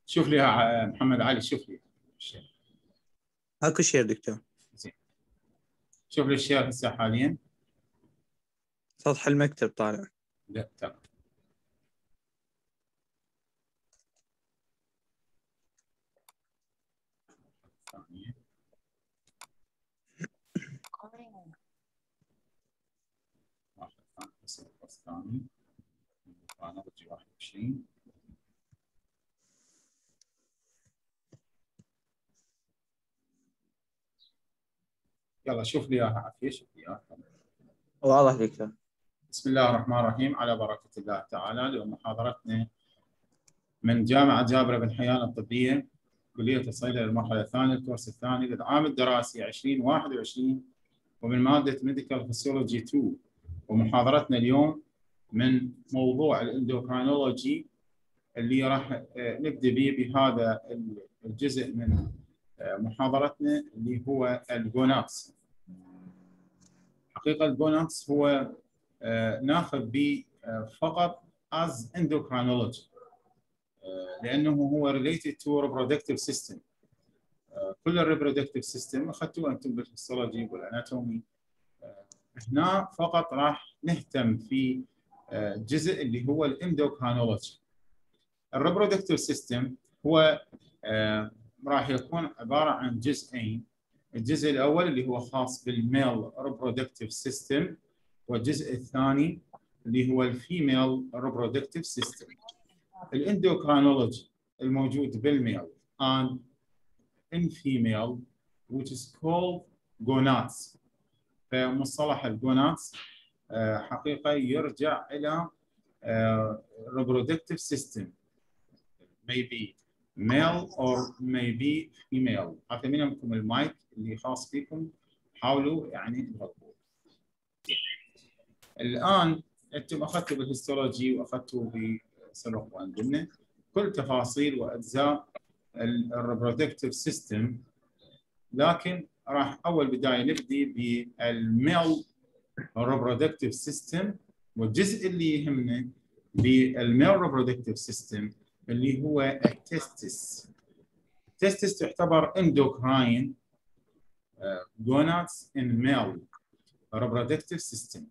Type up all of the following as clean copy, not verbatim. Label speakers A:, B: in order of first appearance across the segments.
A: شوف لي يا محمد علي، شوف لي الشير.
B: اكو شير دكتور.
A: زين، شوف لي الشير هسه حاليا.
B: سطح المكتب طالع.
A: لا تمام. ثانية. واحد ثاني بس ثاني. أنا بجي 21. يلا شوف لي اياها عافية، شوف لي اياها.
B: واضح دكتور.
A: بسم الله الرحمن الرحيم، على بركة الله تعالى. اليوم محاضرتنا من جامعة جابر بن حيان الطبية، كلية الصيدلة للمرحلة الثانية، الكورس الثاني للعام الدراسي 2021، ومن مادة ميديكال فيسيولوجي 2. ومحاضرتنا اليوم من موضوع الاندوكراينولوجي اللي راح نبدأ به بهذا الجزء من محاضرتنا اللي هو الجوناتس. حقيقة الجوناتس هو ناخذ به فقط as endocrinology، لأنه هو related to reproductive system. كل الريبرودكتيف سيستم اخذتوه انتم بالهيستولوجي والاناتومي. هنا فقط راح نهتم في جزء اللي هو الاندوكراينولوجي. الريبرودكتيف سيستم هو راح يكون عباره عن جزئين. الجزء الاول اللي هو خاص بالميل ريبرودكتيف سيستم، والجزء الثاني اللي هو الفيميل ريبرودكتيف سيستم. الاندوكراينولوجي الموجود بالميل and in female which is called gonads. فمصطلح الجوناتس حقيقة يرجع إلى reproductive system maybe male or maybe female. حتى من عندكم المايك اللي خاص فيكم حاولوا يعني تغطوه. الآن أنتم أخذتوا بالهيستولوجي وأخذتوا بسبق وأن قلنا كل تفاصيل وأجزاء الريبرودكتيف سيستم، لكن راح اول بدايه نبدي بالميل ريبرودكتيف سيستم. والجزء اللي يهمنا بالميل ريبرودكتيف سيستم اللي هو التستس. التستس تعتبر اندوكراين gonads in male reproductive system.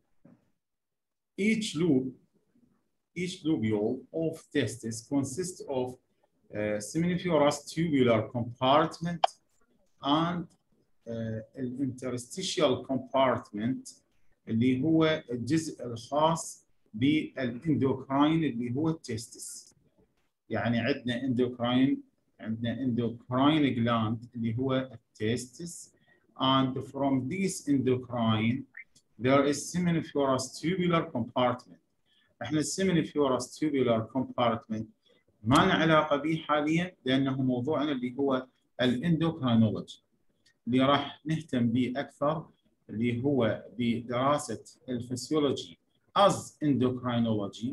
A: Each lobule of testis consists of seminiferous tubular compartment and الانترستيشيال كومبارتمنت اللي هو الجزء الخاص بالاندوكراين اللي هو التستس. يعني عندنا اندوكراين جلاند اللي هو التستس، and from this endocrine there is seminiferous tubular compartment. احنا السيمينيفيورس tubular compartment ما لنا علاقه به حاليا لانه موضوعنا اللي هو الاندوكراينولوجي، اللي راح نهتم به أكثر اللي هو بدراسة الفسيولوجي as endocrinology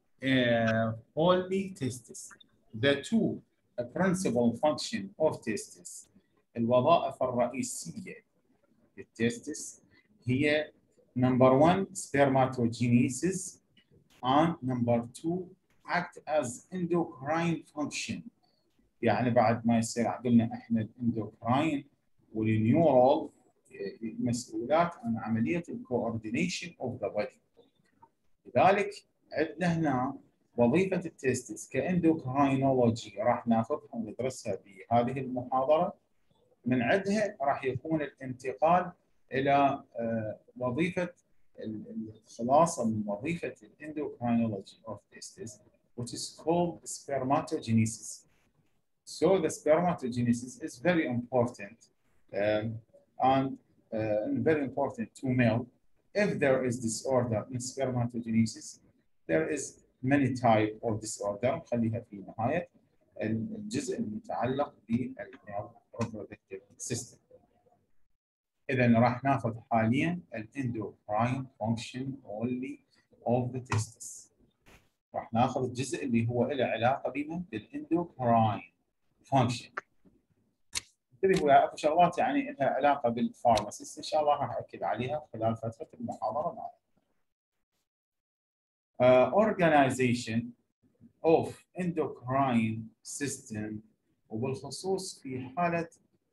A: only testis. The two principal function of testis، الوظائف الرئيسية للتستس هي number 1 spermatogenesis and number 2 act as endocrine function. يعني بعد ما يصير عندنا احنا الاندوكراين والنيورال مسؤولات عن عمليه الكوردينيشن اوف ذا بودي. لذلك عندنا هنا وظيفه التستس كاندوكراينولوجي راح ناخذها وندرسها بهذه المحاضره. من عندها راح يكون الانتقال الى وظيفه الخلاصه من وظيفه الاندوكراينولوجي اوف testis which is called spermatogenesis. So the spermatogenesis is very important and very important to male. If there is disorder in spermatogenesis, there is many type of disorder. خليها في نهاية الجزء المتعلق بالميل reproductive system. إذا راح ناخذ حاليا الاندوكراين function only of the testis. راح ناخذ الجزء اللي هو له علاقة بما بالاندوكراين function. انتبهوا اكو شغلات يعني لها علاقه بالفارماسيست ان شاء الله راح اكد عليها خلال فتره المحاضره معنا. Organization of endocrine system وبالخصوص في حالة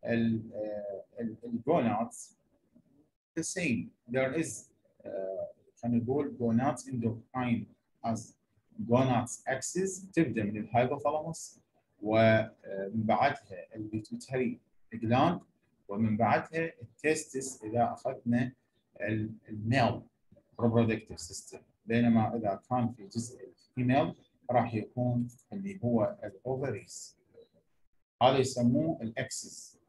A: الجوناتس the same. There is خلينا نقول gonads endocrine as gonads axis تبدا من الهايبوثالاموس ومن بعدها البيتوتري جلاند ومن بعدها التستس اذا اخذنا الميل reproductive system، بينما اذا كان في جزء الفيميل راح يكون اللي هو الاوفريز، هذا يسموه الاكسس.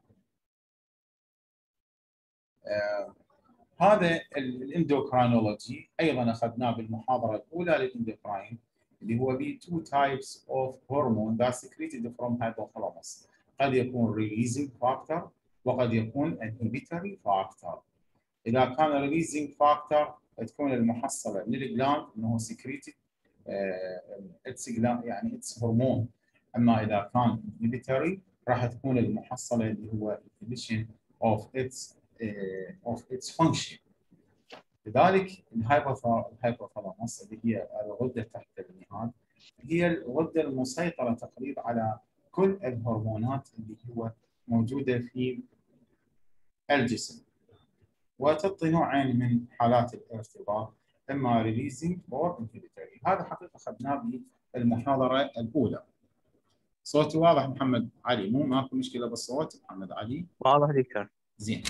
A: هذا الاندوكراينولوجي ايضا اخذناه بالمحاضره الاولى للاندوكراين اللي هو ب two types of hormone that secreted from hypothalamus، قد يكون releasing factor وقد يكون inhibitory factor. اذا كان releasing factor تكون المحصله من الجلاند انه secreted يعني اتس هرمون، اما اذا كان inhibitory راح تكون المحصله اللي هو inhibition of its function. لذلك الهايبوثالاموس اللي هي الغده تحت النهاد هي الغده المسيطره تقريبا على كل الهرمونات اللي هو موجوده في الجسم، وتعطي نوعين من حالات الارتباط، اما ريليزنج او انهبيتوري. هذا حقيقه اخذناه بالمحاضره الاولى. صوتي واضح محمد علي؟ مو ماكو مشكله بالصوت محمد علي؟
B: واضح دكتور.
A: زين.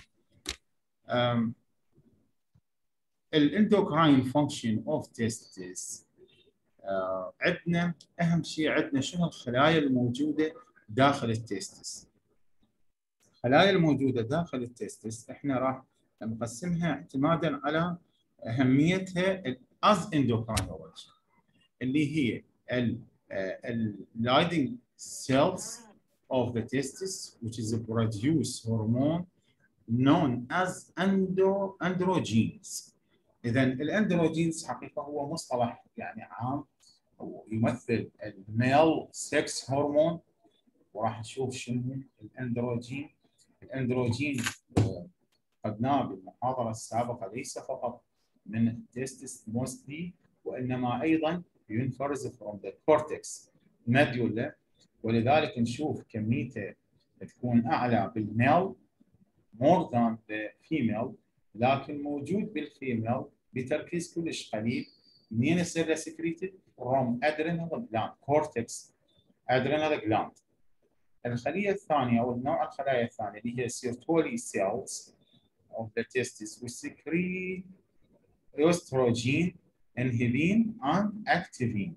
A: الاندوكراين فانكشن اوف تيستس، عندنا اهم شيء عندنا شنو الخلايا الموجوده داخل التيستس. الخلايا الموجوده داخل التيستس احنا راح نقسمها اعتمادا على اهميتها as endocrinology، اللي هي lighting cells of the testis which is produce hormone known as androgens. اذا الاندروجينز حقيقه هو مصطلح يعني عام يمثل الميل سكس هرمون، وراح نشوف شنو الاندروجين. الاندروجين اخذناه بالمحاضره السابقه ليس فقط من التستس موستلي، وانما ايضا ينفرز from the cortex medulla، ولذلك نشوف كميته تكون اعلى بالميل more than the female، لكن موجود بالفيميل بتركيز كلش قليل. منين يصير سكريتد؟ from adrenal gland cortex adrenal gland. الخليه الثانيه او النوع الخلايا الثانيه اللي هي سيرتولي cells of the testis which secrete estrogen inhibin and activin.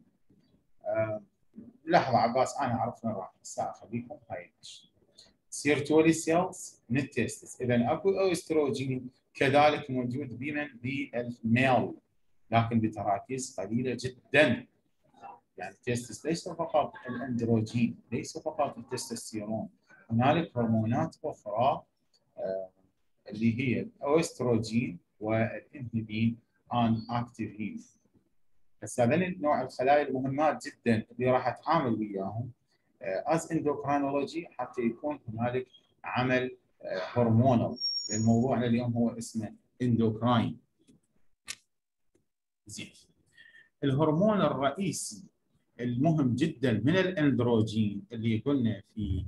A: لحظه عباس انا عرفنا راح هسه اخليكم هاي سيرتولي سيلز من التستس. اذا اكو استروجين كذلك موجود بمن بالميل لكن بتراكيز قليله جدا. يعني التستس ليس فقط الاندروجين، ليس فقط التستوستيرون، هنالك هرمونات اخرى اللي هي الاستروجين والانهبين ان اكتيفين. بس هذين نوع الخلايا المهمات جدا اللي راح اتعامل وياهم as endocrinology حتى يكون هنالك عمل هرمونال. الموضوع اليوم هو اسمه اندوكراين. زين. الهرمون الرئيسي المهم جدا من الاندروجين اللي قلنا في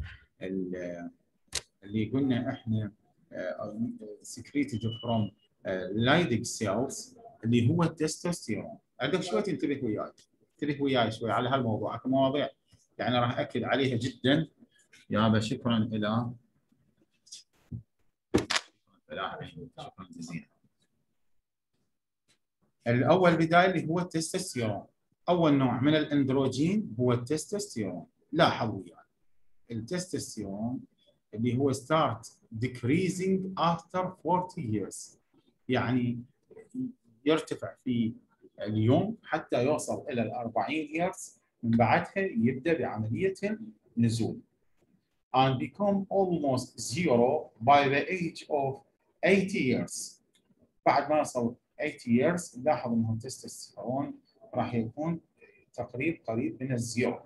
A: اللي قلنا احنا secreted from Leydig cells اللي هو التستوستيرون. عندك شوي تنتبه وياي، انتبه وياي شوي على هالموضوع، اكو مواضيع يعني راح اكد عليها جدا. يابا شكرا الى شكرا جزيلا. الاول بدايه اللي هو التستوستيرون. اول نوع من الاندروجين هو التستوستيرون. لاحظ وياي التستوستيرون اللي هو start decreasing after 40 years، يعني يرتفع في اليوم حتى يوصل الى ال 40 years، من بعدها يبدا بعمليه نزول and become almost zero by the age of 80 years. بعد ما يوصل 80 years نلاحظ انه التستوستيرون راح يكون قريب من الزيرو.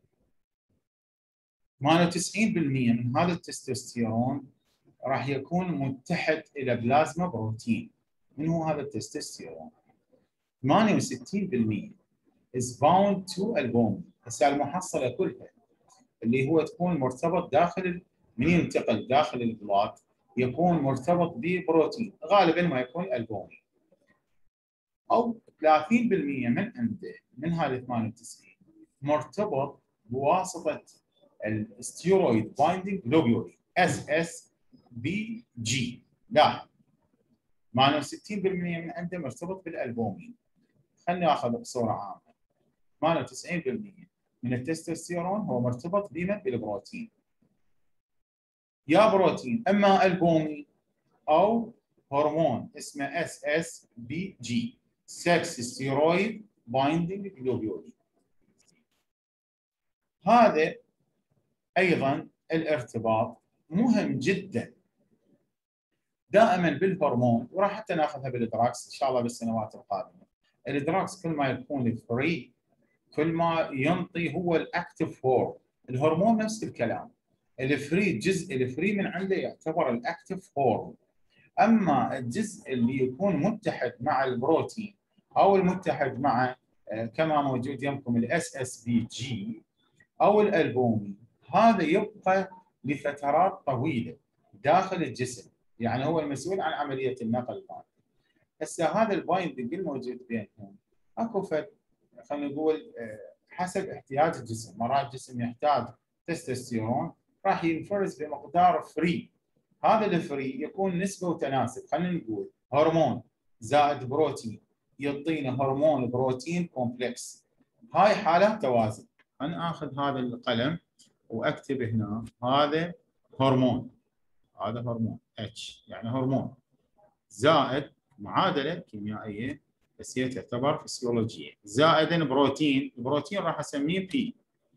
A: 98% من هذا التستوستيرون راح يكون متحد الى بلازما بروتين. من هو هذا التستوستيرون؟ 68% is bound to البومين. هسه المحصله كلها اللي هو تكون مرتبط داخل من ينتقل داخل البلاد يكون مرتبط ببروتين، غالبا ما يكون البومين. او 30% من عنده من هذه 98 مرتبط بواسطه الستيرويد بايندينج جلوبولين SSBG. لا 68% من عنده مرتبط بالالبومين. خلينا ناخذ بصوره عامه 98% من التستوستيرون هو مرتبط بالبروتين. يا بروتين اما البومين او هرمون اسمه SSBG سكس ستيرويد بايندينج جلوبولين. هذا ايضا الارتباط مهم جدا دائما بالهرمون، وراح حتى ناخذها بالدراكس ان شاء الله بالسنوات القادمه. الدراكس كل ما يكون فري كل ما ينطي هو الاكتف فورم. الهرمون نفس الكلام، الفري الجزء الفري من عنده يعتبر الاكتف فورم. اما الجزء اللي يكون متحد مع البروتين او المتحد مع كما موجود يمكم الاس اس بي جي او الالبومين، هذا يبقى لفترات طويله داخل الجسم، يعني هو المسؤول عن عمليه النقل. هسه هذا البايندنج الموجود بينهم اكو خلينا نقول حسب احتياج الجسم. مرات الجسم يحتاج تستوستيرون راح ينفرز بمقدار فري، هذا الفري يكون نسبه وتناسب. خلينا نقول هرمون زائد بروتين يعطينا هرمون بروتين كومبلكس، هاي حاله توازن. انا اخذ هذا القلم واكتب هنا هذا هرمون، هذا هرمون اتش يعني هرمون زائد معادله كيميائيه بس هي تعتبر فسيولوجيه زائد بروتين، البروتين راح اسميه بي،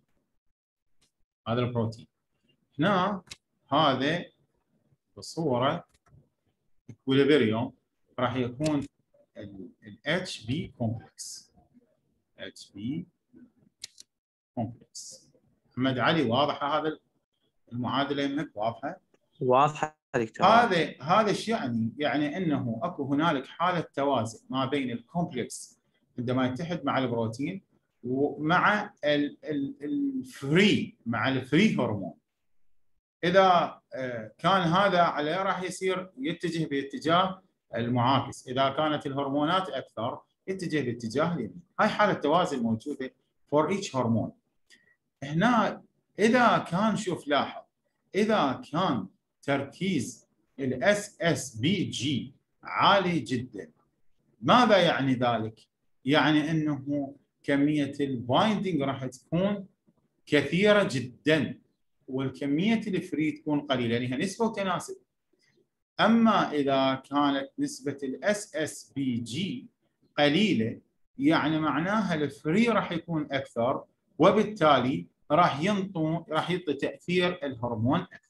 A: هذا البروتين. هنا هذا بصوره اكويليبريوم راح يكون الاتش بي كومبلكس. اتش بي كومبلكس. محمد علي واضحه هذا المعادله يمك واضحه؟
B: واضحه دكتور.
A: هذا ايش يعني انه اكو هنالك حاله توازن ما بين الكومبلكس عندما يتحد مع البروتين ومع الفري مع الفري هرمون. اذا كان هذا عليه راح يصير يتجه باتجاه المعاكس، اذا كانت الهرمونات اكثر يتجه باتجاه اليمين. هاي حاله توازن موجوده فور ايتش هرمون. هنا اذا كان شوف لاحظ اذا كان تركيز الاس اس بي جي عالي جدا، ماذا يعني ذلك؟ يعني انه كميه البايندينج راح تكون كثيره جدا والكميه الفري تكون قليله، لانها نسبه وتناسب. اما اذا كانت نسبه الاس اس بي جي قليله يعني معناها الفري راح يكون اكثر، وبالتالي راح يعطي تاثير الهرمون اكثر.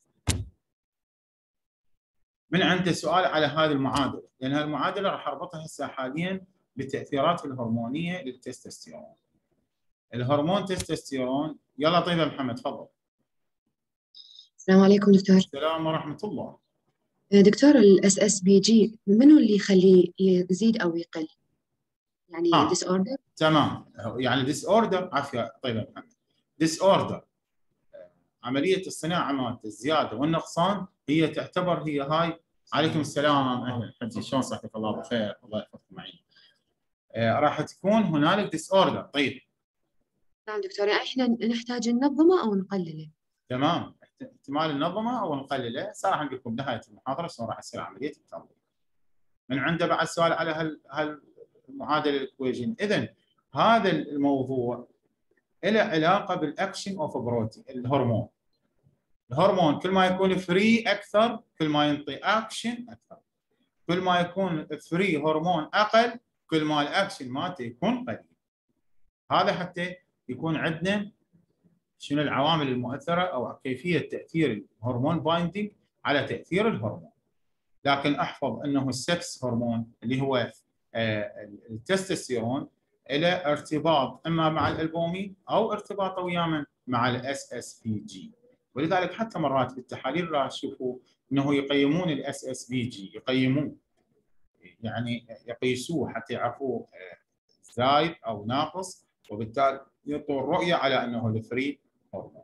A: من عنده سؤال على هذه المعادله؟ لان هذه المعادله راح اربطها هسه حاليا بالتاثيرات الهرمونيه للتستوستيرون. الهرمون تستوستيرون. يلا طيب محمد تفضل.
C: السلام عليكم دكتور.
A: السلام ورحمه الله.
C: دكتور الاس اس بي جي منو اللي يخليه يزيد او يقل؟ يعني ديس اوردر؟
A: تمام، يعني ديس اوردر عافيه. طيب يا محمد، ديس اوردر عمليه الصناعه مالت الزياده والنقصان هي تعتبر هي هاي. عليكم السلام اهلا حجي، شلون صحتك؟ الله بخير الله يحفظك معي. راح تكون هنالك ديس اوردر. طيب
C: نعم دكتور، يعني احنا نحتاج ننظمه او نقلله؟
A: تمام، احتمال ننظمه او نقلله. راح نقول لكم بنهايه المحاضره شلون راح تصير عمليه التنظيم. من عنده بعد سؤال على هالمعادله الاكويجن؟ اذا هذا الموضوع له علاقه بالاكشن اوف بروتين. الهرمون كل ما يكون فري اكثر كل ما ينطي اكشن اكثر، كل ما يكون فري هرمون اقل كل ما الاكشن مالته يكون قليل. هذا حتى يكون عندنا شنو العوامل المؤثره او كيفيه تاثير الهرمون بايندينج على تاثير الهرمون. لكن احفظ انه السكس هرمون اللي هو التستوستيرون له ارتباط اما مع الالبومين او ارتباطه ويا من مع الاس اس بي جي. ولذلك حتى مرات بالتحاليل راح تشوفوا انه يقيمون الاس اس بي جي، يقيموه يعني يقيسوه حتى يعرفوه زايد او ناقص وبالتالي يعطوا الرؤيه على انه الفري هرمون.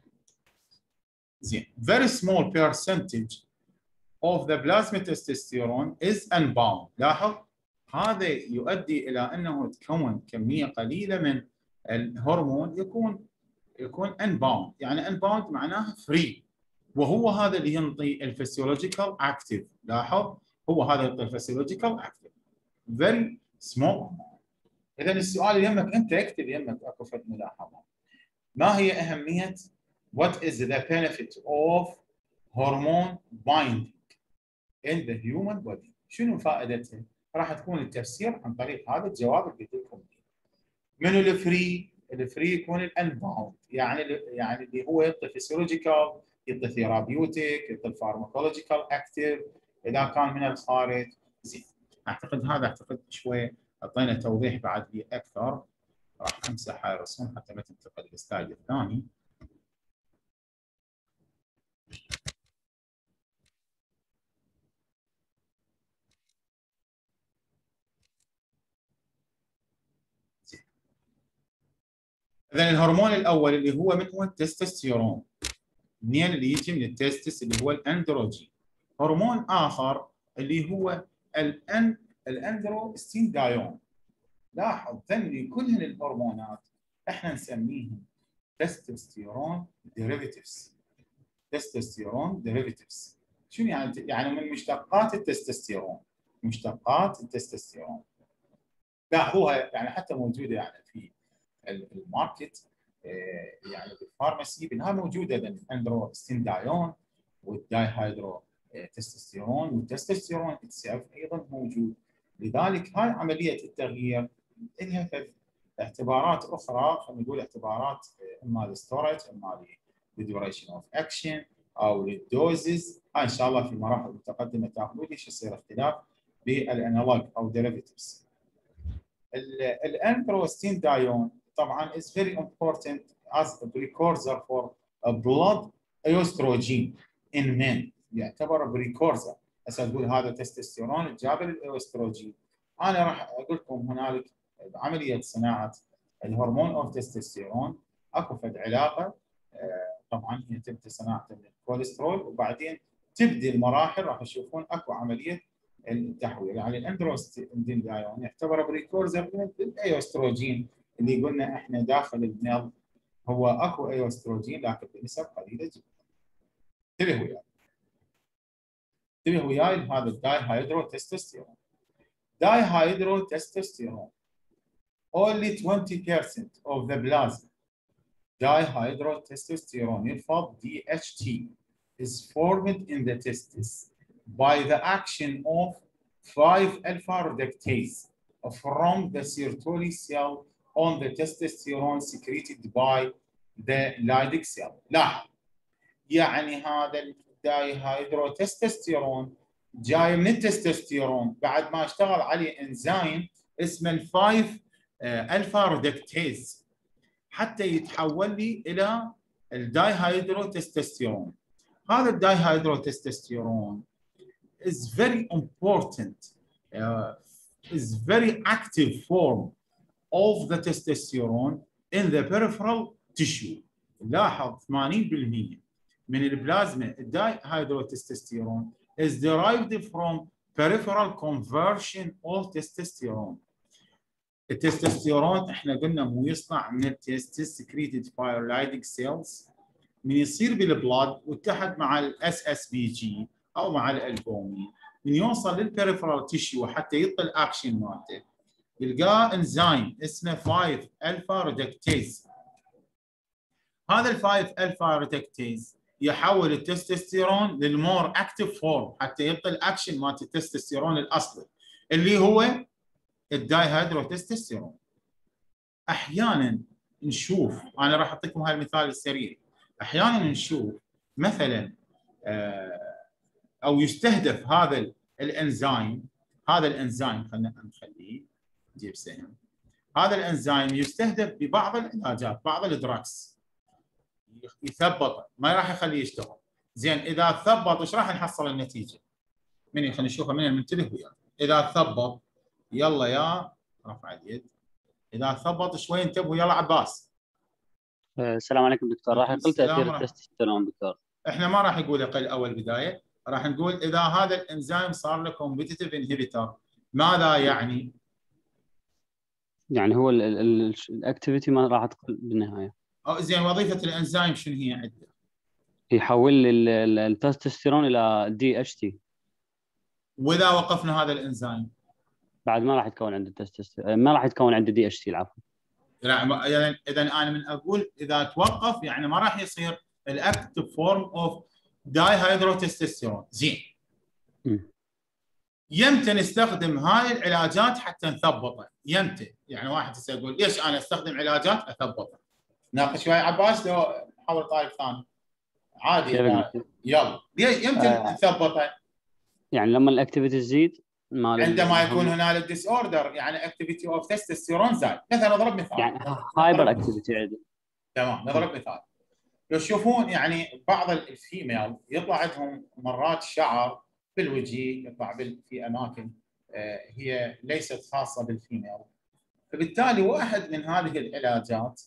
A: زين very small percentage of the plasma testosterone is unbound. لاحظ هذا يؤدي الى انه تكون كميه قليله من الهرمون يكون unbound، يعني unbound معناها فري، وهو هذا اللي ينطي الفسيولوجيكال اكتيف. لاحظ هو هذا يعطي الفسيولوجيكال اكتيف very small. اذا السؤال اللي يمك انت اكتب يمك اكو فد ملاحظه. ما هي اهميه what is the benefit of hormone binding in the human body؟ شنو فائدتها؟ راح تكون التفسير عن طريق هذا الجواب اللي قلت لكم. منو الفري؟ الفري يكون الانباوند، يعني اللي هو يعطي فيسيولوجيكال، يعطي ثيرابيوتيك، يعطي فارماكولوجيكال اكتيف اذا كان من الخارج. زين اعتقد شوي اعطينا توضيح بعد اكثر. راح امسح هاي الرسوم حتى ما تنتقل للسلايد الثاني. اذا الهرمون الاول اللي هو من هو التستوستيرون. منين اللي يجي؟ من التستس اللي هو الاندروجين. هرمون اخر اللي هو الاندروستيندايون. لاحظ ثاني كلهن الهرمونات احنا نسميهم تستوستيرون ديريفيتيفز. تستوستيرون ديريفيتيفز شنو يعني؟ يعني من مشتقات التستوستيرون. مشتقات التستوستيرون لاحظوها يعني حتى موجوده يعني في الماركت، يعني بالفارماسي بانها موجوده الاندروستيندايون والدايهيدرو تستوستيرون، والتستوستيرون اتسيلف ايضا موجود. لذلك هاي عمليه التغيير لها اعتبارات اخرى، خلينا نقول اعتبارات اما للستورج اما للديوريشن اوف اكشن او للدوزز. هاي ان شاء الله في مراحل متقدمه تاخذوا ليش يصير اختلاف بالانالوج او ديريفيتيفز. الاندروستيندايون طبعا is very important as a precursor for a blood estrogen in men. يعتبر بريكورزر. هسه تقول هذا تستوستيرون جاب الاستروجين. انا راح اقول لكم هنالك بعمليه صناعه الهرمون اوف تستوستيرون اكو فد علاقه، طبعا هي تبدا صناعه الكوليسترول وبعدين تبدي المراحل راح تشوفون اكو عمليه التحويل. يعني الاندروستيندايون يعتبر بريكورزر من الايوستروجين اللي قلنا احنا داخل النبض هو اكو ايوستروجين لكن بنسب قليله جدا. انتبه وياي. انتبه وياي هذا الدايهيدرو تستوستيرون. دايهيدرو تستوستيرون only 20% of the plasma dihydro testosterone يلفظ DHT is formed in the testis by the action of 5-alpha reductase from the Sertoli cell on the testosterone secreted by the Leydig cell. لاحظ يعني هذا الدايهيدرو تستوستيرون جاي من التستوستيرون بعد ما اشتغل عليه انزيم اسمه 5-alpha reductase حتى يتحول لي الى الدايهيدرو تستوستيرون. هذا الدايهيدرو تستوستيرون is very important, is very active form of the testosterone in the peripheral tissue. لاحظ 80% من البلازما الدايهيدرو تستوستيرون is derived from peripheral conversion of testosterone. التستوستيرون احنا قلنا مو يصنع من التستس secreted by Leydig cells، من يصير بالبلاد واتحد مع الاس اس بي جي او مع الالبومين، من يوصل للبريفرال تيشيو حتى يعطي الاكشن مالته يلقاه انزيم اسمه 5-alpha reductase. هذا ال5-alpha reductase يحول التستوستيرون للمور اكتف فورم حتى يعطي الاكشن مال التستوستيرون الاصلي اللي هو الدايهيدرو تستوستيرون. احيانا نشوف، انا راح اعطيكم هاي المثال السريع، احيانا نشوف مثلا او يستهدف هذا الانزيم، خلينا نخليه نجيب سهم، هذا الانزيم يستهدف ببعض العلاجات، بعض الدراكس يثبطه ما راح يخليه يشتغل. زين اذا ثبط ايش راح نحصل النتيجه؟ خلينا نشوفها من المنتبه وياه. اذا ثبط يلا يا رفع اليد، اذا ثبط شوي انتبهوا. يلا عباس.
D: السلام عليكم دكتور. راح يقل تاثير
A: السلام.
D: التستوستيرون دكتور؟
A: احنا ما راح نقول يقل اول بدايه، راح نقول اذا هذا الانزيم صار له كومبيتيتيف انهبيتور ماذا يعني؟
D: يعني هو الاكتيفيتي ما راح تقل بالنهايه.
A: زين وظيفه الانزيم شنو هي عنده؟
D: يحول التستوستيرون الى دي اتش تي.
A: واذا وقفنا هذا الانزيم
D: بعد ما راح يتكون عنده التستوستيرون، ما راح يتكون عنده دي اتش تي العفو.
A: اذا انا من اقول اذا توقف يعني ما راح يصير الاكتف فورم اوف داي هيدروتستوستيرون. زين. يمتى نستخدم هاي العلاجات حتى نثبطه؟ يمتى؟ يعني واحد يقول ليش انا استخدم علاجات اثبطه؟ ناقش وياي عباس لو نحول طالب ثاني عادي. يلا يمتى نثبطه؟
D: يعني لما الاكتيفيتي تزيد
A: عندما يكون هنالك ديس اوردر، يعني اكتيفيتي اوف تستوستيرون زاد. مثلا نضرب مثال،
D: يعني هايبر اكتيفيتي عندي.
A: تمام. نضرب مثال، لو تشوفون يعني بعض الفيميل يطلع عندهم مرات شعر في الوجه، يطلع في اماكن هي ليست خاصه بالفيميل، فبالتالي واحد من هذه العلاجات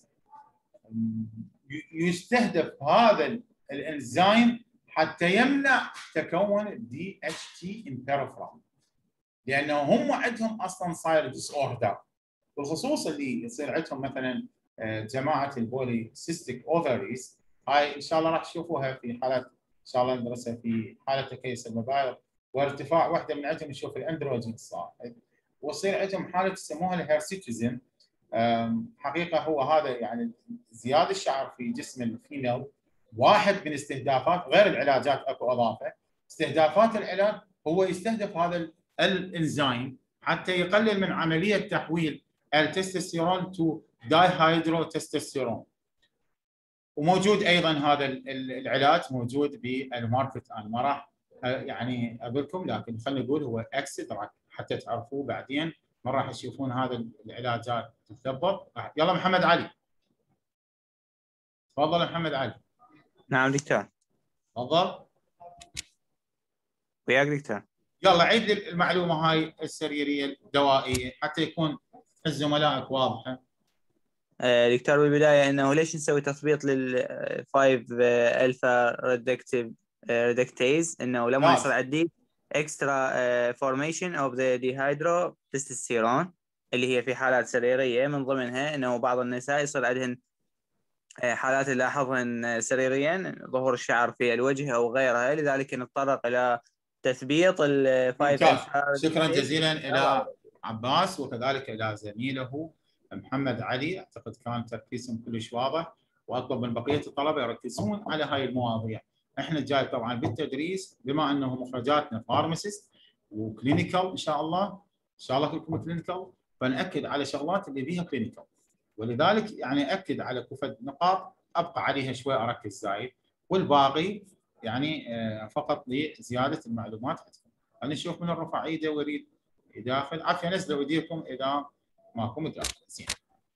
A: يستهدف هذا الانزيم حتى يمنع تكون دي اتش تي امبيرفرال، لانه هم عندهم اصلا صاير ديس اوردر، بالخصوص اللي يصير عندهم مثلا جماعه البولي سيستيك اوفريز. هاي ان شاء الله راح تشوفوها في حالات ان شاء الله ندرسها في حاله تكيس المبالغ وارتفاع واحده من عندهم نشوف الاندروجين الصاعد، ويصير عندهم حاله يسموها الهيرسيتيزم. حقيقه هو هذا يعني زياده الشعر في جسم الفيميل واحد من استهدافات، غير العلاجات اكو اضافه. استهدافات العلاج هو يستهدف هذا الانزيم حتى يقلل من عمليه تحويل التستوستيرون تو داي هيدروتستوستيرون. وموجود ايضا هذا العلاج موجود بالماركت. انا ما راح يعني اقول لكم، لكن خلينا نقول هو اكسد حتى تعرفوه بعدين. ما راح تشوفون هذا العلاجات تتثبط. يلا محمد علي. تفضل يا محمد علي.
B: نعم دكتور.
A: تفضل.
B: وياك دكتور.
A: يلا عيد لي المعلومه هاي السريريه الدوائيه حتى يكون زملائك واضحه.
B: دكتور بالبدايه انه ليش نسوي تثبيط لل 5 الفا ريدكتيز، انه لما يصير عندي اكسترا فورميشن اوف ذا ديهايدرو تستوستيرون اللي هي في حالات سريريه، من ضمنها انه بعض النساء يصير عندهن حالات نلاحظهن سريريا ظهور الشعر في الوجه او غيرها، لذلك نتطرق الى تثبيط ال 5 الفا.
A: شكرا جزيلا الى عباس وكذلك الى زميله محمد علي. اعتقد كان تركيزهم كلش واضح، واطلب من بقيه الطلبه يركزون على هاي المواضيع. احنا جاي طبعا بالتدريس بما انه مخرجاتنا فارماسيست وكلينيكال ان شاء الله، ان شاء الله كلكم كلينيكال، فناكد على شغلات اللي بيها كلينيكال، ولذلك يعني اكد على كفه نقاط ابقى عليها شوي اركز زايد، والباقي يعني فقط لزياده المعلومات عندكم. خلينا نشوف من الرفع ايده ويريد يداخل. عافيه نزلوا ايديكم اذا ماكو مداخل. زين.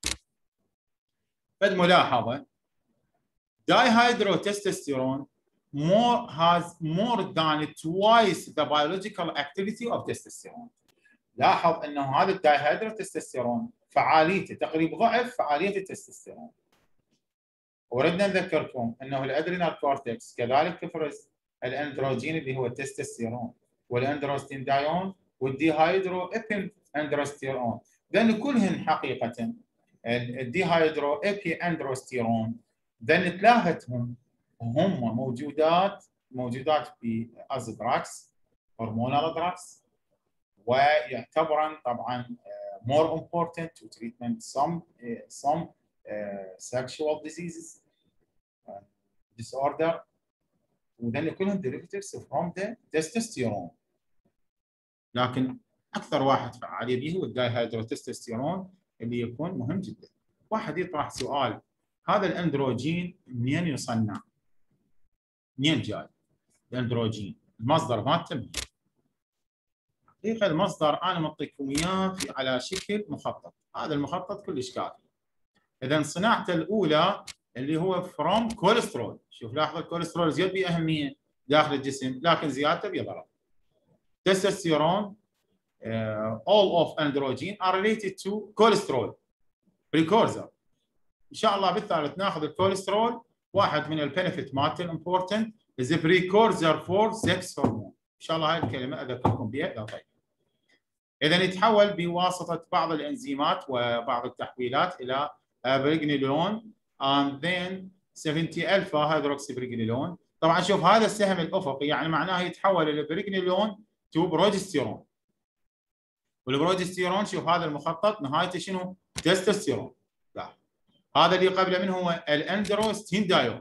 A: فد ملاحظه، dihydrotestosterone has more than twice the biological activity of testosterone. لاحظ انه هذا الدايهيدروتستوستيرون فعاليته تقريبا ضعف فعاليه التستوستيرون. وردنا نذكركم انه الادرينال كورتكس كذلك يفرز الاندروجين اللي هو التستوستيرون والاندروستيندايون والديهايدرو ابي اندروستيرون، لان كلهن حقيقه الديهايدرو ابي اندروستيرون ذن ثلاثتهم هم موجودات في از دراكس، هرمونال دراكس، ويعتبرن طبعا more important to treatment some sexual diseases disorder، وذن كلهم derivatives from the testosterone. لكن اكثر واحد فعاليه به هو الدايهيدروتستوستيرون اللي يكون مهم جدا. واحد يطرح سؤال، هذا الاندروجين منين يصنع؟ منين جاي؟ الاندروجين المصدر مالته حقيقه المصدر انا معطيكم اياه على شكل مخطط، هذا المخطط كلش كافي. اذا صناعته الاولى اللي هو فروم كوليسترول، شوف لاحظ الكوليسترول زياد باهميه داخل الجسم لكن زيادته بضرر. testosterone all of androgen are related to cholesterol، بريكورزر. ان شاء الله بالثالث ناخذ الكوليسترول، واحد من البنفيت مالته الامبورتنت از بريكورزر فور سكس هرمون. ان شاء الله هاي الكلمه اذكركم بها. لا طيب. اذا يتحول بواسطه بعض الانزيمات وبعض التحويلات الى بريجنيلون and then 70 الفا هيدروكسي بريجنيلون. طبعا شوف هذا السهم الافقي يعني معناه يتحول الى بريجنيلون تو بروجستيرون، والبروجستيرون شوف هذا المخطط نهايته شنو؟ تستوستيرون. لا هذا اللي قبله منه هو الاندروستيندايون.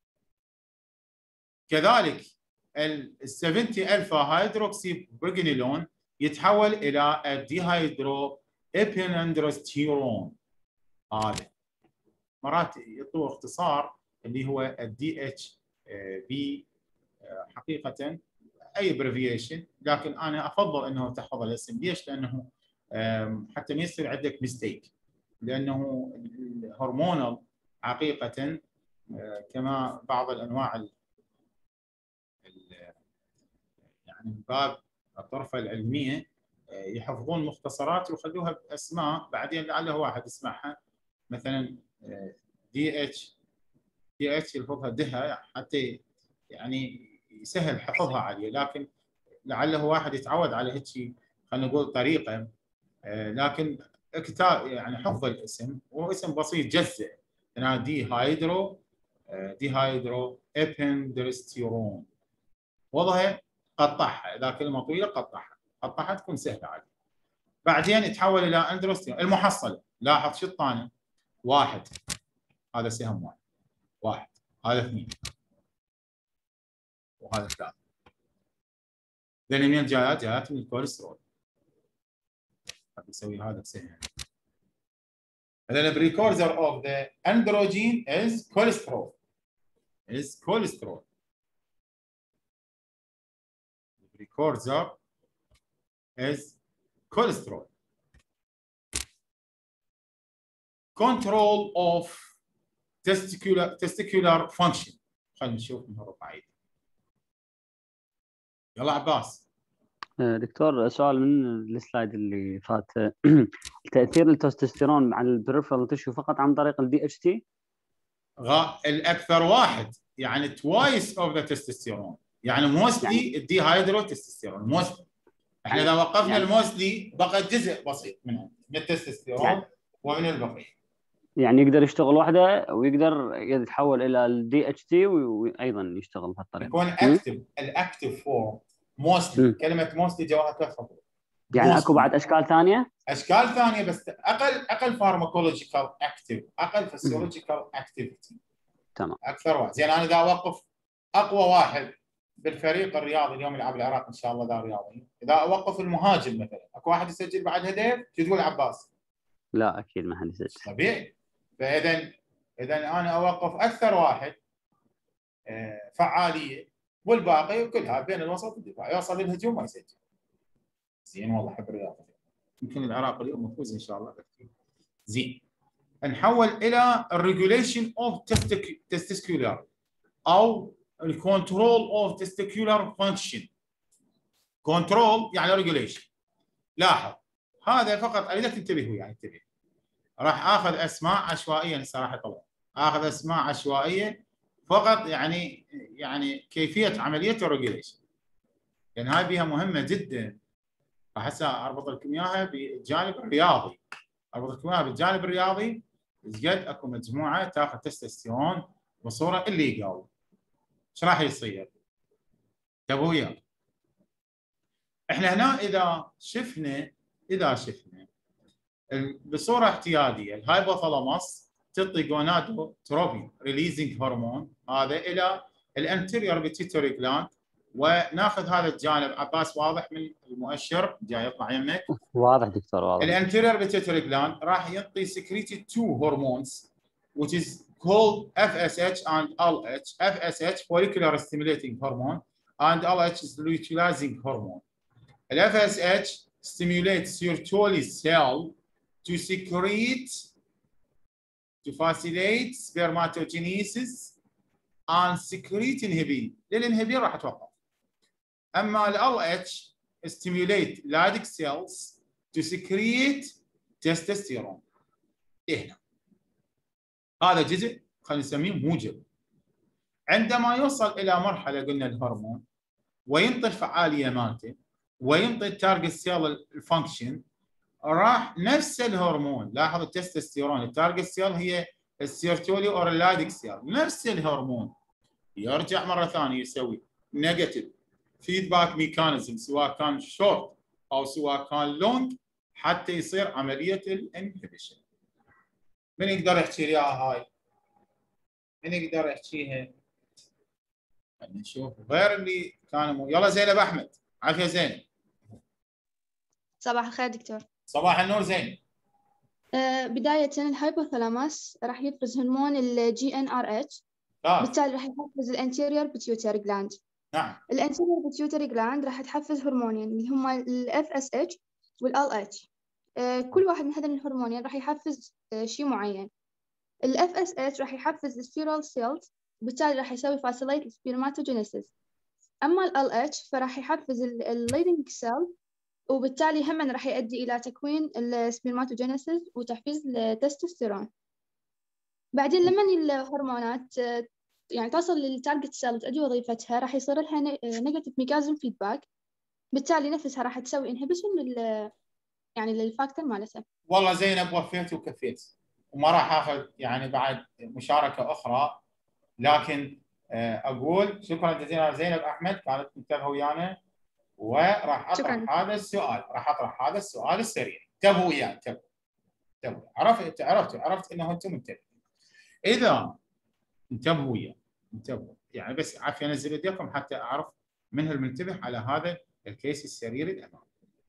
A: كذلك ال 70 الفا هيدروكسي بريجنيلون يتحول الى الديهايدرو ابينندروستيرون. هذا مرات يعطوه اختصار اللي هو الدي اتش بي، حقيقه اي بريفيشن، لكن انا افضل انه تحفظ الاسم. ليش؟ لانه حتى ما يصير عندك ميستيك، لانه الهرمونال حقيقه كما بعض الانواع يعني من باب الطرفه العلميه يحفظون مختصرات ويخلوها باسماء بعدين لعله واحد يسمعها، مثلا دي اتش يلفظها دها حتى يعني يسهل حفظها عليه، لكن لعله واحد يتعود على هيك خلينا نقول طريقه، لكن اكتاب يعني حفظ الاسم، وهو اسم بسيط جزء. هنا ديهايدرو ابندرستيرون. وضعها قطعها، اذا كلمه طويله قطعها تكون سهله عليه. بعدين يتحول الى اندروستيرون. المحصله لاحظ شو الثاني؟ واحد، هذا سهم واحد، هذا اثنين، وهذا ثلاثه. لان منين جايات من الكوليسترول. نسوي هذا بسهم. اذا precursor of the androgen is cholesterol. Precursor is cholesterol. Control of testicular function. خلينا نشوف من الرباعية. يلا عباس.
D: دكتور سؤال من السلايد اللي فات. تأثير التستوستيرون مع البريفرال تشو فقط عن طريق الدي اتش تي؟
A: الأكثر واحد يعني twice of the testosterone، يعني موستلي الديهايدرو تستوستيرون موستلي. احنا اذا وقفنا يعني الموستلي بقى جزء بسيط منها من التستوستيرون يعني ومن البقيه.
D: يعني يقدر يشتغل وحده ويقدر يتحول الى الدي اتش تي وايضا يشتغل بهالطريقه.
A: يكون اكتف، الاكتف فورم موستلي. كلمه موستلي جواها تفضل.
D: يعني اكو بعد اشكال ثانيه؟
A: اشكال ثانيه بس اقل فارماكولوجيكال اكتف، اقل فسيولوجيكال اكتيفيتي.
D: تمام.
A: اكثر واحد. زين انا اذا اوقف اقوى واحد بالفريق الرياضي اليوم يلعب العراق ان شاء الله دار رياضي، اذا اوقف المهاجم مثلا اكو واحد يسجل بعد هدف، شو تقول عباس؟
D: لا اكيد ما حد يسجل.
A: طبيعي. فاذا انا اوقف اكثر واحد فعاليه، والباقي كلها بين الوسط والدفاع، يوصل للهجوم ما يسجل. زين والله حب الرياضه. يمكن العراق اليوم يفوز ان شاء الله. زين. نحول الى الريجوليشن اوف تستيكولار او الكنترول اوف تستيكولار فانكشن. كنترول يعني ريجوليشن. لاحظ هذا فقط اريدك تنتبهوا، يعني انتبه. راح اخذ اسماء عشوائيه صراحه الله، اخذ اسماء عشوائيه فقط، يعني كيفيه عمليه الريجوليشن، لان هاي بيها مهمه جدا. راح هسه اربط لكم اياها بالجانب الرياضي. اربط لكم اياها بالجانب الرياضي. قد اكو مجموعه تاخذ تستوستيرون بصوره الليجال. ايش راح يصير؟ انتبهوا وياي. احنا هنا اذا شفنا بصوره احتياديه الهايبوثالاموس تعطي جونادوتروبين ريليزنج هرمون هذا الى الانتيريور بيتيوتري جلاند، وناخذ هذا الجانب. عباس واضح من المؤشر جاي يطلع يمك؟
D: واضح دكتور واضح.
A: الانتيريور بيتيوتري جلاند راح يعطي secreted two hormones which is called FSH and LH. FSH follicular stimulating hormone and LH is luteinizing hormone. The FSH stimulates Sertoli cell to secrete, to facilitate spermatogenesis and secrete inhibin. للانهبين راح توقف. اما ال LH stimulate Leydig cells to secrete testosterone. هنا. هذا جزء خلينا نسميه موجب. عندما يوصل الى مرحله قلنا الهرمون وينطي الفعاليه مالته وينطي التارجت سيل الفانكشن، راح نفس الهرمون، لاحظ التستوستيرون التارجت سيل هي السيرتولي اور اللايدك سيل، نفس الهرمون يرجع مره ثانيه يسوي نيجاتيف فيدباك ميكانيزم سواء كان شورت او سواء كان لونج حتى يصير عمليه الانهبيشن. من يقدر يحكي لي هاي؟ من يقدر يحكيها؟ خلينا نشوف غير اللي كانوا. يلا زينب احمد. عافيه زينب.
E: صباح الخير دكتور.
A: صباح النور زينب.
E: بداية الهايبوثالاموس راح يفرز هرمون الجي ان ار اتش، بالتالي راح يحفز الانتيريور بيتيوتري جلاند.
A: نعم.
E: الانتيريور بيتيوتري جلاند راح تحفز هرمونين اللي هما الاف اس اتش والال اتش. كل واحد من هذين الهرمونين راح يحفز شيء معين. الاف اس اتش راح يحفز السبيرال سيلز، بالتالي راح يسوي فاسيليت السبيرماتوجينيسيس. اما ال اتش فراح يحفز الليدنج سيل، وبالتالي هم راح يؤدي إلى تكوين السبيرماتوجينيسيس وتحفيز التستوستيرون. بعدين لما الهرمونات يعني توصل للتارجت سيل وتؤدي وظيفتها، راح يصير لها نيجاتيف ميكانيزم فيدباك، بالتالي نفسها راح تسوي انهبيشن يعني للفاكتور مالتها.
A: والله زينب وفيت وكفيت، وما راح اخذ يعني بعد مشاركه اخرى، لكن اقول شكرا جزيلا زينب احمد، كانت منتبهه ويانا، وراح اطرح هذا السؤال، راح اطرح هذا السؤال السريع. انتبهوا وياي، انتبهوا. عرفت انه انتم منتبهين. اذا انتبهوا وياي، انتبهوا يعني، بس عافيه انزل ايديكم حتى اعرف من المنتبه على هذا الكيس السرير الامامي.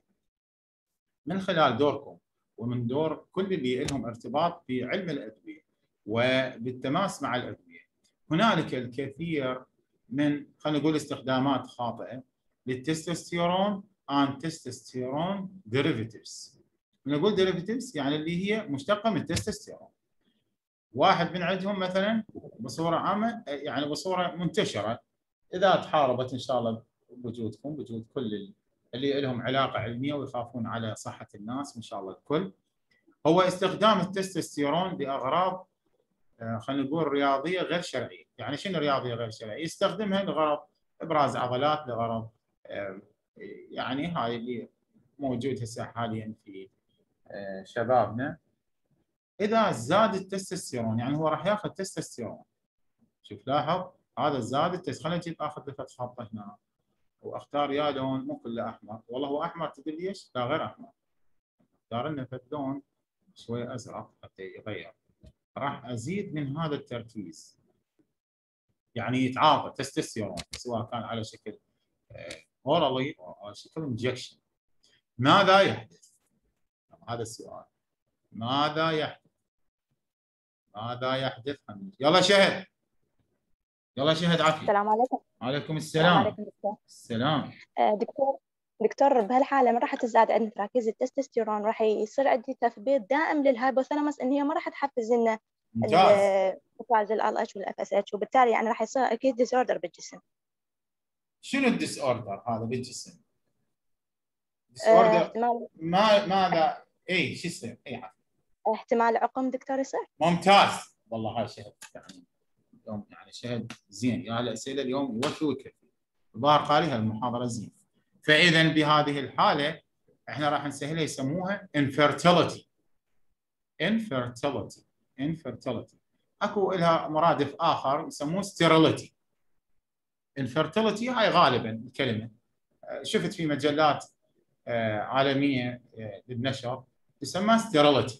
A: من خلال دوركم ومن دور كل اللي لهم ارتباط بعلم الادويه وبالتماس مع الادويه، هنالك الكثير من خلينا نقول استخدامات خاطئه للتستوستيرون and testosterone derivatives. نقول derivatives يعني اللي هي مشتقه من التستوستيرون. واحد من عندهم مثلا بصوره عامه يعني بصوره منتشره، اذا تحاربت ان شاء الله بوجودكم بوجود كل اللي لهم علاقه علميه ويخافون على صحه الناس ان شاء الله الكل، هو استخدام التستوستيرون لاغراض خلينا نقول رياضيه غير شرعيه. يعني شنو رياضيه غير شرعيه؟ يستخدمها لغرض ابراز عضلات، لغرض يعني هاي اللي موجود هسه حاليا في شبابنا. اذا زاد التستوستيرون يعني هو راح ياخذ تستوستيرون. شوف لاحظ هذا زاد التست. خلينا نجيب اخذ لفت خطه هنا واختار يا لون مو كله احمر، والله هو احمر تدري ليش؟ لا غير احمر. اختار لنا فد لون شوي ازرق حتى يغير. راح ازيد من هذا التركيز، يعني يتعاطى تستوستيرون سواء كان على شكل اورالي او على شكل انجكشن. ماذا يحدث؟ هذا السؤال. ماذا يحدث؟ ماذا يحدث؟ يلا شهد. يلا شهد عافية.
F: السلام عليكم.
A: وعليكم السلام.
F: عليكم دكتور.
A: السلام.
F: دكتور بهالحالة من راح تزداد عندنا تركيز التستوستيرون، راح يصير عندي تثبيط دائم للهايبوثالاموس ان هي ما راح تحفز لنا افراز ال اتش والاف اس اتش، وبالتالي يعني راح يصير اكيد ديس اوردر بالجسم.
A: شنو الديس اوردر هذا بالجسم؟ ديس اوردر ماذا؟ اي شو يصير؟ اي عافية.
F: احتمال عقم دكتور يصير.
A: ممتاز والله هاي شهد يعني اليوم يعني شهد زين، يا الاسئله اليوم يوفي ويكفي. الظاهر قاري هالمحاضره زين. فاذا بهذه الحاله احنا راح نسهلها يسموها infertility. اكو لها مرادف اخر يسموه sterility. infertility هاي غالبا الكلمه شفت في مجلات عالميه للنشر تسمى sterility.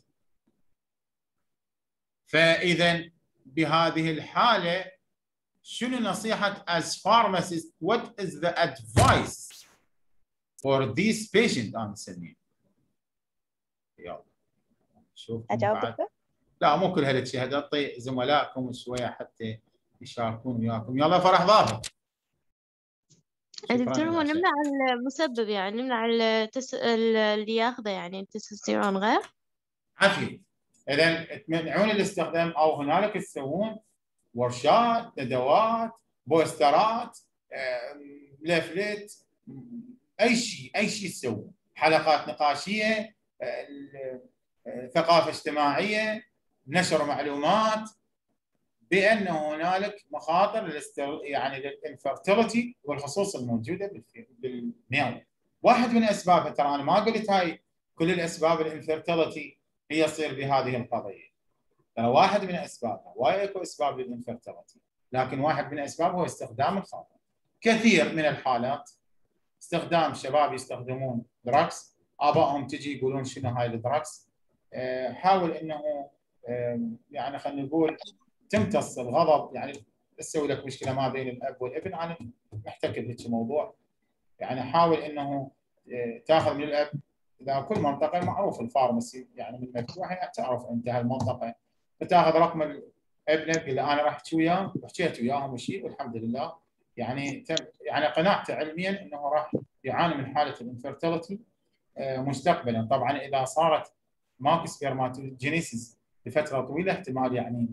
A: فاذا بهذه الحاله شنو نصيحه as pharmacist what is the advice for these patients انا مسميه؟ يلا شوف
F: اجاوب دكتور؟
A: لا مو كل هالشهادات، اعطي زملائكم شويه حتى يشاركون وياكم. يلا فرح ظاهر.
G: دكتور هو نمنع المسبب يعني نمنع اللي ياخذه يعني التستوستيرون غير؟
A: عافية. اذا تمنعون الاستخدام او هنالك تسوون ورشات ندوات بوسترات ليفلت اي شيء تسوون، حلقات نقاشيه ثقافه اجتماعيه نشر معلومات بان هنالك مخاطر يعني للانفرتيلتي والخصوص الموجوده بالميل. واحد من اسبابها، ترى انا ما قلت هاي كل الاسباب الانفرتيلتي هي تصير بهذه القضيه، ترى واحد من اسبابها، وايد اكو اسباب للانفرتيلتي، لكن واحد من اسبابها هو استخدام الخاطر. كثير من الحالات استخدام شباب يستخدمون دراكس، ابائهم تجي يقولون شنو هاي الدراكس، حاول انه يعني خلينا نقول تمتص الغضب، يعني تسوي لك مشكله ما بين الاب والابن. انا محتكر هيك موضوع، يعني حاول انه تاخذ من الاب، اذا كل منطقه معروف الفارماسي يعني من مفتوحه يعني تعرف انت هالمنطقه، فتاخذ رقم ابنك اللي انا راح احكي وياه، وحكيت وياهم وشيء والحمد لله يعني يعني قناعته علميا انه راح يعاني من حاله الانفرتيلتي مستقبلا. طبعا اذا صارت ماكو سبيرماتوجينيسيس لفتره طويله احتمال يعني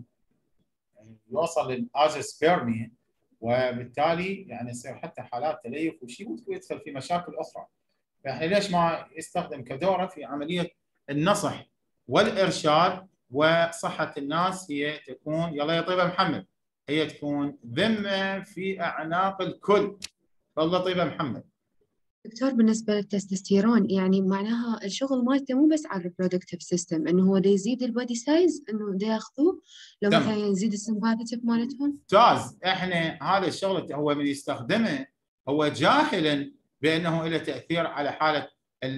A: يوصل للازوسبيرميا، وبالتالي يعني يصير حتى حالات تليف وشيء ويدخل في مشاكل اخرى. فاحنا ليش ما يستخدم كدوره في عمليه النصح والارشاد، وصحه الناس هي تكون، يلا يا طيبه محمد، هي تكون ذمه في اعناق الكل. والله طيبه محمد.
C: دكتور، بالنسبة للتستوستيرون يعني معناها الشغل مالته مو بس على الريبرودكتيف سيستم، انه هو دا يزيد البودي سايز، انه دا ياخذوه لو مثلا يزيد السمباثيتيك مالتهم.
A: ممتاز. احنا هذا الشغل هو من يستخدمه هو جاهلا بانه له تاثير على حاله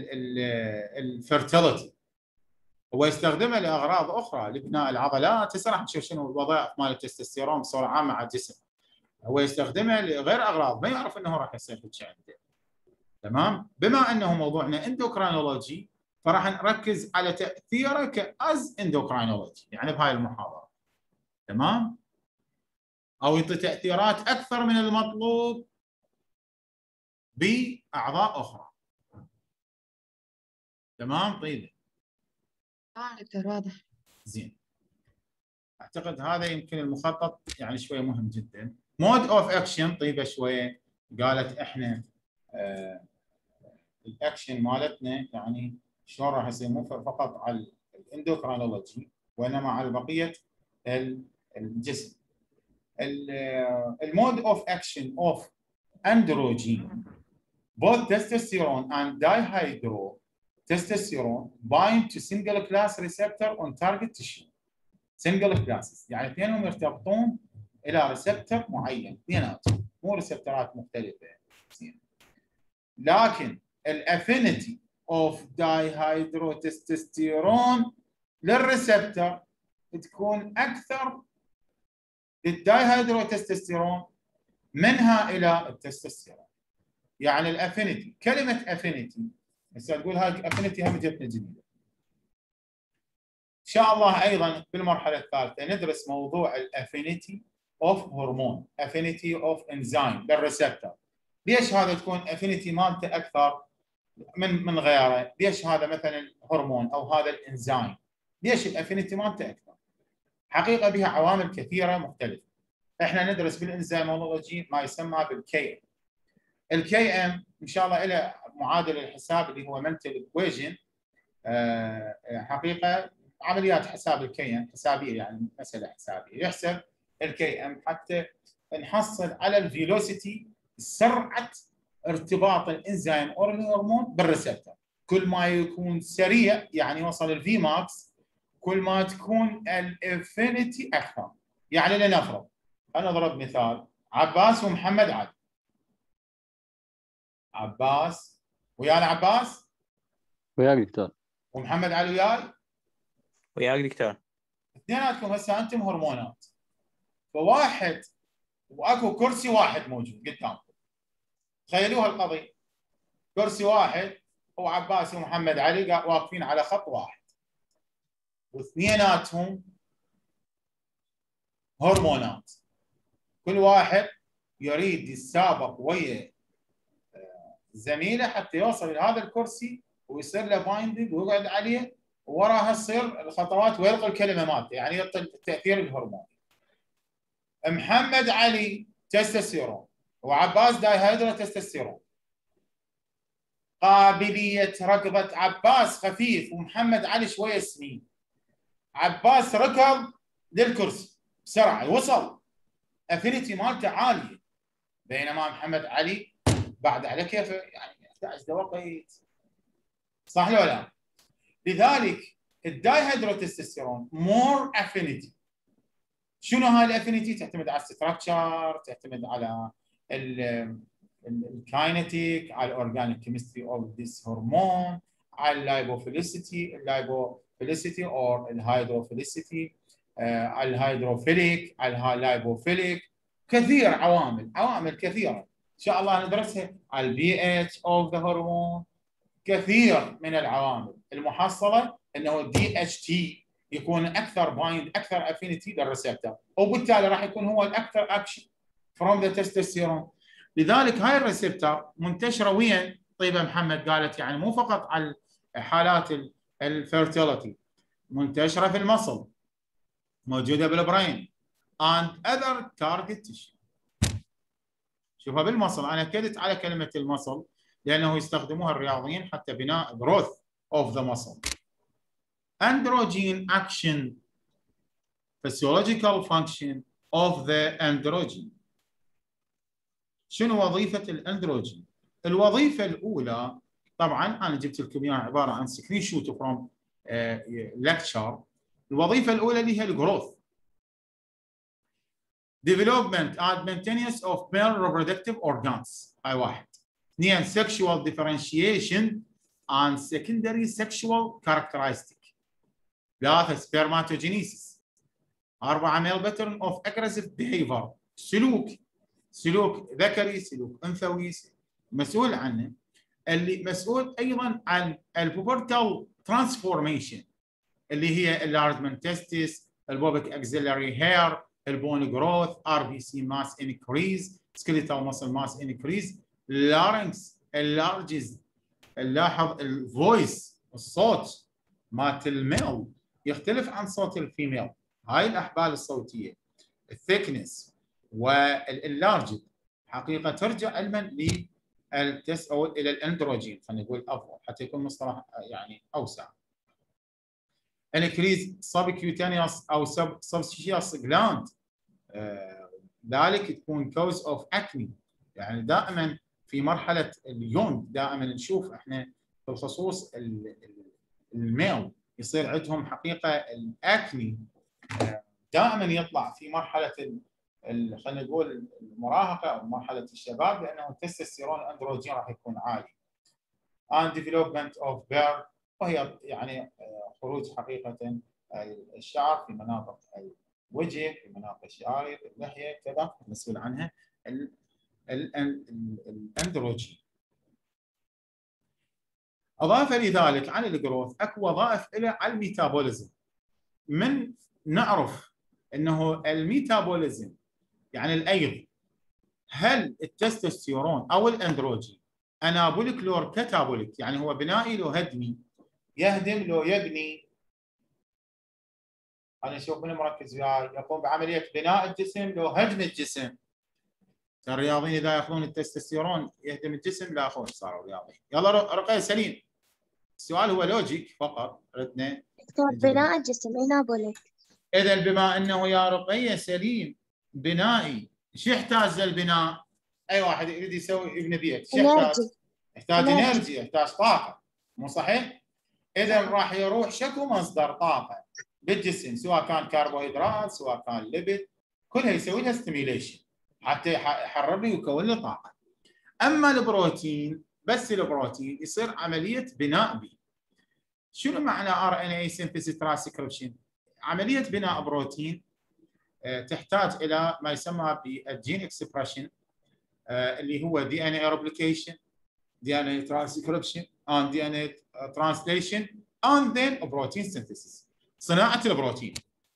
A: الفيرتيليتي، هو يستخدمه لاغراض اخرى لبناء العضلات. هسه راح نشوف شنو الوظائف مال التستوستيرون بصوره عامه على الجسم. هو يستخدمه لغير اغراض، ما يعرف انه راح يصير هيك عنده. تمام؟ بما انه موضوعنا اندوكراينولوجي فراح نركز على تاثيره كاز اندوكراينولوجي يعني بهاي المحاضره. تمام؟ او يعطي تاثيرات اكثر من المطلوب باعضاء اخرى. تمام؟ طيب.
C: دكتور واضح.
A: زين. اعتقد هذا يمكن المخطط يعني شويه مهم جدا. مود اوف اكشن طيبه شويه، قالت احنا الاكشن مالتنا يعني شلون راح يصير مو فقط على الاندوكراينولوجي وانما على بقيه الجسم. المود اوف اكشن اوف اندروجين both testosterone and dihydrotestosterone bind to single class receptor on target tissue. single classes يعني اثنينهم يرتبطون الى ريسبتور معين، اثنيناتهم مو ريسبتورات مختلفه. لكن الافينيتي اوف دايهيدروتستوستيرون للريسبتور تكون اكثر للدايهيدروتستوستيرون منها الى التستوستيرون. يعني الافينيتي، كلمه افينيتي هسه تقول هاي افينيتي هم جتنا جديده. ان شاء الله ايضا بالمرحله الثالثه ندرس موضوع الافينيتي اوف هرمون، افينيتي اوف انزيم للريسبتور. ليش هذا تكون افينيتي مالته اكثر من غيره؟ ليش هذا مثلا هرمون او هذا الانزيم ليش الافينيتي مالته اكثر؟ حقيقه بها عوامل كثيره مختلفه. احنا ندرس بالانزيمولوجي ما يسمى بالكي. الكي ام ان شاء الله له معادله الحساب اللي هو منتل ايكويشن. حقيقه عمليات حساب الكي ام حسابيه، يعني مساله حسابيه يحسب الكي ام حتى نحصل على الفيلوسيتي، سرعه ارتباط الانزيم او الهرمون بالريسبتور. كل ما يكون سريع يعني يوصل الفي ماكس كل ما تكون الافينيتي اكثر. يعني لنفرض انا اضرب مثال عباس ومحمد علي. عباس ويانا، عباس
D: وياك دكتور،
A: ومحمد علي وياي
B: وياك دكتور.
A: اثنيناتكم هسه انتم هرمونات، فواحد واكو كرسي واحد موجود قدامكم. تخيلوها القضيه، كرسي واحد هو عباس ومحمد علي واقفين على خط واحد، واثنيناتهم هرمونات. كل واحد يريد يتسابق ويا زميله حتى يوصل الى هذا الكرسي ويصير له بايندنج ويقعد عليه، ووراها تصير الخطوات ويلقى الكلمه مالته، يعني يعطي التاثير الهرموني. محمد علي تستوستيرون وعباس دايهيدروتستوستيرون. قابليه ركضه عباس خفيف ومحمد علي شويه سمين. عباس ركض للكرسي بسرعه، وصل افينيتي مالته عاليه، بينما محمد علي بعد على كيفه يعني يحتاج توقيت. صح ولا لا؟ لذلك الدايهيدروتستوستيرون مور افينيتي. شنو هاي الافينيتي؟ تعتمد على الستراكشر، تعتمد على الكاينتيك، على الاورجانيك كيمستري اوف ذيس هرمون، على اللايبوفيليسيتي اور الهيدروفيليسيتي، على الهيدروفيليك، على اللايبوفيليك، كثير عوامل كثيره ان شاء الله ندرسها، على البي اتش اوف ذا هرمون، كثير من العوامل. المحصله انه الدي اتش تي يكون اكثر بايند، اكثر افينيتي للريسبتور، وبالتالي راح يكون هو الاكثر اكشن فروم ذا تستوستيرون. لذلك هاي الريسبتور منتشره وين؟ طيبه محمد قالت يعني مو فقط على حالات الفيرتيليتي، منتشره في المصل، موجوده بالبرين and other target tissue. شوفها بالمصل، انا اكدت على كلمه المصل لانه يستخدموها الرياضيين حتى بناء growth of the muscle. Androgen action, physiological function of the androgen. شنو وظيفة الاندروجين؟ الوظيفة الأولى طبعا أنا جبت لكم إياها عبارة عن سكرين شوت فروم لكتشر. الوظيفة الأولى اللي هي الجروث. Development and maintenance of male reproductive organs. هاي واحد. اثنين sexual differentiation and secondary sexual characteristic. ثلاثة spermatogenesis. أربعة male pattern of aggressive behavior. سلوك ذكري، سلوك أنثوي مسؤول عنه، اللي مسؤول أيضا عن البوبرتال ترانسفورميشن اللي هي اللارجمنت تستس، البوبيك اكسيلاري هير، البون جروث، ار بي سي ماس انكريز، سكيليتال ماسل ماس انكريز، اللارنكس اللارجز. نلاحظ الفويس، الصوت مالت الميل يختلف عن صوت الفيميل. هاي الأحبال الصوتية، الثيكنس واللارج حقيقة ترجع علما للتس أو إلى الأندروجين، خلينا نقول أفضل حتى يكون مصطلح يعني أوسع. انكريز سبكيوتينيوس أو سبستيشيوس جلاند، ذلك تكون كوز أوف أكني. يعني دائما في مرحلة اليونغ دائما نشوف احنا بالخصوص الميل يصير عندهم حقيقة الأكني دائما يطلع في مرحلة خلينا نقول المراهقة أو مرحلة الشباب، لأنه التستوستيرون الأندروجين راح يكون عالي. and development of beard، وهي يعني خروج حقيقة الشعر في مناطق الوجه، في مناطق الشعر، اللحية، كذا مسؤول عنها الأندروجين. أضافة لذلك عن الجروث أكو وظائف له على الميتابوليزم. من نعرف أنه الميتابوليزم يعني الأيض، هل التستوستيرون أو الأندروجين أنابوليك لو كاتابوليك؟ يعني هو بنائي لو هدمي؟ يهدم لو يبني؟ أنا أشوف من مركز وياي، يقوم بعملية بناء الجسم لو هدم الجسم. الرياضيين إذا يأخذون التستوستيرون يهدم الجسم، لا أخوش صاروا رياضيين. يلا رقية سليم. السؤال هو لوجيك فقط، ردنا
H: بناء الجسم انابوليك.
A: إذا بما أنه يا رقية سليم بنائي، شو يحتاج للبناء؟ أي واحد يريد يسوي يبني بيت، شو يحتاج؟ يحتاج انرجي، يحتاج طاقة، مو صحيح؟ إذا راح يروح شكو مصدر طاقة بالجسم، سواء كان كربوهيدرات، سواء كان ليبيد، كلها يسوي لها ستيميليشن حتى يحرر لي ويكون لي طاقة. أما البروتين، بس البروتين يصير عملية بناء بي. شنو معنى RNA synthesis transcription؟ عملية بناء بروتين تحتاج إلى ما يسمى بالجين اكسبريشن اللي هو DNA replication، DNA transcription and DNA translation and then protein synthesis، صناعة البروتين.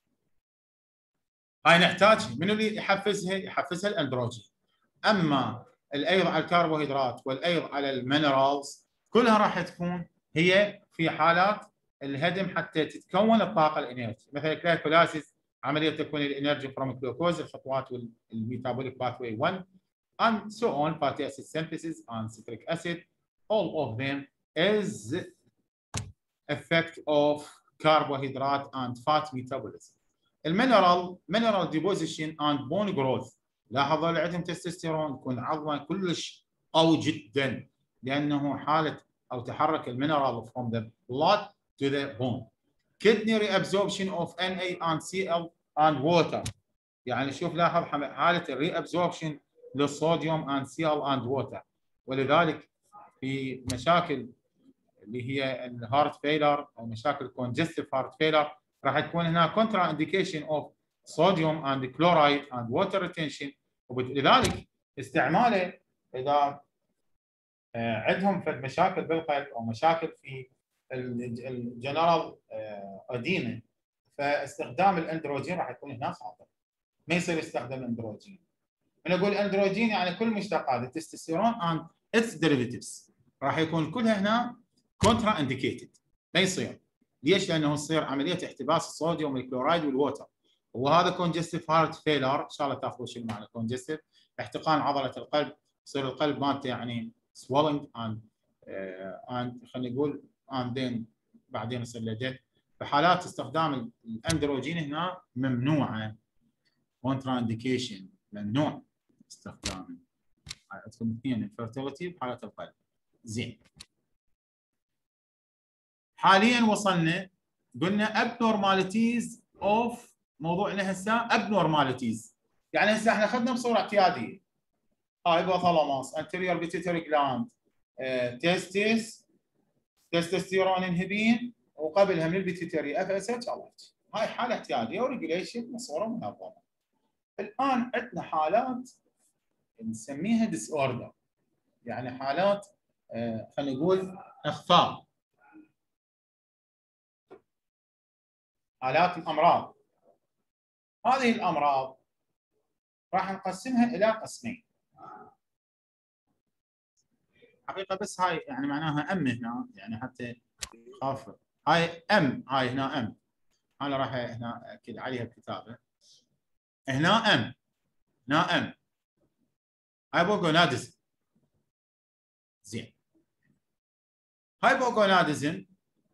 A: هاي نحتاج من اللي يحفزها؟ يحفزها الأندروجين. أما الأيض على الكربوهيدرات والأيض على المينرالز كلها راح تكون هي في حالات الهدم حتى تتكون الطاقة الإنرجي، مثل الكلايكوليسيس، عملية تكوين الإنرجي فروم جلوكوز، الخطوات والميتابوليك باثوي 1 and so on، fatty acid synthesis and citric acid، all of them is effect of carbohydrate and fat metabolism. mineral deposition and bone growth. لاحظوا اللي عندهم تستوستيرون يكون عظمه كلش قوي جدا لانه حاله او تحرك المينرال from the blood to the bone. kidney reabsorption of Na and Cl and water. يعني شوف لاحظ حاله الريابزوربشن للصوديوم and Cl and water. ولذلك في مشاكل اللي هي الهارت فيلر او مشاكل congestive heart failure راح تكون هنا كونترا انديكيشن اوف صوديوم اند كلورايد اند ووتر ريتنشن. ولذلك استعماله اذا عندهم مشاكل بالقلب او مشاكل في الجنرال اديما فاستخدام الاندروجين راح يكون هنا خاطئ. ما يصير يستخدم الاندروجين. انا اقول اندروجين يعني كل مشتقات التستوستيرون اند اتس ديريفيتيفز راح يكون كلها هنا كونترا انديكيتد. ما يصير. ليش؟ لانه تصير عمليه احتباس الصوديوم والكلورايد والووتر. وهذا كونجستيف هارت فيلر. ان شاء الله تاخذوا شو معنى كونجستيف. احتقان عضله القلب. يصير القلب مالته يعني swelling and خلينا نقول and then بعدين يصير له ديث. فحالات استخدام الاندروجين هنا ممنوعه. كونترا انديكيشن ممنوع استخدامه. عندكم اثنين الفيرتيليتي بحاله القلب. زين. حاليا وصلنا قلنا abnormalities of موضوعنا هسه abnormalities. يعني هسه احنا اخذنا بصوره اعتياديه hypothalamus anterior pituitary gland تستوستيرون انهبين وقبلها من البيتيوتري FSH LH. هاي حاله اعتياديه وريجوليشن بصوره منظمه. الان عندنا حالات نسميها disorder. يعني حالات خلينا نقول اخفاء. حالات الامراض. هذه الامراض راح نقسمها الى قسمين. حقيقه بس هاي يعني معناها ام هنا يعني حتى خاف هاي ام هاي هنا ام. انا راح هنا اكد عليها بكتابه. هنا ام هنا ام هايبوغوناديزم. زين. هايبوغوناديزم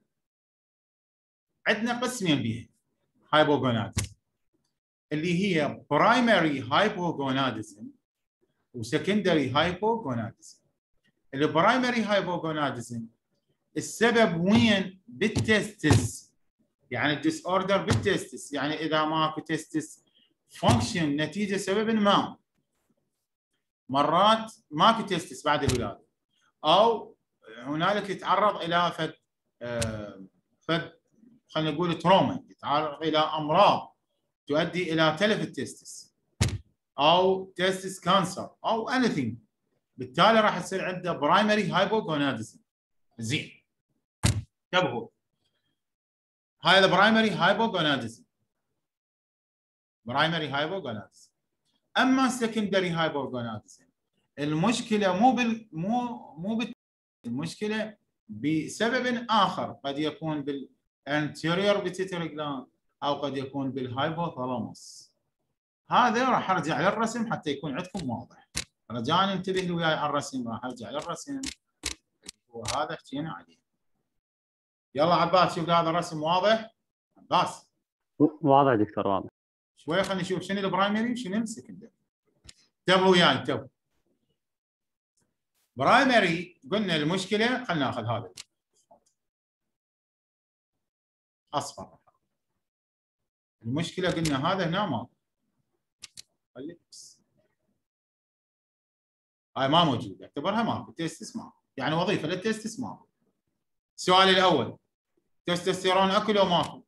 A: عندنا قسمين بيها. هايبوغوناديزم اللي هي برايمري هايبوغوناديزم وسكندري هايبوغوناديزم. البرايمري هايبوغوناديزم السبب وين؟ بالتستس. يعني الديس اوردر بالتستس. يعني اذا ماكو تستس فانكشن نتيجه سبب ما. مرات ماكو تستس بعد الولاده او هنالك يتعرض الى فد خلينا نقول تروما، يتعرض الى امراض تؤدي الى تلف التستس او تستس كانسر او anything. بالتالي راح يصير عنده برايمري هايبوغوناديزم. زين. انتبهوا. هاي البرايمري هايبوغوناديزم. برايمري هايبوغوناديزم. اما سكندري هايبوغوناديزم المشكله المشكله بسبب اخر. قد يكون بالانتيريور بيتيوتري جلاند او قد يكون بالهايبوثالاموس. هذا راح ارجع للرسم حتى يكون عندكم واضح. رجاء انتبه لي وياي على الرسم. راح ارجع للرسم وهذا حكينا عليه. يلا عباس شوف هذا الرسم واضح؟ عباس
D: واضح دكتور واضح.
A: شويه خلينا نشوف شنو البرايمري وشنو السكندري. انتبهوا وياي انتبهوا. برايمري قلنا المشكله خلينا ناخذ هذا اصفر. المشكله قلنا هذا هنا ما هاي ما موجوده اعتبرها ماكو تستس ماكو. يعني وظيفه للتستس ماكو. السؤال الاول تستوستيرون اكو لو ماكو؟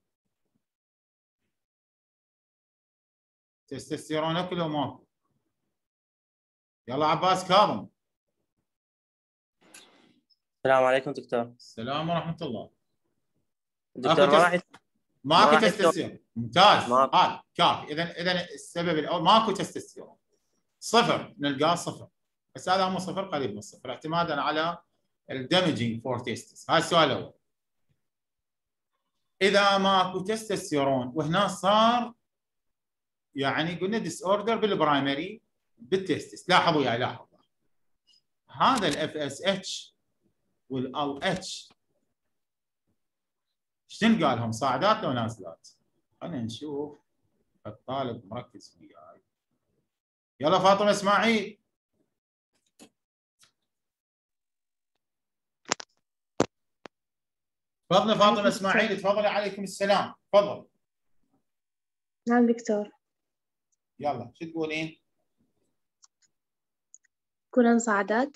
A: تستوستيرون اكو لو ماكو؟ يلا عباس كاظم.
I: السلام عليكم دكتور.
A: السلام ورحمه الله.
I: دكتور
A: ماكو تستوستيرون. ممتاز. هذا كافي. اذا السبب الاول ماكو تستوستيرون. صفر نلقاه صفر. بس هذا مو صفر قريب من الصفر اعتمادا على الدمجينج فور تيستس. هذا السؤال الاول. اذا ماكو تستوستيرون وهنا صار يعني قلنا ديس اوردر بالبرايمري بالتستس. لاحظوا وياي لاحظوا هذا الاف اس اتش والال اتش ايش شنو قال لهم صاعدات لو نازلات؟ خلينا نشوف الطالب مركز وياي. يلا فاطمه اسماعيل. تفضلي فاطمه اسماعيل، تفضلي. عليكم السلام، تفضل.
J: نعم دكتور.
A: يلا شو تقولين؟
J: كلن صعدات.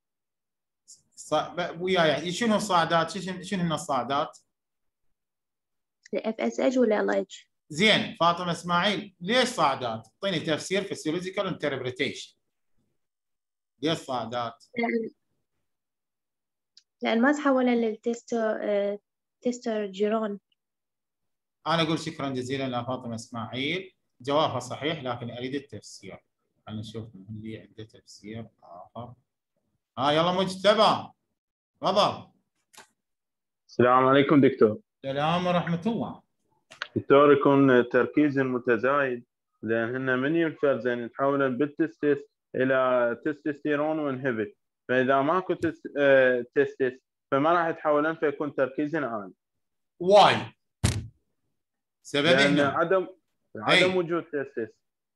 A: وياي شنو الصاعدات؟ شنو هن الصاعدات؟
J: FSH ولا LH؟
A: زين فاطمه اسماعيل، ليش صاعدات؟ اعطيني تفسير فيسيولوجيكال انتربريتيشن. ليش صاعدات؟
J: لأن ما تحول للتستوستيرون.
A: انا اقول شكرا جزيلا لفاطمه اسماعيل، جوابها صحيح لكن اريد التفسير. خلينا نشوف من اللي عنده تفسير اخر. يلا مجتبى، تفضل.
K: السلام عليكم دكتور.
A: السلام ورحمه الله.
K: دكتور، يكون تركيز متزايد لان هن من ينفرزن يتحولن بالتستس الى تستوستيرون وانهبت، فاذا ماكو تستس فما راح يتحولن فيكون تركيزهن عالي.
A: واي سبب هنا
K: عدم وجود تستس.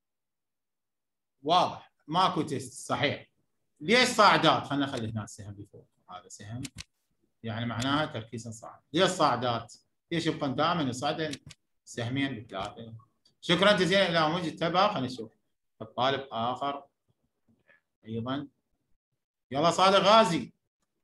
A: واضح ماكو تست، صحيح. ليش صاعدات؟ خلينا نخلي هنا السهم بفوق، هذا سهم يعني معناها تركيزها صاعد. ليش صاعدات؟ ليش يبقى دائما يصعدن سهمين بثلاثه؟ شكرا جزيلا الى مجتبى. خلينا نشوف الطالب اخر ايضا. يلا صادق غازي.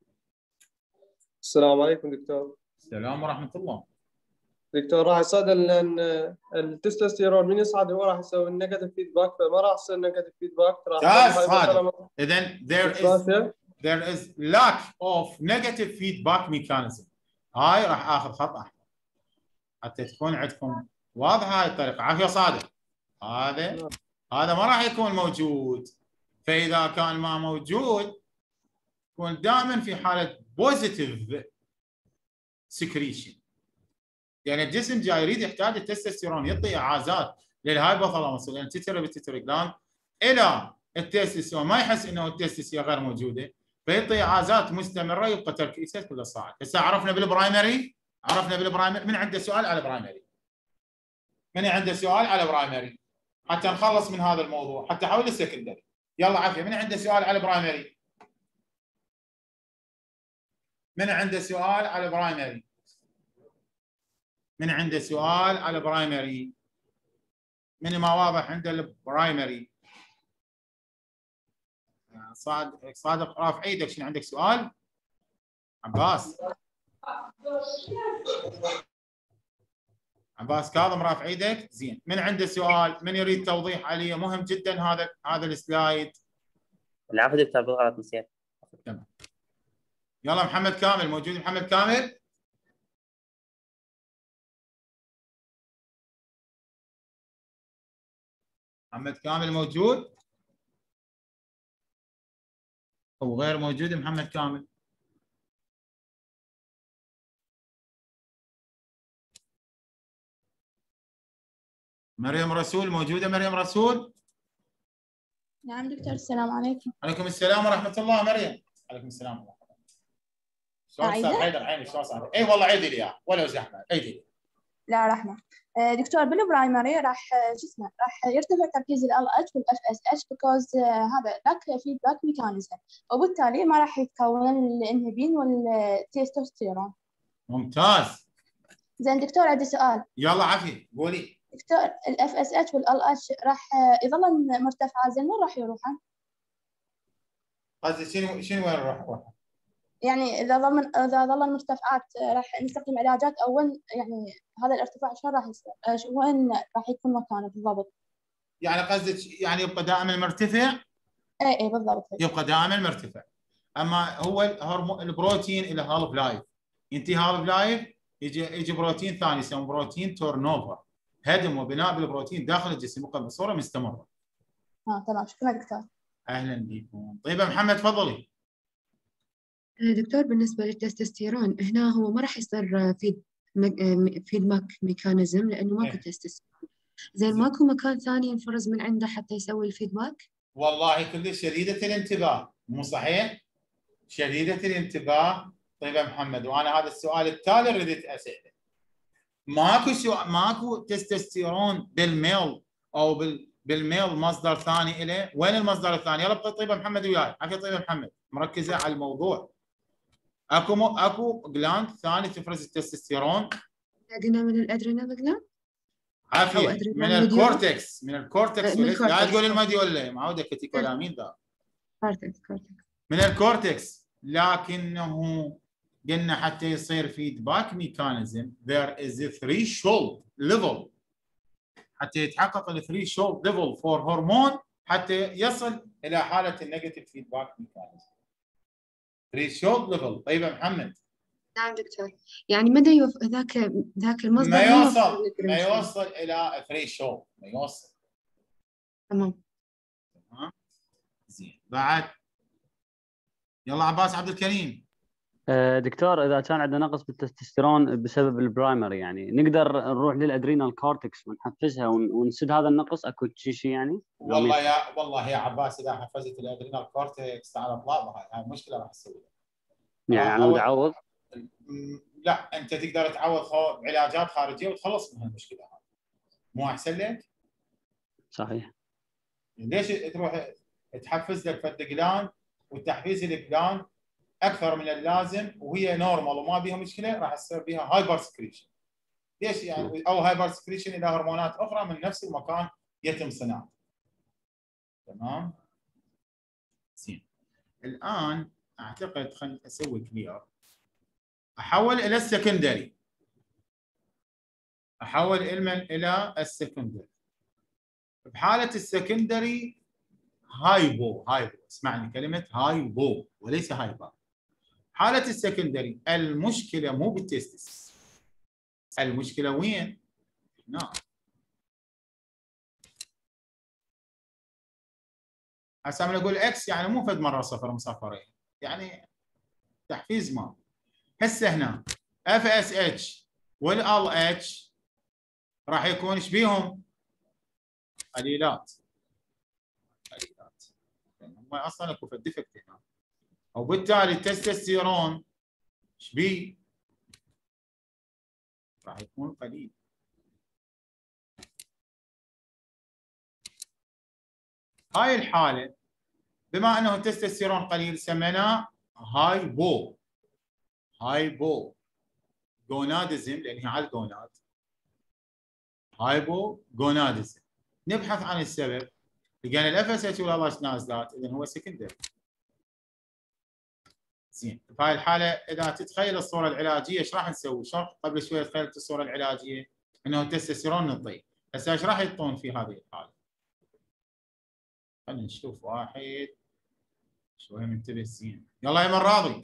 L: السلام عليكم دكتور.
A: السلام ورحمه الله.
L: دكتور، راح يصعد لان التستوستيرون من يصعد هو راح يسوي النيجاتيف فيدباك، فما راح يصير نيجاتيف فيدباك.
A: اذا there is lack of negative feedback mechanism. هاي راح اخذ خط احمر حتى تكون عندكم واضحه هاي الطريقه. عافيه صادق. هذا ما راح يكون موجود، فاذا كان ما موجود يكون دائما في حاله بوزيتيف سكريشن، يعني الجسم جاي يريد يحتاج التستوستيرون، يعطي اعازات للهايبوثالاموس والانتيتيري بيتيوتري جلاند الى التستوستيرون، ما يحس انه التستوستيرون غير موجوده، فيعطي اعازات مستمره يبقى تركيزه كله صاعد. هسه عرفنا بالبرايمري، من عنده سؤال على برايمري؟ من عنده سؤال على برايمري؟ حتى نخلص من هذا الموضوع حتى حول السكندري. يلا عافيه، من عنده سؤال على برايمري؟ من عنده سؤال على برايمري؟ من عنده سؤال على برايمري؟ من ما واضح عنده البرايمري؟ صادق رافع ايدك، شنو عندك سؤال؟ عباس كاظم رافع ايدك، زين. من عنده سؤال؟ من يريد توضيح عليه؟ مهم جدا هذا السلايد.
I: العفو دكتور، بالغلط نسيت.
A: تمام. يلا محمد كامل، موجود محمد كامل؟ محمد كامل موجود او غير موجود؟ محمد كامل. مريم رسول موجوده؟ مريم رسول.
J: نعم دكتور. السلام عليكم.
A: عليكم السلام ورحمه الله. مريم. عليكم السلام ورحمه الله. شلون استاذ حيدر عيني؟ شلون صار؟ اي والله عيدي لي اياه ولا زحمه، عيدي لي.
J: لا رحمة. دكتور، بالبرايمري راح راح يرتفع تركيز ال LH وال FSH because هذا lack feedback mechanism، وبالتالي ما راح يتكون الانهبين والتستوستيرون.
A: ممتاز.
J: زين دكتور، عندي سؤال.
A: يلا عافية قولي.
J: دكتور، ال FSH وال LH راح يظلن مرتفعة، زين وين راح يروحن؟
A: قصدي شنو وين راح؟
J: يعني إذا ظل مرتفعات راح نستخدم علاجات، أو وين يعني هذا الارتفاع شلون راح يصير؟ وين راح يكون مكانه بالضبط؟
A: يعني قصدك يعني يبقى دائما مرتفع؟
J: اي بالضبط.
A: يبقى دائما مرتفع. اما هو البروتين الى هالف لايف، ينتهي هالف لايف يجي بروتين ثاني يسمى بروتين تورن اوفر، هدم وبناء بالبروتين داخل الجسم يبقى بصوره مستمره.
J: تمام، شكرا دكتور.
A: اهلا بكم. طيب محمد تفضلي.
C: دكتور، بالنسبة للتستوستيرون هنا هو ما راح يصير فيدباك ميكانيزم لأنه ماكو تستوستيرون. زين ماكو مكان ثاني ينفرز من عنده حتى يسوي الفيدباك؟
A: والله كلش شديدة الانتباه، مو صحيح؟ شديدة الانتباه. طيب يا محمد، وأنا هذا السؤال التالي رديت أسأله. ماكو تستوستيرون بالميل او بالميل مصدر ثاني له. وين المصدر الثاني؟ يلا طيبه محمد وياي، عافيه طيبه محمد، مركزه على الموضوع. اكو جلاند ثاني تفرز التستوستيرون.
C: قلنا من الادرينال جلاند.
A: عافيه من الكورتكس. من الكورتكس. لا تقول المديولا، معوده كتيكولامين ذا. كورتكس من الكورتكس. لكنه قلنا حتى يصير فيدباك ميكانيزم there is a threshold level، حتى يتحقق ال threshold level for hormone حتى يصل الى حاله النيجاتيف فيدباك ميكانيزم. threshold level. طيب يا محمد.
C: نعم دكتور، يعني مدى ذاك المصدر
A: ما يوصل الى threshold، ما يوصل.
C: تمام.
A: زين. بعد يلا عباس عبد الكريم.
D: دكتور، اذا كان عندنا نقص بالتستوستيرون بسبب البرايمري، يعني نقدر نروح للادرينال كورتكس ونحفزها ونسد هذا النقص؟ اكو شيء يعني؟
A: والله يا عباس، اذا حفزت الادرينال كورتكس تعال اطلع بها، هاي مشكله راح تسوي.
D: يعني انا متعوض؟
A: لا، انت تقدر تعوض بعلاجات خارجيه وتخلص من هالمشكله هاي. مو احسن لك؟
D: صحيح.
A: ليش تروح تحفز لك فد جلاند والتحفيز الجلاند اكثر من اللازم وهي نورمال وما بيها مشكله، راح تصير بيها هايبر سكريشن. ليش يعني؟ او هايبر سكريشن اذا هرمونات اخرى من نفس المكان يتم صناعته. تمام؟ زين. الان اعتقد خليني اسوي كلير. احول الى السكندري. احول الى السكندري. بحاله السكندري هايبو، اسمعني كلمه هايبو وليس هايبر. حالة السكندري المشكلة مو بالتستس، المشكلة وين؟ هنا. هسه من اقول اكس يعني مو فد مرة صفر مصفرين، يعني تحفيز ما. هسه هنا اف اس اتش والال اتش راح يكون ايش بيهم؟ قليلات. يعني هم اصلا اكو فد ديفكت هنا. وبالتالي التستوستيرون ايش بيه؟ راح يكون قليل. هاي الحالة بما انه التستوستيرون قليل سميناه هايبو جوناديزم، لان هي على الجوناد. هايبو جوناديزم. نبحث عن السبب، لقينا الاف اس اتش والال نازلات، اذا هو سكندري. زين. بهاي الحاله اذا تتخيل الصوره العلاجيه ايش راح نسوي؟ شلون قبل شويه تخيلت الصوره العلاجيه انه التستوستيرون نعطيه، هسه ايش راح يعطون في هذه الحاله؟ خلينا نشوف واحد شويه منتبه. زين. يلا يا من راضي.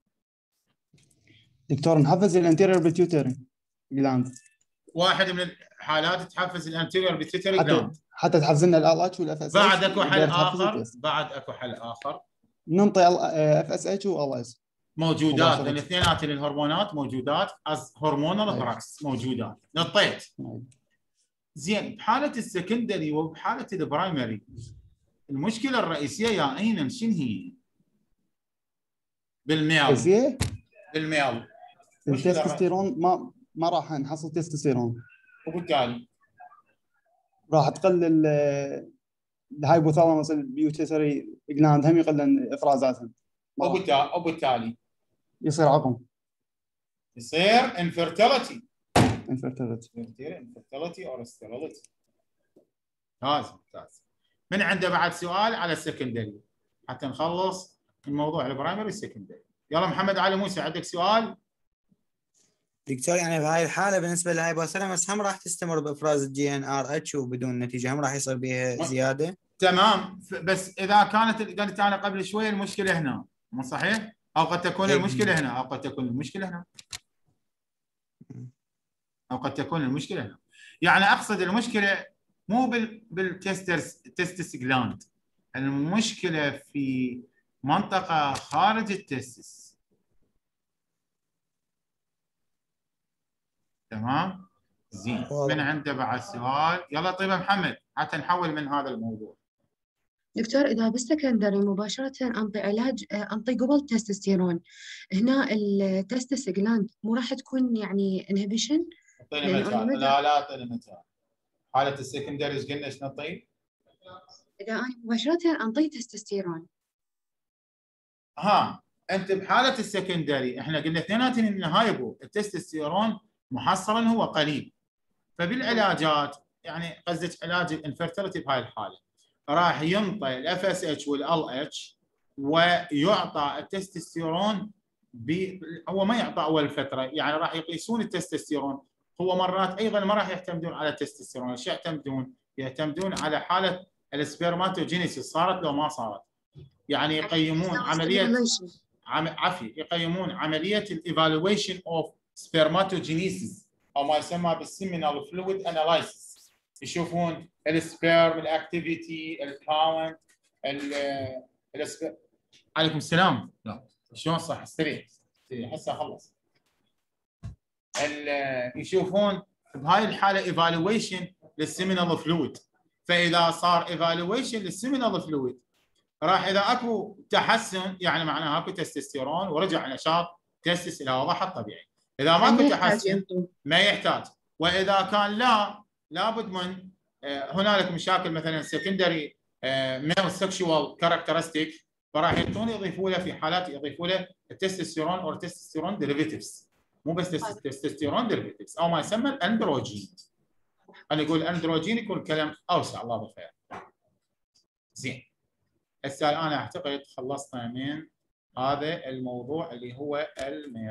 M: دكتور، نحفز الانتيريور بيتيوتري جلاند.
A: واحد من الحالات تحفز الانتيريور بيتيوتري جلاند
M: حتى تحفز لنا ال اتش والاف اس اتش.
A: بعد اكو حل اخر.
M: ننطي اف اس اتش وال اس
A: موجودات، لان الاثنينات الهرمونات موجودات از هرمونال دراكس موجودات. نطيت. زين. بحاله السكندري وبحاله البرايمري المشكله الرئيسيه يا ايمن شنو هي؟ بالميل.
M: التستوستيرون ما راح نحصل تستوستيرون،
A: وبالتالي
M: راح تقلل الهايبوثالاموس البيوتيتري جلاند، هم يقلل افرازاتهم،
A: وبالتالي
M: يصير عقم،
A: يصير انفيرتيليتي او ستيريليتي. ممتاز. من عنده بعد سؤال على السكندري حتى نخلص الموضوع البرايمري السكندري؟ يلا محمد علي موسى، عندك سؤال؟
B: دكتور، يعني بهاي الحاله بالنسبه للهايبوثالاموس هم راح تستمر بافراز الجي ان ار اتش وبدون نتيجه، هم راح يصير بها زياده؟
A: تمام. بس اذا كانت قلت انا قبل شويه المشكله هنا، مو صحيح؟ او قد تكون المشكله هنا، او قد تكون المشكله هنا. يعني اقصد المشكله مو بالتستس جلاند، المشكله في منطقه خارج التستس. تمام؟ زين. من عنده بعد سؤال؟ يلا طيب محمد حتى نحول من هذا الموضوع.
C: دكتور، إذا بالسكندري مباشرة أنطي علاج، أنطي قبل التستوستيرون، هنا التستس جلاند مو راح تكون يعني انهبيشن؟
A: اعطيني مثال. لا اعطيني مثال. حالة السكندري ايش قلنا ايش نعطي؟
C: إذا أنا مباشرة أنطي تستوستيرون.
A: انت بحاله السكندري احنا قلنا اثنيناتهم ان هايبو التستوستيرون محصلا هو قليل، فبالعلاجات يعني قصدك علاج الانفيرتيلتي بهاي الحاله راح ينطي الاف اس اتش والال اتش ويعطى التستوستيرون هو ما يعطى اول فتره، يعني راح يقيسون التستوستيرون. هو مرات ايضا ما راح يعتمدون على التستوستيرون، ايش يعتمدون؟ يعتمدون على حاله السبرماتوجينيسيس صارت لو ما صارت، يعني يقيمون عمليه يقيمون عمليه الايفالويشن اوف سبرماتوجينيسيس او ما يسمى بالسيمينال فلويد اناليسيس، يشوفون السبيرم الاكتيفيتي الكاونت عليكم السلام. لا شلون صح استريح هسه اخلص. يشوفون بهاي الحاله ايفالويشن للسيمينال فلويد، فاذا صار ايفالويشن للسيمينال فلويد راح اذا اكو تحسن يعني معناها اكو تستوستيرون ورجع نشاط تستس الى وضعها الطبيعي. اذا ماكو تحسن ما يحتاج، واذا كان لا لابد من هنالك مشاكل مثلا سكندري ميل سكشوال كاركترستيك فراح يعطون يضيفوا له في حالات يضيفوا له التستوستيرون او التستوستيرون ديريفيتيفز، مو بس تستوستيرون ديريفيتيفز او ما يسمى الاندروجين. انا اقول اندروجين يكون كلام اوسع. الله بالخير. زين هسه انا اعتقد خلصنا من هذا الموضوع اللي هو الميل.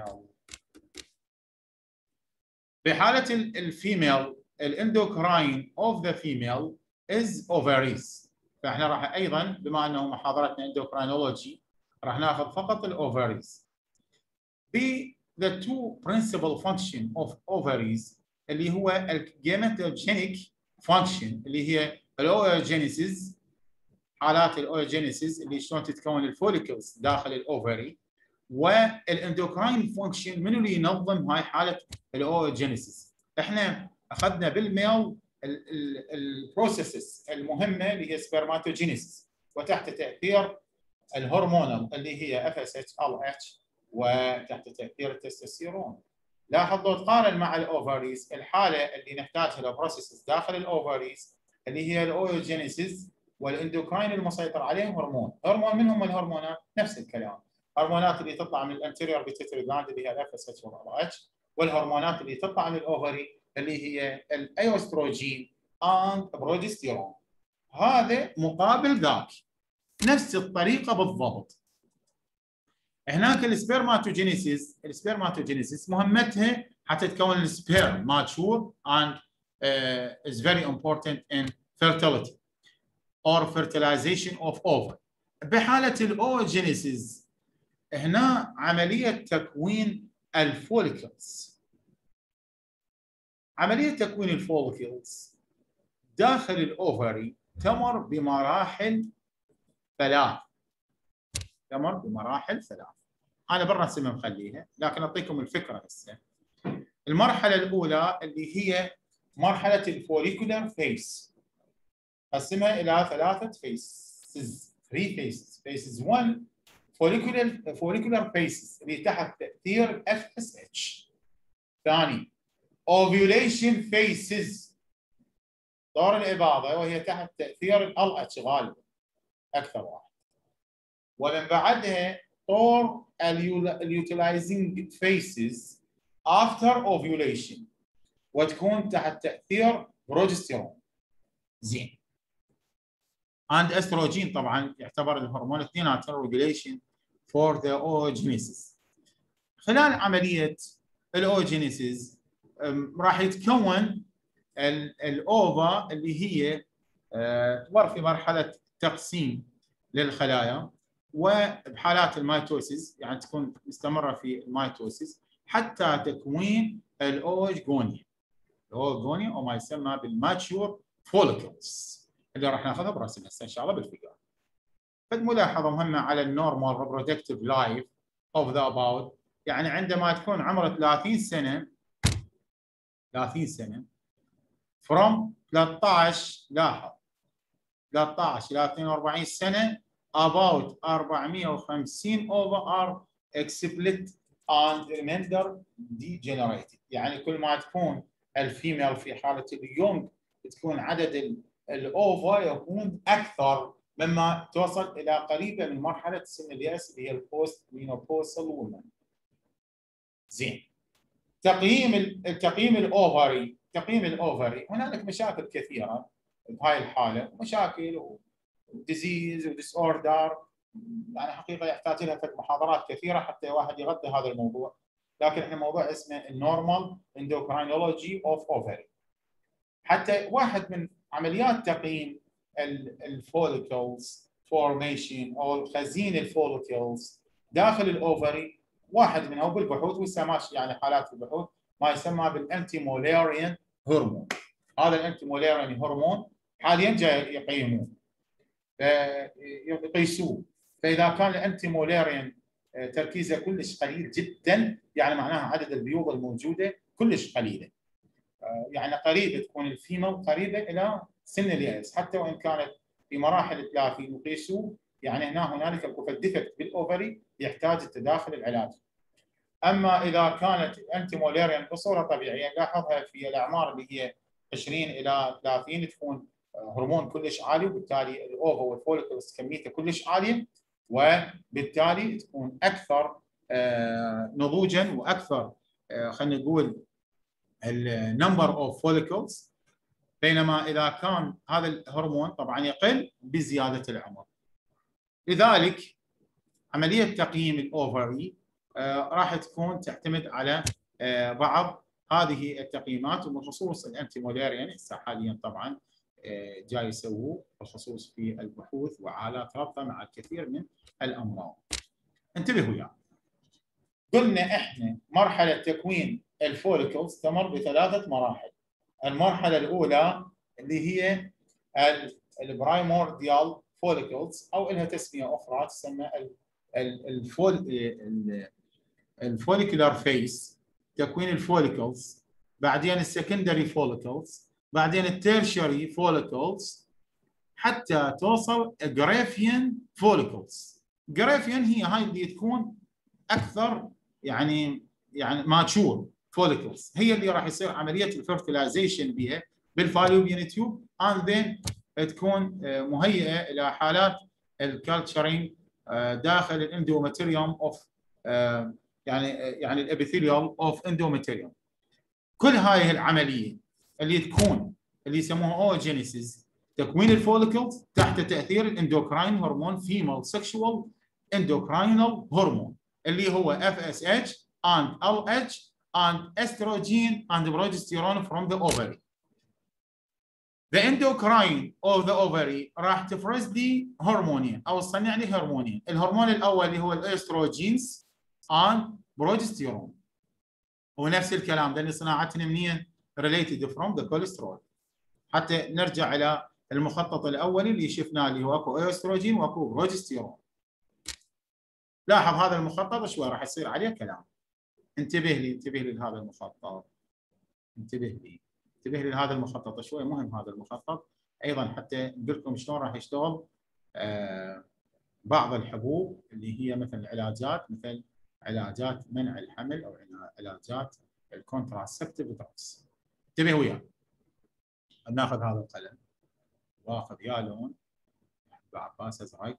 A: بحاله الفيميل الاندوكراين اوف ذا فيميل از اوفريز، فاحنا راح ايضا بما انه محاضرتنا اندوكراينولوجي راح ناخذ فقط الاوفريز. the two principal function of ovaries اللي هو الجيماتوجينيك فانكشن اللي هي الاوجينيسيس، حالات الاوجينيسيس اللي شلون تتكون الفوليكلز داخل الاوفري، والاندوكراين فانكشن منو اللي ينظم هاي حاله الاوجينيسيس. احنا اخذنا بالميل البروسيسز المهمه اللي هي سبرماتوجينيسيس وتحت تاثير الهرمونال اللي هي اف اس اتش ال اتش وتحت تاثير التستوستيرون. لاحظ لو تقارن مع الاوفريز الحاله اللي نحتاجها لبروسيسز داخل الاوفريز اللي هي الاوجينيسيس والاندوكراين المسيطر عليهم هرمون من هم الهرمونات؟ نفس الكلام، هرمونات اللي تطلع من الانتيريور بيتيتري جلاند اللي هي الاف اس اتش والال اتش، والهرمونات اللي تطلع من الاوفري اللي هي الايوستروجين اند بروجستيرون. هذا مقابل ذاك نفس الطريقه بالضبط. هناك السبرماتوجينيسيس مهمتها حتى تكون السبيرم ماتشور and is very important in fertility or fertilization of ovum. بحالة الأوجينيسيس هنا عملية تكوين الفوليكلز. عملية تكوين الفوليكلز داخل الأوفري تمر بمراحل ثلاث. أنا بالرسم مخليها لكن أعطيكم الفكرة هسه. المرحلة الأولى اللي هي مرحلة الفوليكولار فيس، قسمها إلى ثلاثة فيسز، 3 فيسز. فيسز 1 فوليكولار فيسز اللي تحت تأثير FSH. ثاني ovulation فيسز دور الإباضة وهي تحت تأثير LH غالبا أكثر واحد. ومن بعدها طور اليوتيلايزنج فيسز after ovulation وتكون تحت تأثير بروجستيرون. زين. and استروجين طبعا يعتبر الهرمون اثنيناتهم regulation for the oogenesis. خلال عملية الاوجينيسيس راح يتكون الاوفا اللي هي تمر في مرحلة تقسيم للخلايا، وبحالات الميتوسيس يعني تكون مستمرة في الميتوسيس حتى تكوين الاوجونيا. الاوجونيا او ما يسمى بالماتشور فوليكلز اللي راح ناخذها براسنا هسه ان شاء الله بالفيجر. فملاحظه مهمه على النورمال ريبرودكتيف لايف اوف ذا اباوت، يعني عندما تكون عمره 30 سنه from 13 لاحظ 13 الى 42 سنه about 450 over are explicit and remainder degenerated. يعني كل ما تكون الفيميل في حاله اليونغ تكون عدد الاوفا يكون اكثر مما توصل الى قريبه من مرحله سن الياس اللي هي البوست مينوبوسال وومن. زين. تقييم الاوفري هنالك مشاكل كثيره بهاي الحاله، مشاكل وديزيز وديس اوردر، يعني حقيقه يحتاج لها محاضرات كثيره حتى واحد يغطي هذا الموضوع، لكن احنا موضوع اسمه النورمال اندوكراينولوجي اوف اوفري. حتى واحد من عمليات تقييم الفوليكلز فورميشن او خزين الفوليكلز داخل الاوفري، واحد منها بالبحوث ويسمى ماشي يعني حالات البحوث ما يسمى بالانتي مولاريان هرمون. هذا الانتي مولاريان هرمون حاليا جاي يقيسوه، فاذا كان الانتي مولاريان تركيزه كلش قليل جدا يعني معناها عدد البيوض الموجوده كلش قليله، يعني قريبه تكون الفيميل قريبه الى سن الياس حتى وان كانت في مراحل الثلاثين وقيسوا، يعني هنالك اكو ديفكت بالاوفري يحتاج التداخل العلاجي. اما اذا كانت انتي مولاريان بصوره طبيعيه نلاحظها في الاعمار اللي هي 20 الى 30 تكون هرمون كلش عالي، وبالتالي الاوفا والفوليكلز كميته كلش عاليه، وبالتالي تكون اكثر نضوجا واكثر خلينا نقول النمبر اوف فوليكلز، بينما اذا كان هذا الهرمون طبعا يقل بزياده العمر. لذلك عمليه تقييم الاوفري راح تكون تعتمد على بعض هذه التقييمات، وبخصوص الانتي مولاريان هسه حاليا طبعا جاي يسووه بخصوص في البحوث وعالات رابطه مع الكثير من الامراض. انتبهوا وياي. قلنا احنا مرحله تكوين الفوليكلز تمر بثلاثه مراحل. المرحله الاولى اللي هي البرايمورديال فوليكلز او لها تسميه اخرى تسمى الفوليكولار فيس، تكوين الفوليكلز، بعدين السكندري فوليكلز، بعدين التيرشري فوليكلز، حتى توصل جرافيان فوليكلز. جرافيان هي هاي اللي تكون اكثر يعني ماتشور فوليكلز، هي اللي راح يصير عمليه الفيرتلايزيشن بها بالفالوبيان تيوب اند ذن تكون مهيئه الى حالات الكالتشرينج داخل الاندوماتيريوم اوف يعني الابيثيليوم اوف اندوماتيريوم. كل هاي العمليه اللي تكون اللي يسموها اوجينيسيس، تكوين الفوليكلز تحت تاثير الاندوكراين هرمون فيميل سكشوال اندوكراينال هرمون اللي هو FSH and LH and estrogen and progesterone from the ovary. The endocrine of the ovary راح تفرز لي هرمونين او تصنع لي هرمونين. الهرمون الاول اللي هو الاستروجينز and progesterone، ونفس الكلام لان صناعتنا منين؟ related from the cholesterol. حتى نرجع الى المخطط الاولي اللي شفناه اللي هو اكو استروجين واكو بروجستيرون. لاحظ هذا المخطط شوي راح يصير عليه كلام. انتبه لي لهذا المخطط. انتبه لي لهذا المخطط شوي مهم هذا المخطط ايضا حتى نقول لكم شلون راح يشتغل بعض الحبوب اللي هي مثل العلاجات مثل علاجات منع الحمل او علاجات الكونتراسبتيف دراجز. انتبه وياي. ناخذ هذا القلم واخذ يا لون بعباس ازرق.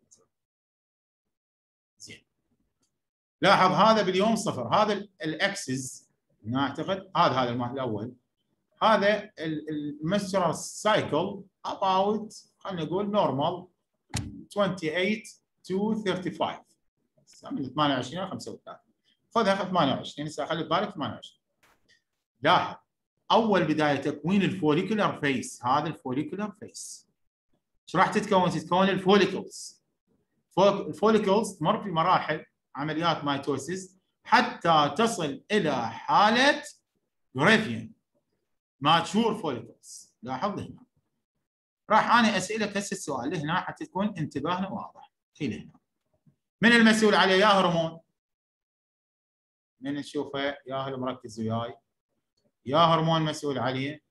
A: زين. لاحظ هذا باليوم صفر، هذا الاكسس نعتقد هذا الاول، هذا المسترال سايكل about خلينا نقول نورمال 28 to 35 من 28 الى 35. خذها 28 هسه خلي ببالك 28. لاحظ اول بدايه تكوين الفوليكولار فيس، هذا الفوليكولار فيس ايش راح تتكون؟ تتكون الفوليكلز. الفوليكلز تمر في مراحل عمليات مايتوسيس حتى تصل الى حاله جرافيان ماتشور فوليكلز. لاحظ هنا راح انا اسالك هسه السؤال هنا حتى تكون انتباهنا واضح. الى هنا من المسؤول عليه؟ يا هرمون من نشوفه يا هل مركز وياي؟ يا هرمون مسؤول عليه؟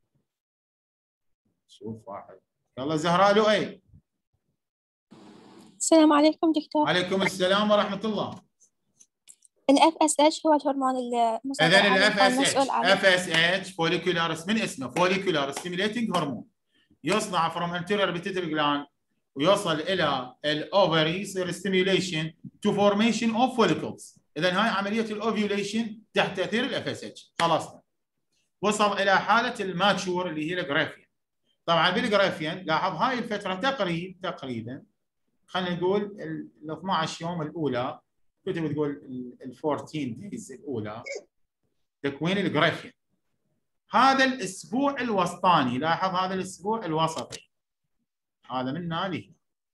A: شوف واحد. يلا زهراء لؤي.
N: السلام عليكم دكتور.
A: عليكم السلام ورحمة الله.
F: ال FSH هو الهرمون المسيطر
A: اذا
F: على
A: ال
F: المسؤول عن
A: FSH فوليكولار من اسمه فوليكولار ستيميليتنج هرمون، يصنع from anterior pituitary gland ويوصل الى الاوفري، يصير ستيميوليشن تو فورميشن اوف فوليكلز. اذا هاي عمليه الاوفيوليشن تحت تاثير ال FSH. خلصنا، وصل الى حاله الماتشور اللي هي الجرافيان. طبعا بالجرافيان لاحظ هاي الفتره تقريبا خلينا نقول ال 12 يوم الاولى، كنت بتقول ال 14 دايز الاولى تكوين الجرافيان. هذا الاسبوع الوسطاني، لاحظ هذا الاسبوع الوسطي، هذا من هنا لهنا.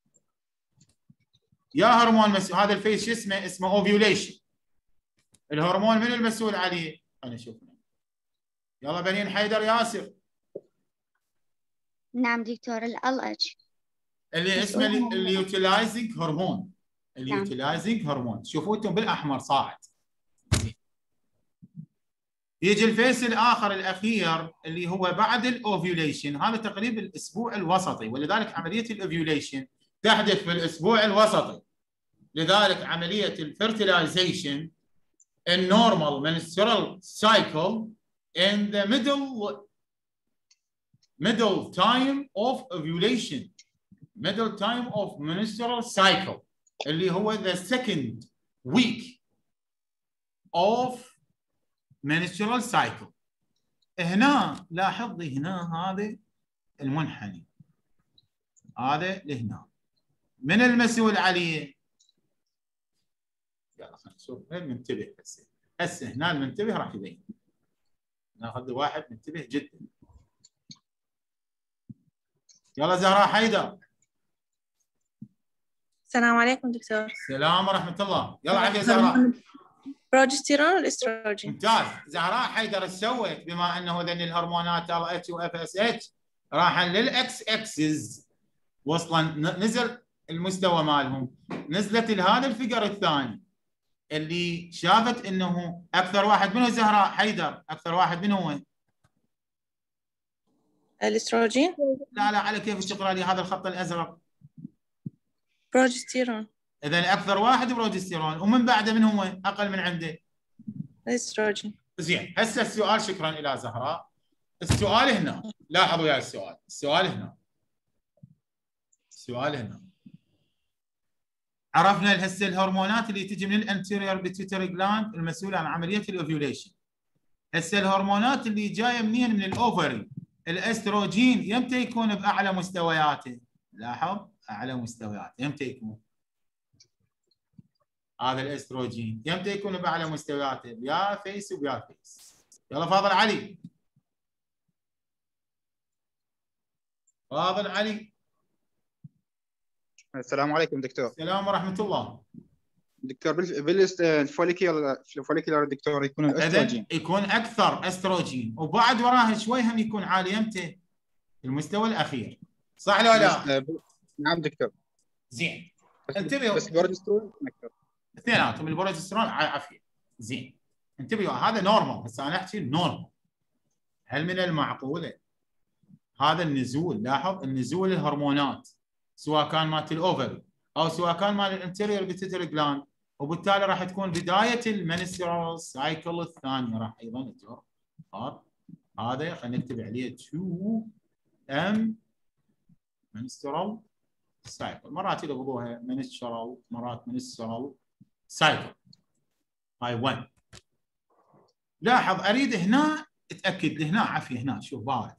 A: يا هرمون مسؤول هذا الفيس شو اسمه؟ اسمه اوفيوليشن. الهرمون من المسؤول عليه؟ خلينا نشوف. يلا بنين حيدر ياسر.
H: نعم دكتور، ال LH
A: اللي اسمه اليوتيلايزنج هرمون. اليوتيلايزنج هرمون، شوفوا انتم بالاحمر صاعد. يجي الفيس الاخر الاخير اللي هو بعد الاوفيوليشن، هذا تقريبا الاسبوع الوسطي، ولذلك عمليه الاوفيوليشن تحدث في الاسبوع الوسطي. لذلك عمليه الفيرتيلايزيشن النورمال menstrual cycle in the middle time of ovulation, middle time of menstrual cycle اللي هو the second week of menstrual cycle. هنا لاحظي هنا هذا المنحني، هذا لهنا من المسؤول عليه؟ يلا خلينا نشوف المنتبه. هسه هنا المنتبه راح يبين. ناخذ واحد منتبه جدا. يلا زهراء حيدر.
N: السلام عليكم دكتور.
A: السلام ورحمة الله. يلا عافية زهراء.
N: بروجستيرون والاستروجين.
A: ممتاز. زهراء حيدر ايش سويت؟ بما انه ذني الهرمونات LH و FSH راحن للاكس اكسس، وصلا نزل المستوى مالهم، نزلت لهذا الفيجر الثاني اللي شافت انه اكثر واحد منه زهراء حيدر، اكثر واحد منه هو
N: الاستروجين.
A: لا على كيف تقرا لي هذا الخط الازرق؟
N: بروجستيرون.
A: اذا اكثر واحد بروجستيرون، ومن بعده من هو اقل من عنده؟
N: الاستروجين.
A: زين، هسه السؤال، شكرا الى زهراء. السؤال هنا، لاحظوا يا السؤال هنا. السؤال هنا. عرفنا هسه الهرمونات اللي تجي من الانتيريور بيتيوتري جلاند المسؤوله عن عمليه الاوفيوليشن. هسه الهرمونات اللي جايه منين؟ من الاوفري. الاستروجين يمتى يكون باعلى مستوياته؟ لاحظ اعلى مستويات يمتى يكون؟ هذا الاستروجين يمتى يكون باعلى مستوياته؟ بيا فيس وبيا فيس. يلا فاضل علي. فاضل علي.
O: السلام عليكم دكتور.
A: السلام ورحمة الله.
O: دكتور بالفوليكيولار دكتور يكون الاستروجين
A: يكون اكثر استروجين، وبعد وراها شوي هم يكون عالي. يمتى؟ المستوى الاخير، صح ولا لا؟
O: نعم دكتور.
A: زين، انتبهوا.
O: بس البروجسترون اكثر.
A: اثنيناتهم البروجسترون عافيه. زين، انتبهوا، هذا نورمال. هسه انا احكي نورمال. هل من المعقوله هذا النزول؟ لاحظ النزول الهرمونات سواء كان مالت الاوفري او سواء كان مال الانتيريور بيتيوتري جلاند، وبالتالي راح تكون بدايه المنسترال سايكل الثانيه راح ايضا تجر. هذا خلينا نكتب عليه 2M منسترال سايكل. مرات يلفظوها منسترال، مرات منسترال سايكل. هاي 1. لاحظ اريد هنا اتاكد هنا عافيه. هنا شوف باعت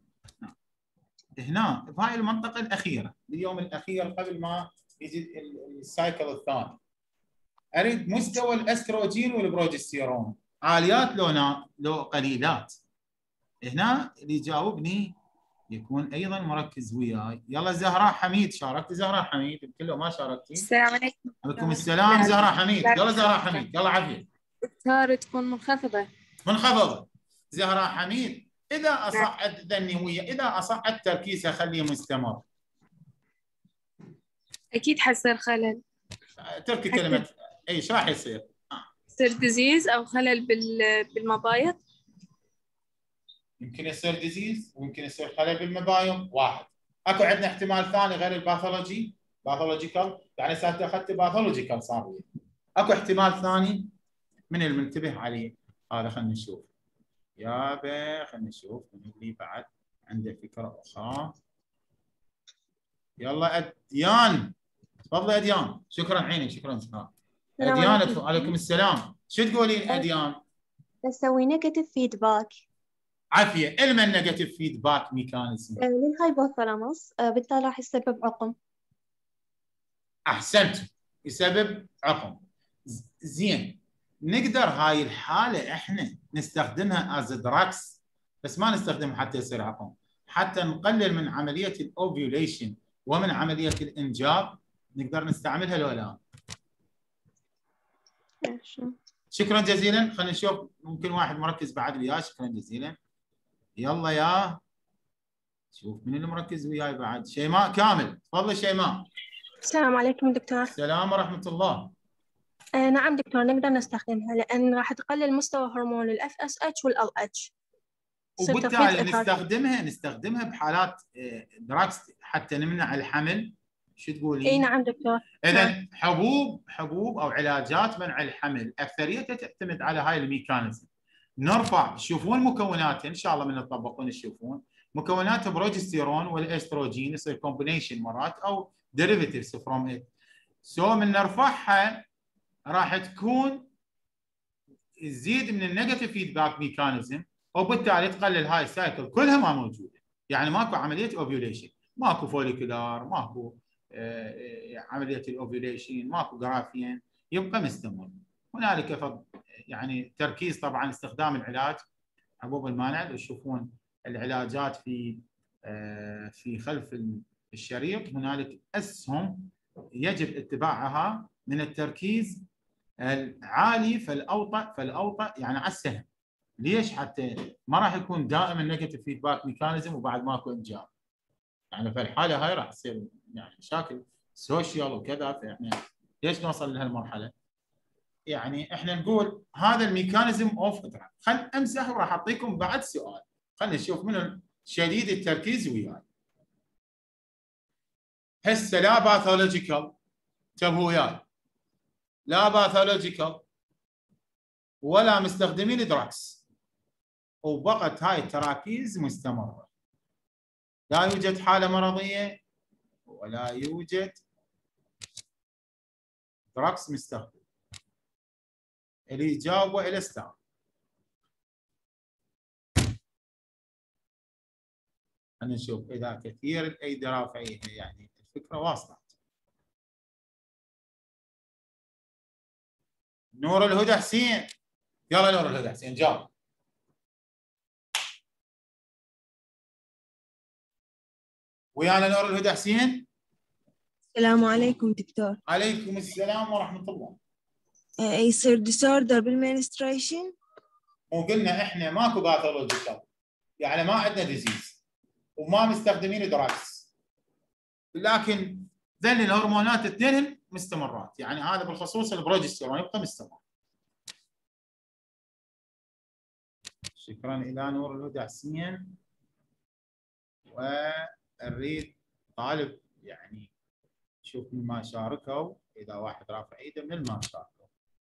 A: هنا بهاي المنطقه الاخيره، اليوم الاخير قبل ما يجي السايكل الثاني، اريد مستوى الاستروجين والبروجستيرون عاليات لو قليلات. هنا اللي يجاوبني يكون ايضا مركز وياي. يلا زهراء حميد. شاركت زهراء حميد؟ يمكن لو ما شاركتي.
N: السلام عليكم.
A: عليكم السلام زهراء حميد. يلا زهراء حميد، يلا عافيه.
N: دكتور تكون منخفضه.
A: منخفضه. زهراء حميد، إذا أصعد ذني إذا أصعد تركيزها خليه مستمر.
N: أكيد حيصير خلل.
A: تركي كلمة إيش راح يصير؟
N: يصير ديزيز أو خلل بالمبايض.
A: يمكن يصير ديزيز ويمكن يصير خلل بالمبايض. واحد. أكو عندنا احتمال ثاني غير الباثولوجي، باثولوجيكال، يعني أخذت باثولوجيكال صار لي. أكو احتمال ثاني من المنتبه عليه هذا. خلينا نشوف يابا، خلينا نشوف من اللي بعد عنده فكره اخرى. يلا اديان، تفضلي اديان. شكرا عيني، شكرا. اديان عليكم السلام. شو تقولين اديان؟
H: نسوي نيجاتيف فيدباك.
A: عافيه. علما نيجاتيف فيدباك ميكانيزم
H: للهايبوثالاموس، بالتالي راح يسبب عقم.
A: احسنت، يسبب عقم. زين، نقدر هاي الحاله احنا نستخدمها از دراكس، بس ما نستخدمها حتى يصير عقم، حتى نقلل من عمليه الاوفيوليشن ومن عمليه الانجاب. نقدر نستعملها لو لا؟ شكرا جزيلا. خلينا نشوف، ممكن واحد مركز بعد وياي. شكرا جزيلا. يلا يا شوف من اللي مركز وياي بعد. شيماء كامل، تفضل شيماء.
P: السلام عليكم دكتور.
A: السلام ورحمة الله.
P: نعم دكتور، نقدر نستخدمها لأن راح تقلل مستوى هرمون ال FSH وال LH.
A: وبالتالي نستخدمها بحالات دراكس حتى نمنع الحمل. شو تقولين؟
P: اي نعم دكتور.
A: إذا حبوب أو علاجات منع الحمل أكثريتها تعتمد على هاي الميكانيزم. نرفع، تشوفون مكوناتها إن شاء الله من تطبقون تشوفون مكونات بروجستيرون والاستروجين، يصير كومبينيشن مرات او ديريفيتيفز فروم ات. سو من نرفعها راح تكون تزيد من النيجاتيف فيدباك ميكانيزم، وبالتالي تقلل هاي السايكل كلها ما موجوده. يعني ماكو عمليه اوفيوليشن، ماكو فوليكولار، ماكو عمليه الاوفيوليشن، ماكو جرافيان، يبقى مستمر. هنالك يعني تركيز طبعا استخدام العلاج حبوب المانع. تشوفون العلاجات في خلف الشريط هنالك اسهم يجب اتباعها من التركيز العالي فالاوطى يعني على السهم. ليش؟ حتى ما راح يكون دائما نيجاتيف فيدباك ميكانيزم وبعد ماكو انجاب. يعني في الحاله هاي راح تصير يعني مشاكل سوشيال وكذا. فاحنا ليش نوصل لهالمرحله؟ يعني احنا نقول هذا الميكانيزم اوف ادراك. خل امسح وراح اعطيكم بعد سؤال. خلينا نشوف من شديد التركيز وياي. هسه لا باثولوجيكال، انتبهوا وياي، لا باثولوجيكال ولا مستخدمين دراكس، وبقت هاي التراكيز مستمره. لا يوجد حاله مرضيه ولا يوجد دراكس مستخدم. اللي يجاوب الى استاذ. خلينا نشوف اذا كثير الايدي رافعيها، يعني الفكره واصله. نور الهدى حسين، يلا نور الهدى حسين جاوب. ويانا نور الهدى حسين.
Q: السلام عليكم دكتور.
A: عليكم السلام ورحمه الله.
Q: يصير ديسوردر بالمنستريشن؟
A: وقلنا احنا ماكو باثولوجيكال، يعني ما عندنا ديزيز وما مستخدمين دراكس، لكن ذل الهرمونات اثنين مستمرات. يعني هذا بالخصوص البروجستيرون يبقى مستمر. شكرا الى نور الهدى حسين. ونريد طالب يعني شوف من ما شاركوا، اذا واحد رافع ايده من ما شاركوا.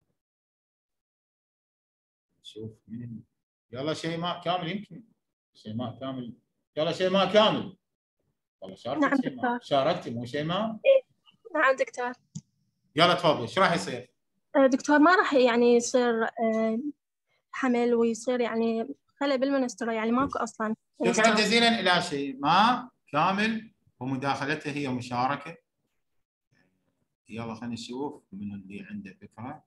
A: شوف من يلا شيماء كامل. يمكن شيماء كامل. يلا شيماء كامل. والله شاركت.
P: نعم
A: شيماء
P: دكتور.
A: شاركتي مو شيماء؟
P: نعم دكتور.
A: يلا تفضلي. ايش راح يصير؟
P: دكتور ما راح يعني يصير حمل ويصير يعني خلل بالمنسترة، يعني ماكو اصلا.
A: شكرا جزيلا الى شيماء كامل ومداخلتها هي مشاركه. يلا خلينا نشوف من اللي عنده فكره.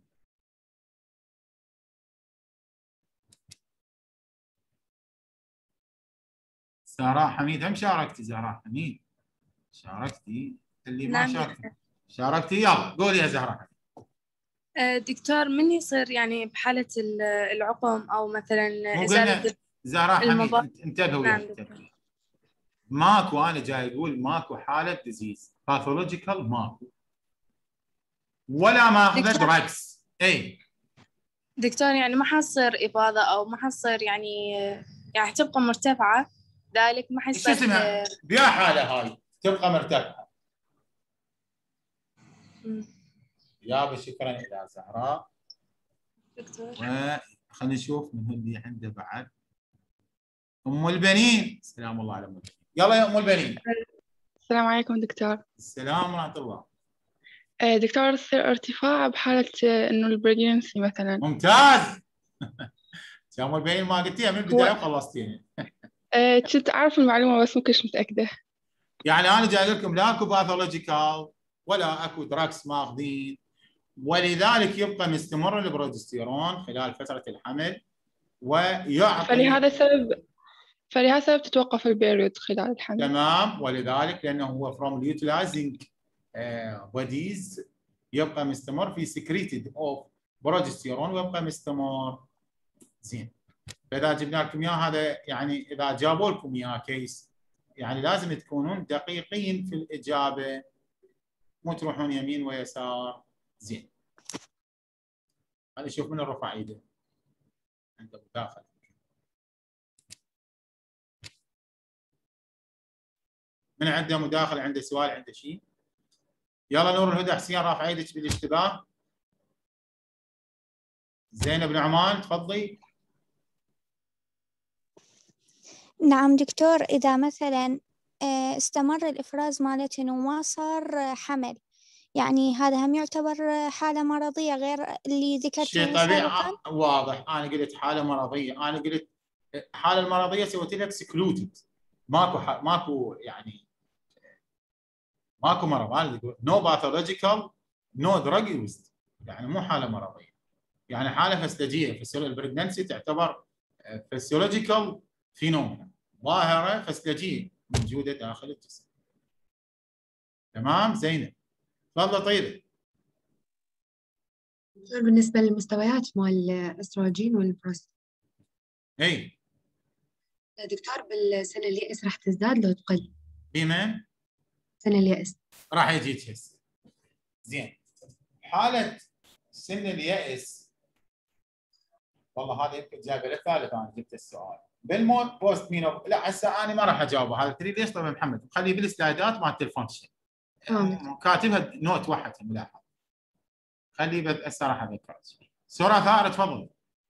A: زهراء حميد هم شاركتي. زهراء حميد شاركتي. اللي ما شاركتي شاركتي. يلا قولي يا زهراء.
N: دكتور من يصير يعني بحالة العقم أو مثلا إزالة
A: زهراء حميد انتبهوا وياي. ماكو، أنا جاي أقول ماكو حالة ديزيز باثولوجيكال، ماكو ولا ماخذ دراكس. اي
N: دكتور يعني ما حصير إباضة أو ما حصير يعني تبقى مرتفعة، ذلك ما حيصير.
A: شو اسمها؟ بيا حالة هاي تبقى مرتفعة. يابا شكرا إلى زهراء.
H: دكتور.
A: خلينا نشوف من اللي عنده بعد. ام البنين، سلام الله على ام البنين. يلا يا ام البنين.
R: السلام عليكم دكتور.
A: السلام ورحمه الله.
R: دكتور، يصير ارتفاع بحالة إنه البريجنسي مثلا.
A: ممتاز. يا ام البنين ما قلتيها من البدايه وخلصتيها.
R: كنت أعرف المعلومة بس ما كنتش متأكدة.
A: يعني انا جاي اقول لكم لا اكو باثولوجيكال ولا اكو دراكس ماخذين، ولذلك يبقى مستمر البروجستيرون خلال فتره الحمل ويعطي.
R: فلهذا سبب تتوقف البيريود خلال الحمل.
A: تمام، ولذلك لانه هو from utilizing bodies يبقى مستمر في secreted of بروجستيرون ويبقى مستمر. زين، فاذا جبنا لكم اياه هذا يعني اذا جابوا لكم اياه كيس يعني لازم تكونون دقيقين في الاجابه، مو تروحون يمين ويسار. زين، خلينا نشوف من رفع ايده عنده مداخله. من عنده مداخله، عنده سؤال، عنده شيء؟ يلا نور الهدى حسين رافع ايدك بالاشتباه. زينب نعمان تفضلي.
S: نعم دكتور، إذا مثلا استمر الإفراز مالتي وما صار حمل، يعني هذا هم يعتبر حالة مرضية غير اللي ذكرته
A: شيء طبيعي واضح. أنا قلت حالة مرضية، أنا قلت حالة المرضية سويت لك سكلودد، ماكو يعني ماكو مرض. أنا أقول نو باثولوجيكال نو دراج يوزد، يعني مو حالة مرضية، يعني حالة فسيولوجية. البريجننسي تعتبر فسيولوجيكال فينومينا، ظاهرة فسيولوجية موجودة داخل الجسم. تمام زينب، تفضل. طيبة.
C: بالنسبة للمستويات مال الاستروجين والبروستات.
A: اي
C: دكتور، بالسنة اليأس راح تزداد لو تقل؟
A: بمن؟
C: سنة اليأس
A: راح يجي تحس. زين، حالة سن اليأس والله هذا يمكن جايبه للثالث. انا جبت السؤال بالموت بوست مينو. لا هسه انا ما راح اجاوبه هذا. تريد ليش؟ طبعا محمد خليه بالسلايدات مالت الفانكشن، كاتبها نوت واحد ملاحظ. خليه بس هسه راح اذكرك. سورة ثار تفضل.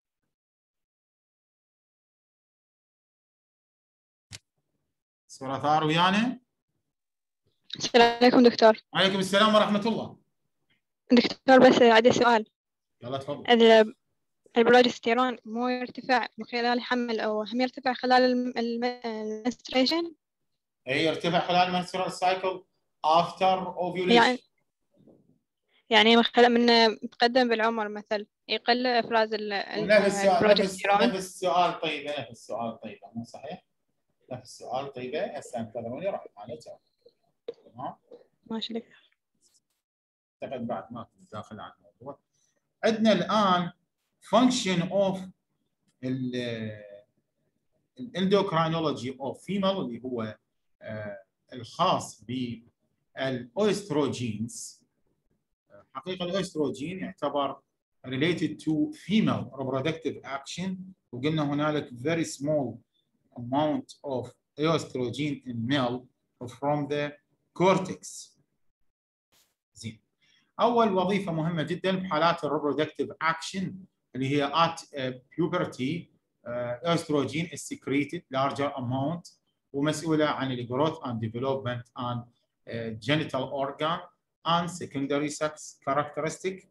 A: سورة ثار ويانا.
R: السلام عليكم دكتور.
A: وعليكم السلام ورحمة الله.
R: دكتور بس عندي سؤال.
A: يلا تفضل.
R: البروجستيرون مو يرتفع من خلال الحمل أو هم يرتفع خلال المنستريشن؟
A: اي يرتفع خلال المنسترال سايكل افتر اوفيوليشن.
R: يعني من تقدم بالعمر مثل يقل افراز البروجستيرون.
A: نفس السؤال طيبه، نفس السؤال طيبه، مو صحيح؟ نفس السؤال طيبه. هسه انتظروني راح انا اجاوب. تمام؟
R: ماشي لك.
A: اعتقد بعد ما داخل على الموضوع. عندنا الان function of الاندوكراينولوجي اوف فيميل اللي هو الخاص بالاوستروجينز. حقيقه الاوستروجين يعتبر related to female reproductive action، وقلنا هنالك very small amount of estrogen in male from the cortex. زين، اول وظيفه مهمه جدا بحالات الريبرودكتيف اكشن اللي هي at puberty estrogen is secreted larger amount ومسؤوله عن الجروث and development and genital organ and secondary sex characteristic.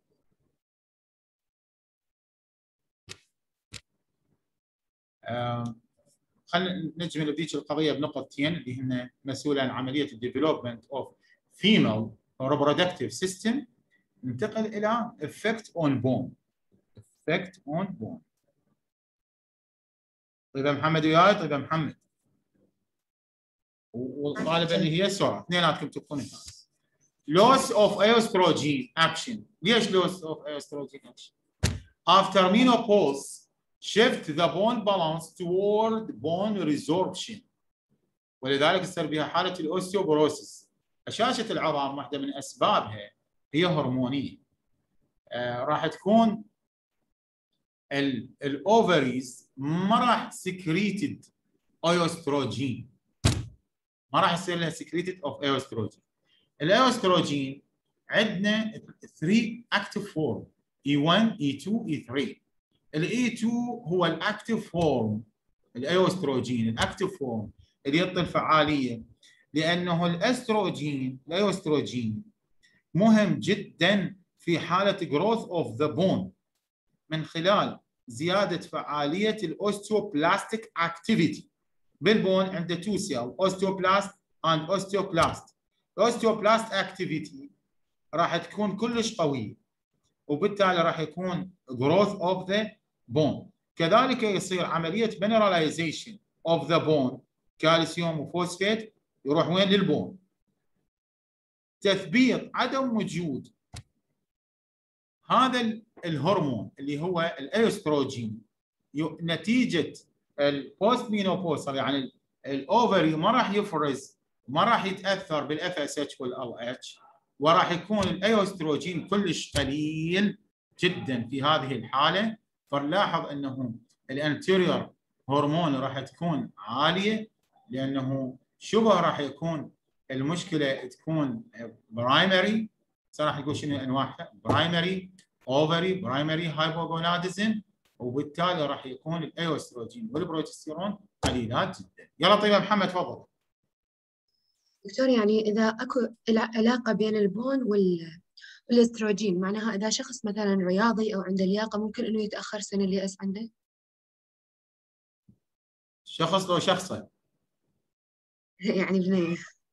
A: خلينا نجمل بذيك القضيه بنقطتين اللي هن مسؤوله عن عمليه الديفلوبمنت اوف female reproductive system. ننتقل الى effect on bone. effect on bone. طيب يا محمد وياي. طيب يا محمد وغالبا اللي هي سرعه، اثنيناتكم تبقون هنا. loss of estrogen action. ليش loss of estrogen action؟ after menopause shift the bone balance toward bone resorption، ولذلك تصير بها حاله الاوستيوبروسيس. هشاشه العظام واحده من اسبابها هي هرمونيه. راح تكون الاوفريز ما راح سكريتد ايستروجين، ما راح يصير لها سكريتد اوف ايستروجين. الايستروجين عندنا 3 اكتف فورم، E1 E2 E3. الاي 2 هو الاكتيف فورم، الايوستروجين الاكتيف فورم اللي يعطي الفعاليه، لانه الاستروجين مهم جدا في حاله جروث اوف ذا بون من خلال زياده فعاليه الاوستيوبلاستيك اكتيفيتي بالبون. عنده تو سيل اوستيوبلاست اند اوستيوكلاست. الاوستيوبلاست اكتيفيتي راح تكون كلش قويه، وبالتالي راح يكون growth of the bone. كذلك يصير عمليه mineralization of the bone، كالسيوم وفوسفات يروح وين؟ للبون. تثبيط عدم وجود هذا الهرمون اللي هو الايستروجين نتيجه البوست مينوبوسال، يعني الاوفري ما راح يفرز، ما راح يتاثر بالاف اس اتش والال اتش، وراح يكون الايستروجين كلش قليل جدا في هذه الحاله. فنلاحظ انه الانتيريور هرمون راح تكون عاليه، لانه شبه راح يكون المشكله تكون برايمري. راح نقول شنو انواعها؟ برايمري اوفري، برايمري هايبوغوناديزم، وبالتالي راح يكون الايستروجين والبروجستيرون قليلات جدا. يلا طيب محمد تفضل.
C: دكتور، يعني إذا أكو علاقة بين البون والاستروجين، معناها إذا شخص مثلا رياضي أو عنده لياقة ممكن إنه يتأخر سن اليأس عنده؟
A: شخص لو شخصة؟
C: يعني بنية.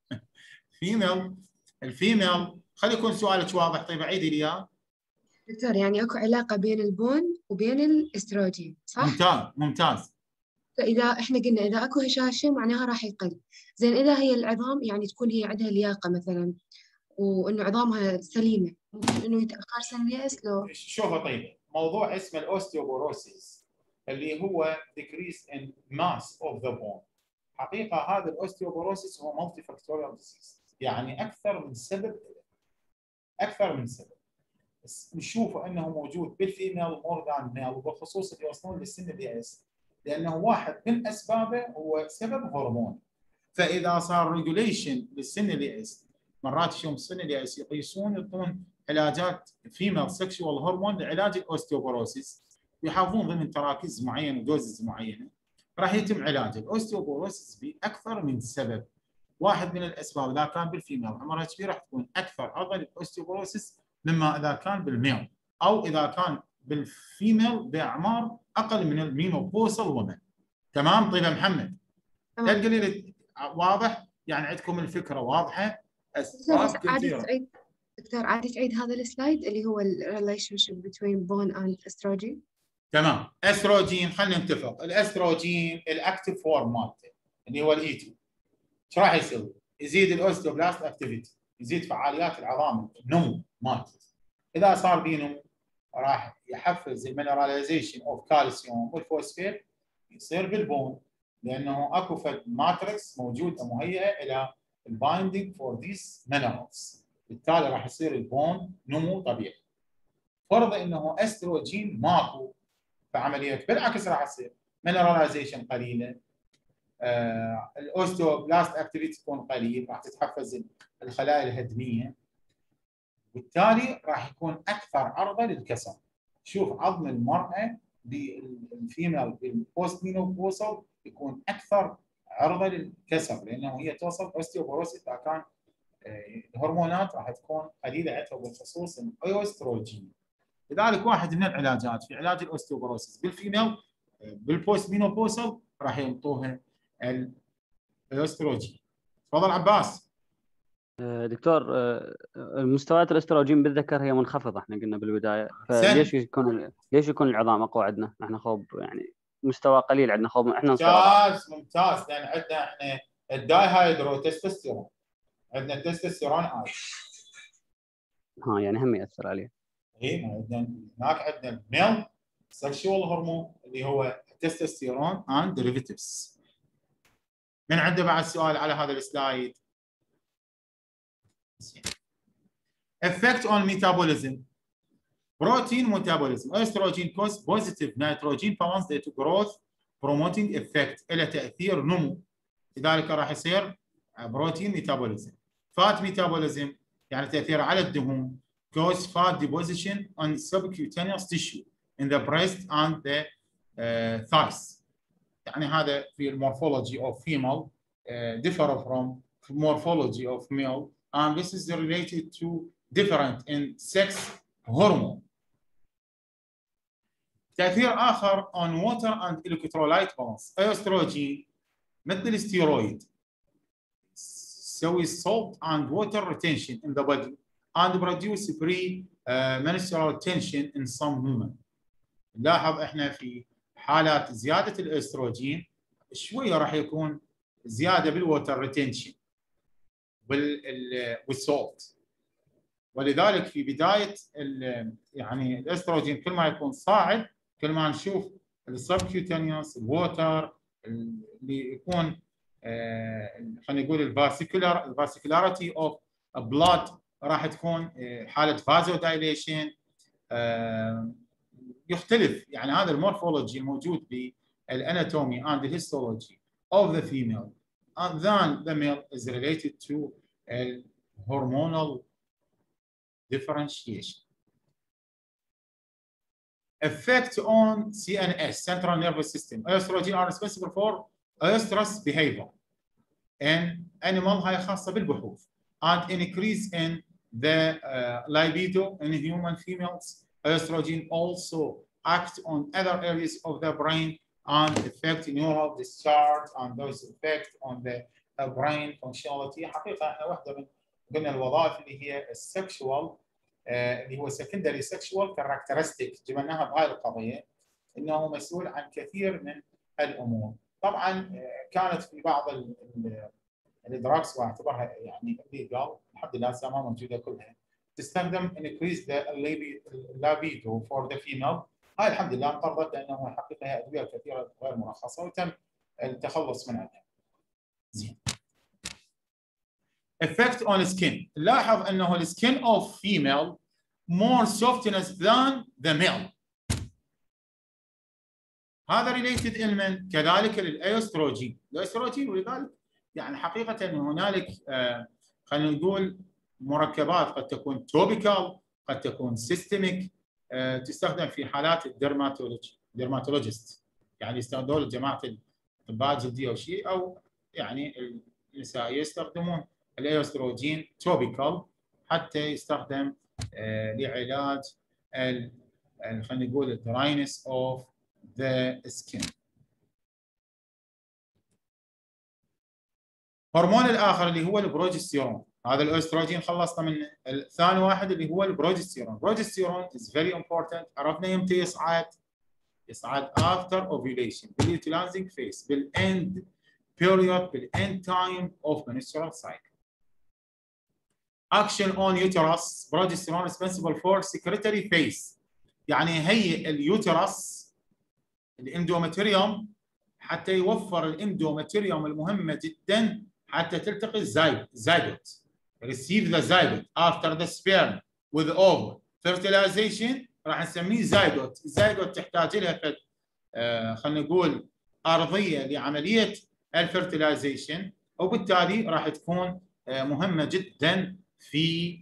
A: الفيميل خلي يكون سؤالك واضح. طيب عيدي لي اياه.
C: دكتور، يعني اكو علاقة بين البون وبين الاستروجين، صح؟
A: ممتاز.
C: فإذا احنا قلنا إذا اكو هشاشة معناها راح يقل. زين، إذا هي العظام يعني تكون هي عندها لياقة مثلا وإنه عظامها سليمة، ممكن إنه يتأخر سن اليأس لو؟
A: شوفوا طيب، موضوع اسمه الاوستيوبوروسيس اللي هو decrease in mass of the bone. حقيقة هذا الاوستيوبوروسيس هو مالتي فاكتوريال ديزيز، يعني أكثر من سبب. نشوفه انه موجود بالفيميل مور ذان ميل، وبالخصوص اللي يوصلون للسن اليأس، لانه واحد من اسبابه هو سبب هرمون. فاذا صار ريجوليشن للسن اليأس، مرات يوم سن اليأس يقيسون يعطون علاجات فيميل سكشوال هرمون لعلاج الاوستيوبوروسيس، ويحافظون ضمن تراكيز معينه ودوزز معينه راح يتم علاج الاوستيوبوروسيس باكثر من سبب. واحد من الاسباب اذا كان بالفيميل عمرها كبير راح تكون اكثر عرضه للاوستيوبوروسيس مما اذا كان بالميل، او اذا كان بالفيميل باعمار اقل من المينوبوسال ومن. تمام؟ طيب يا محمد لا تقولي لي واضح؟ يعني عندكم الفكره واضحه؟
C: اسباب كثيره. دكتور عادي تعيد هذا السلايد اللي هو الريليشن شيب بين بون اند استروجين.
A: تمام. استروجين خلينا نتفق، الاستروجين الاكتيف فورم مالته اللي هو الاي 2، ايش راح يسوي؟ يزيد الاوستيوبلاست اكتيفيتي، يزيد فعاليات العظام، النمو مالته. اذا صار بينمو راح يحفز المينراليزيشن اوف كالسيوم والفوسفات، يصير بالبون، لانه اكو فد ماتريكس موجوده مهيئه الى البايندينج فور ذيس مينرالز، بالتالي راح يصير البون نمو طبيعي. فرض انه استروجين ماكو، فعمليه بالعكس راح تصير مينراليزيشن قليله، الاوستيوبلاست اكتيفيتي تكون قليل، راح تتحفز الخلايا الهدميه، بالتالي راح يكون اكثر عرضه للكسر. شوف عظم المراه بالفيميل بالبوست مينوبوسال يكون اكثر عرضه للكسر، لانه هي توصل اوستيوبوروسيس اذا كان الهرمونات راح تكون قليله عندها بالخصوص الايستروجين. لذلك واحد من العلاجات في علاج الاوستيوبوروسيس بالفيميل بالبوست مينوبوسال راح ينطوها الاستروجين. تفضل عباس.
D: دكتور، مستويات الاستروجين بالذكر هي منخفضه احنا قلنا بالبدايه، فليش يكون العظام اقوى عندنا؟ احنا خوب يعني مستوى قليل عندنا خوب احنا
A: ممتاز لان عندنا احنا الداي هايدرو تستوستيرون، عندنا التستوستيرون عالي.
D: يعني هم ياثر عليه.
A: اي عندنا هناك عندنا الميل سكشوال هرمون اللي هو التستوستيرون اند ديريفيتيفز. من عنده بعد سؤال على هذا السلايد؟ Effect on metabolism. Protein metabolism. Estrogen cause positive nitrogen bonds due to growth promoting effect. إلى تأثير نمو. لذلك راح يصير بروتين ميتابوليزم. Fat metabolism يعني تأثير على الدهون. Cause fat deposition on subcutaneous tissue. in the breast and the thighs. يعني هذا في المورفولوجي of female differ from morphology of male, and this is related to different in sex hormone. تأثير آخر on water and electrolyte balance. Estrogen مثل الستيرويد يسوي salt and water retention in the body and produce pre-menstrual tension in some women. نلاحظ احنا في حالات زيادة الاستروجين شوية راح يكون زيادة بالووتر ريتنشن والسولت، ولذلك في بداية يعني الاستروجين كل ما يكون صاعد كل ما نشوف السبكيوتينيوس الووتر اللي يكون خلينا نقول الفاسيكولاريتي اوف بلاد راح تكون حالة فازو دايليشن يختلف. يعني هذا المورفولوجي الموجود بالاناتومي and the histology of the female than the male is related to hormonal differentiation. Effect on CNS, central nervous system. Estrogen are responsible for estrous behavior in animal هاي خاصة بالبحوث and increase in the libido in human females. Estrogen also act on other areas of the brain and affect neural discharge and those effect on the brain functionality. حقيقة احنا واحدة من قلنا الوظائف اللي هي السكشوال اللي هو secondary sexual characteristic جمعناها بهاي القضية انه مسؤول عن كثير من الامور. طبعا كانت في بعض الدراكس واعتبرها يعني illegal، الحمد لله هسه ما موجودة كلها، تستخدم increase the libido for the female. هاي الحمد لله انقرضت لانه حقيقة هي ادوية كثيرة غير مرخصة وتم التخلص منها. زين. Effect on skin. نلاحظ انه skin of female more softness than the male. هذا related element كذلك للاستروجين. الاستروجين ولذلك يعني حقيقة انه هنالك خلينا نقول مركبات قد تكون توبيكال قد تكون سيستميك تستخدم في حالات الديرماتولوجيست، يعني يستخدمون جماعة الأطباء الجلدية أو شيء، أو يعني النساء يستخدمون الاستروجين توبيكال حتى يستخدم لعلاج خلينا نقول الدراينس اوف ذا سكين. هرمون الآخر اللي هو البروجستيرون، هذا الاستروجين خلصنا منه. الثاني واحد اللي هو البروجستيرون. البروجستيرون is very important. عرفنا يمتى يصعد؟ يصعد after ovulation بالutilizing phase بالend period بالend time of menstrual cycle. Action on uterus. Progesterone responsible for secretory phase، يعني يهيئ اليوترس الاندومتريوم حتى يوفر الاندومتريوم المهمة جدا حتى تلتقي الزيجوت. Receive the zygote after the sperm with ovum fertilization راح نسميه زيجوت. الزيجوت تحتاج لها خلينا نقول أرضية لعملية الفرتلايزيشن، وبالتالي راح تكون مهمة جدا في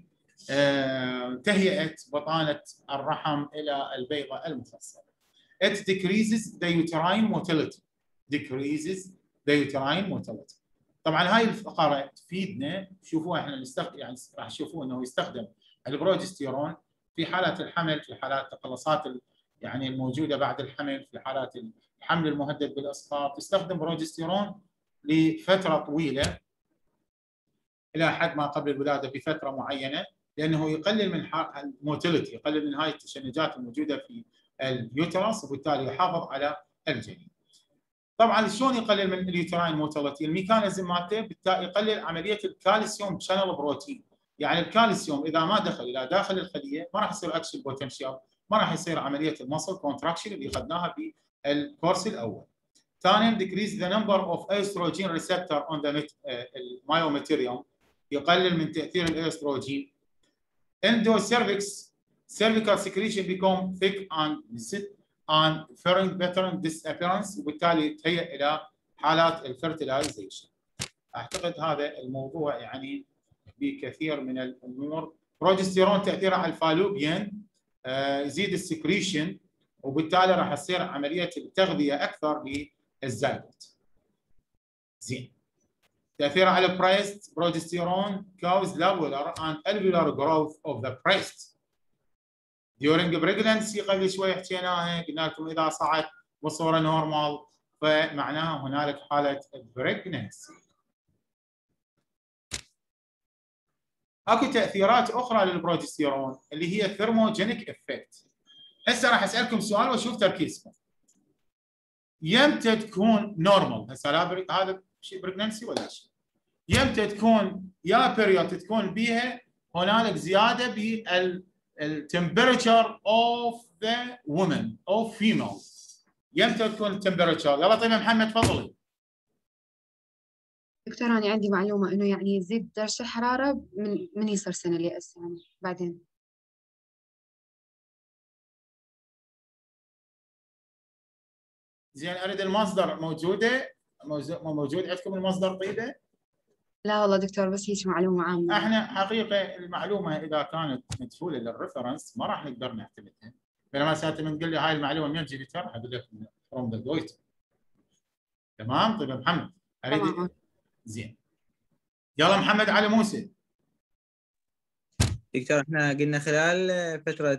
A: تهيئة بطانة الرحم إلى البيضة المفصلة. It decreases the uterine motility. Decreases the uterine motility. طبعا هاي الفقرة تفيدنا. شوفوا احنا يعني راح تشوفوا انه يستخدم البروجستيرون في حالات الحمل، في حالات التقلصات يعني الموجودة بعد الحمل، في حالات الحمل المهدد بالاسقاط تستخدم بروجستيرون لفترة طويلة الى حد ما قبل الولاده بفتره معينه، لانه يقلل من الموتيليتي، يقلل من هاي التشنجات الموجوده في اليوترس وبالتالي يحافظ على الجنين. طبعا شلون يقلل من اليوتراين موتيليتي؟ الميكانيزم مالته يقلل عمليه الكالسيوم شانل بروتين، يعني الكالسيوم اذا ما دخل الى داخل الخليه ما راح يصير اكشن بوتنشال، ما راح يصير عمليه المسل كونتراكشن اللي اخذناها في الكورس الاول. ثانيا decrease the number of estrogen receptor on the myometrium، يقلل من تاثير الاستروجين. Endocervix cervical secretion become thick and foreign pattern disappearance، وبالتالي تهيئ الى حالات الفرتلايزيشن. اعتقد هذا الموضوع يعني بكثير من الامور. بروجستيرون تاثيره على الفالوبيان يزيد السكريشن وبالتالي راح تصير عمليه التغذيه اكثر للزايجوت. زين. تاثير على البريست بروجستيرون cause lobular and alveolar growth of the breast during pregnancy. قبل شوي حكيناها، قلنا لكم اذا صعد بصوره نورمال فمعناها هنالك حاله بريجننسي. اكو تاثيرات اخرى للبروجستيرون اللي هي ثيرموجينيك افكت. هسه راح اسالكم سؤال واشوف تركيزكم. يمتى تكون نورمال؟ هسه هذا شيء بريجننسي ولا شيء؟ يمتى تكون يا بيريود تكون بيها هنالك زياده بالتمبرتشر اوف ذا وومن او فيميل؟ يمتى تكون التمبرتشر؟ يلا طيب محمد تفضلي.
C: دكتور أنا عندي معلومة إنه يعني يزيد درجة الحرارة من يصير سنة ليأس يعني بعدين.
A: زين اريد المصدر موجوده؟ موجود عندكم المصدر طيبه؟
C: لا والله دكتور بس هيك معلومة عامة.
A: احنا حقيقه المعلومه اذا كانت مدفوله للريفرنس ما راح نقدر نعتمدها. بينما ساعه من تقول لي هاي المعلومه من جبتها راح اقول لك فروم ذا دويت. تمام؟ طيب محمد اريد زين. يلا محمد علي موسى.
B: دكتور احنا قلنا خلال فترة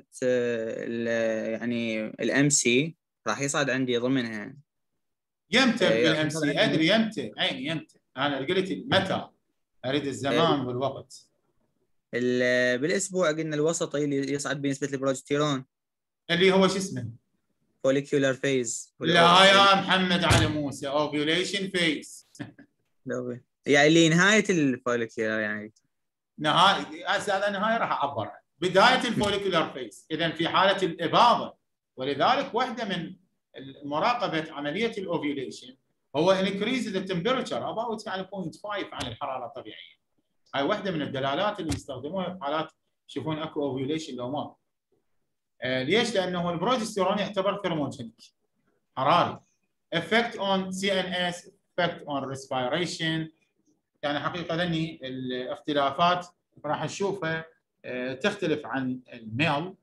B: يعني الام سي راح يصعد عندي ضمنها.
A: يمتى بالام سي؟ ادري يمتى، عيني يمتى. انا قلت متى؟ اريد الزمان والوقت.
B: بالاسبوع قلنا الوسطي اللي يصعد بنسبة البروجستيرون
A: اللي هو شو اسمه؟
B: فوليكيولار فيز.
A: لا يا محمد علي موسى، اوفيوليشن فيز.
B: يعني اللي نهاية الفوليكيولار يعني
A: نهاية. هذا نهاية راح اعبر عنها. بداية الفوليكيولار فيز، اذا في حالة الاباضة. ولذلك واحدة من مراقبة عملية الاوفيوليشن هو انكريز ذا تمبرتشر اباوت يعني 0.5 عن الحرارة الطبيعية. هاي واحدة من الدلالات اللي يستخدموها في حالات تشوفون اكو اوفيوليشن لو ما. ليش؟ لانه البروجستيرون يعتبر ثيرموجينيك حراري. effect on CNS, effect on respiration. يعني حقيقة ذني الاختلافات راح نشوفها تختلف عن الميل،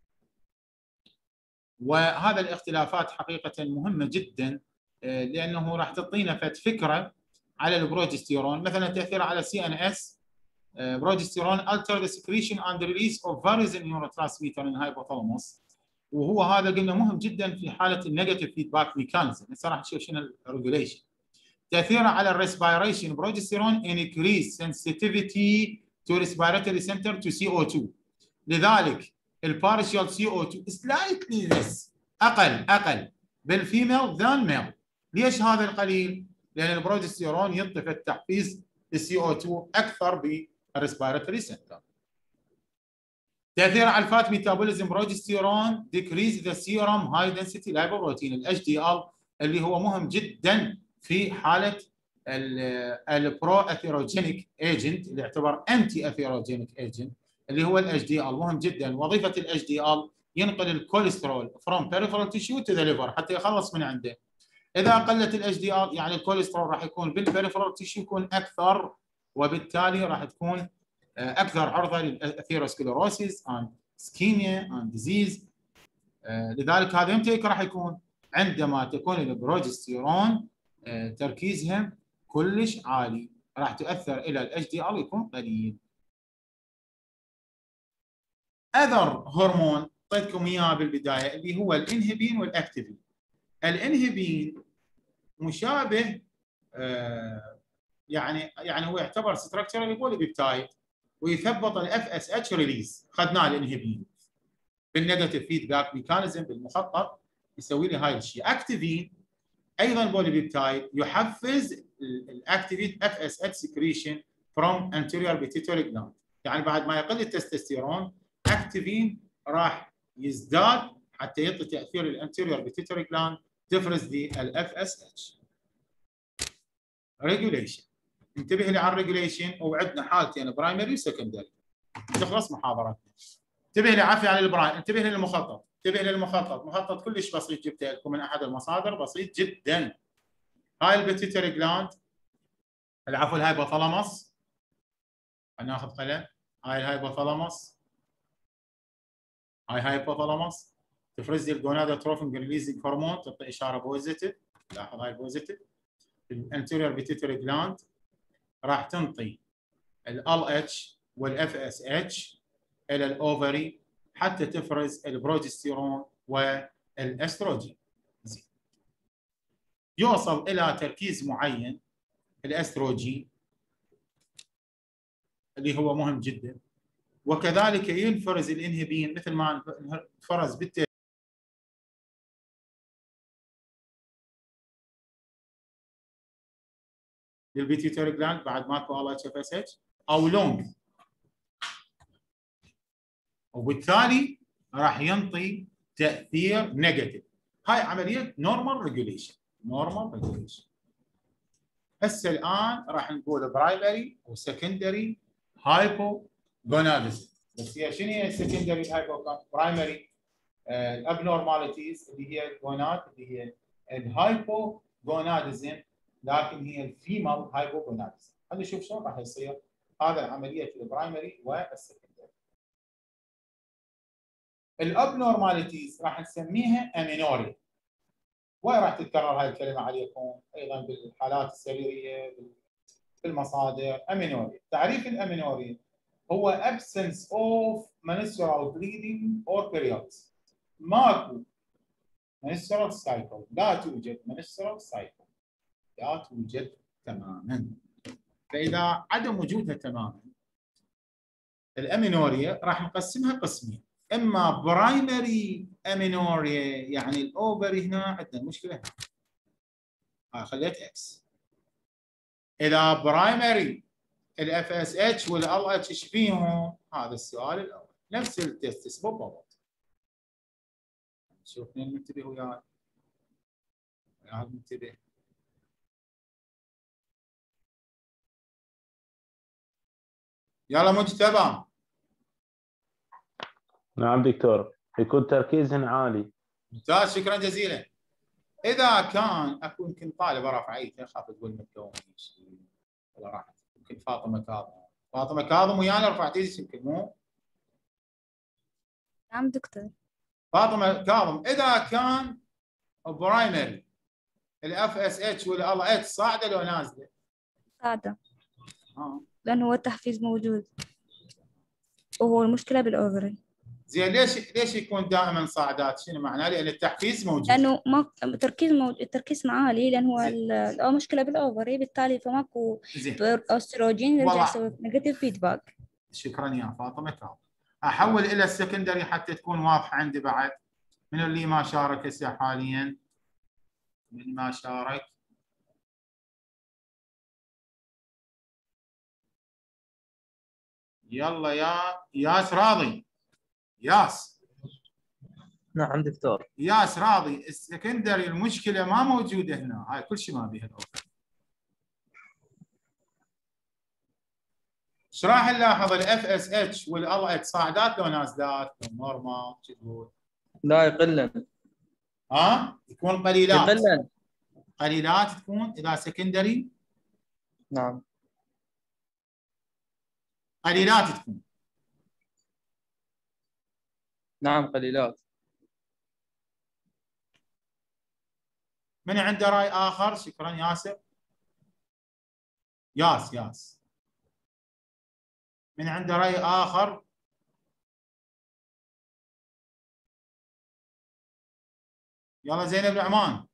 A: وهذا الاختلافات حقيقة مهمة جدا لأنه راح تعطينا فكرة على البروجستيرون. مثلا تأثير على CNS بروجستيرون alter the secretion and release of various neurotransmitter in hypothalamus. وهو هذا قلنا مهم جدا في حالة النيجاتيف فيدباك ميكانيزم. هسه راح نشوف شنو الريجوليشن. تأثيره على الريسبيريشن بروجستيرون increase sensitivity to respiratory center to CO2. لذلك البارشال CO2 slightly less أقل بالفيميل than male. ليش هذا القليل؟ لأن البروجستيرون يضطف تحفيز CO2 أكثر بالريسبيراتوري سنتر. تأثير على الفات ميتابوليزم بروجستيرون decrease the serum high density lipoprotein ال HDL اللي هو مهم جدا في حالة البرو اثيروجينيك ايجنت اللي يعتبر انتي اثيروجينيك ايجنت اللي هو ال HDL. مهم جدا. وظيفة ال HDL ينقل الكوليسترول from peripheral tissue to the liver حتى يخلص من عنده. إذا قلت ال HDL يعني الكوليسترول راح يكون بالبريفرال تيشو يكون أكثر، وبالتالي راح تكون أكثر عرضة للأثيروسكليروسيس and ischemia and disease. لذلك هذا يمتى راح يكون؟ عندما تكون البروجستيرون تركيزها كلش عالي، راح تؤثر إلى ال HDL يكون قليل. أذر هرمون أعطيتكم إياه بالبداية اللي هو الانهبين والأكتيفين. الانهبين مشابه يعني هو يعتبر ستراكشرال بوليبيبتايد ويثبط الاف اس اتش ريليز. اخذناه الانهبين بالنيجاتيف فيدباك ميكانيزم بالمخطط يسوي لي هاي الشيء. اكتيفين ايضا بوليبيبتايد يحفز الاكتيفيت اف اس اتش سكريشن فروم انتيريور بيتيتوري جلاند. يعني بعد ما يقل التستوستيرون اكتيفين راح يزداد حتى يعطي تاثير الانتيريور بيتيتوري جلاند تفرز لي الاف اس اتش. ريجوليشن. انتبه لي على الريجوليشن وعندنا حالتين برايمري وسكندري. تخلص محاضراتنا. انتبه لي عافيه على البرايمري، انتبه للمخطط، انتبه للمخطط، مخطط كلش بسيط جبته لكم من احد المصادر بسيط جدا. هاي البيتيتوري جلاند العفو الهايبوثالاموس. ناخذ قلم. هاي الهايبوثالاموس. هاي هايبوثالاموس. تفرز لي الجونادوتروفين ريليزنج هرمون، تعطي اشاره بوزيتيف، لاحظ هاي بوزيتيف. الانتيريور بيتيوتري جلاند راح تنطي ال LH وال FSH الى الاوفري حتى تفرز البروجستيرون والاستروجين. زين. يوصل الى تركيز معين الاستروجين اللي هو مهم جدا، وكذلك ينفرز الانهبين مثل ما انفرز للبيتيوتري جلاند بعد ماكو LH او لونج، وبالتالي راح ينطي تاثير نيجاتيف. هاي عمليه نورمال ريجوليشن. هسه الان راح نقول برايمري وسكندري هايبوغوناديزم. بس هي شنو هي السكندري برايمري الابنورماليتيز اللي هي الجوناد، اللي هي الهايبوغوناديزم، لكن هي الفيمال هايبوغوناديزم. خلينا نشوف شلون راح يصير هذا عمليه البرايمري والسكندري. الابنورماليتيز راح نسميها امينوريا. وين راح تتكرر هاي الكلمه عليكم ايضا بالحالات السريريه في المصادر. امينوريا، تعريف الامينوريا هو absence of menstrual bleeding or periods. ماكو menstrual cycle، لا توجد menstrual cycle، لا توجد تماما. فاذا عدم وجودها تماما الامينوريا راح نقسمها قسمين، اما برايمري امينوريا يعني الاوفري هنا عندنا مشكله، خليت اكس. اذا برايمري الاف اس اتش والال اتش ايش فيهم؟ هذا السؤال الاول، نفس التستس بالضبط. شوف اثنين منتبه وياي، منتبه. يلا مجتبى.
K: نعم دكتور، يكون تركيزهن عالي.
A: ممتاز، شكرا جزيلا. اذا كان اكو يمكن طالبه رفعيته خاف تقول متكون شيء ولا راحت، يمكن فاطمه كاظم ويانا رفعت ايدك يمكن مو؟
H: نعم دكتور.
A: فاطمه كاظم، اذا كان برايمري الاف اس اتش والال اتش صاعده لو نازله؟
H: صاعده. لان هو التحفيز موجود وهو المشكله بالاوفري.
A: زين، ليش يكون دائما صاعدات؟ شنو معناه؟ لان التحفيز موجود.
H: لانه ما التركيز عالي، لان هو المشكله بالاوفري، بالتالي فماكو استروجين يرجع يسوي نيجاتيف فيدباك.
A: شكرا يا فاطمه كاظم. احول الى السكندري حتى تكون واضحه عندي بعد. من اللي ما شارك هسه حاليا؟ من ما شارك؟ يلا يا ياس راضي. ياس.
I: نعم دكتور.
A: ياس راضي. السكندري المشكله ما موجوده هنا، هاي كل شيء ما بيها الاوفر. ايش راح نلاحظ؟ الاف اس اتش والال اتش صاعدات لو نازلات لو نورمال؟ شو تقول؟
I: لا يقلن.
A: تكون قليلات.
I: يقلن.
A: قليلات تكون اذا سكندري.
I: نعم.
A: قليلات تكون.
I: نعم قليلات.
A: من عنده راي اخر؟ شكرا ياسر. ياس. من عنده راي اخر؟ يلا زينب العمان.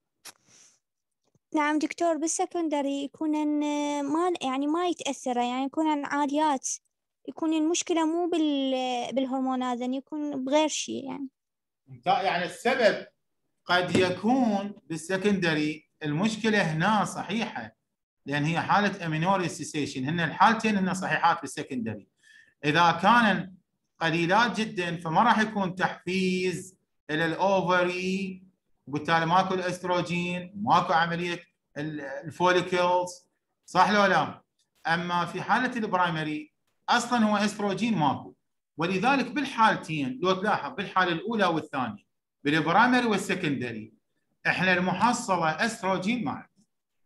S: نعم دكتور، بالسكندري يكون ما يتأثر، يعني يكون عاليات، يكون المشكلة مو بالهرمونات، يعني يكون بغير شيء يعني.
A: يعني السبب قد يكون بالسكندري المشكلة هنا صحيحة، لأن هي حالة امينوريا سيسيشن، هن الحالتين هن صحيحات بالسكندري. إذا كان قليلات جدا فما راح يكون تحفيز إلى الأوفري، وبالتالي ماكو الاستروجين، ماكو عملية الفوليكلز، صح لو لا؟ أما في حالة البرايمري أصلا هو استروجين ماكو، ولذلك بالحالتين لو تلاحظ بالحالة الأولى والثانية بالبرايمري والسكندري احنا المحصلة استروجين ما عندنا،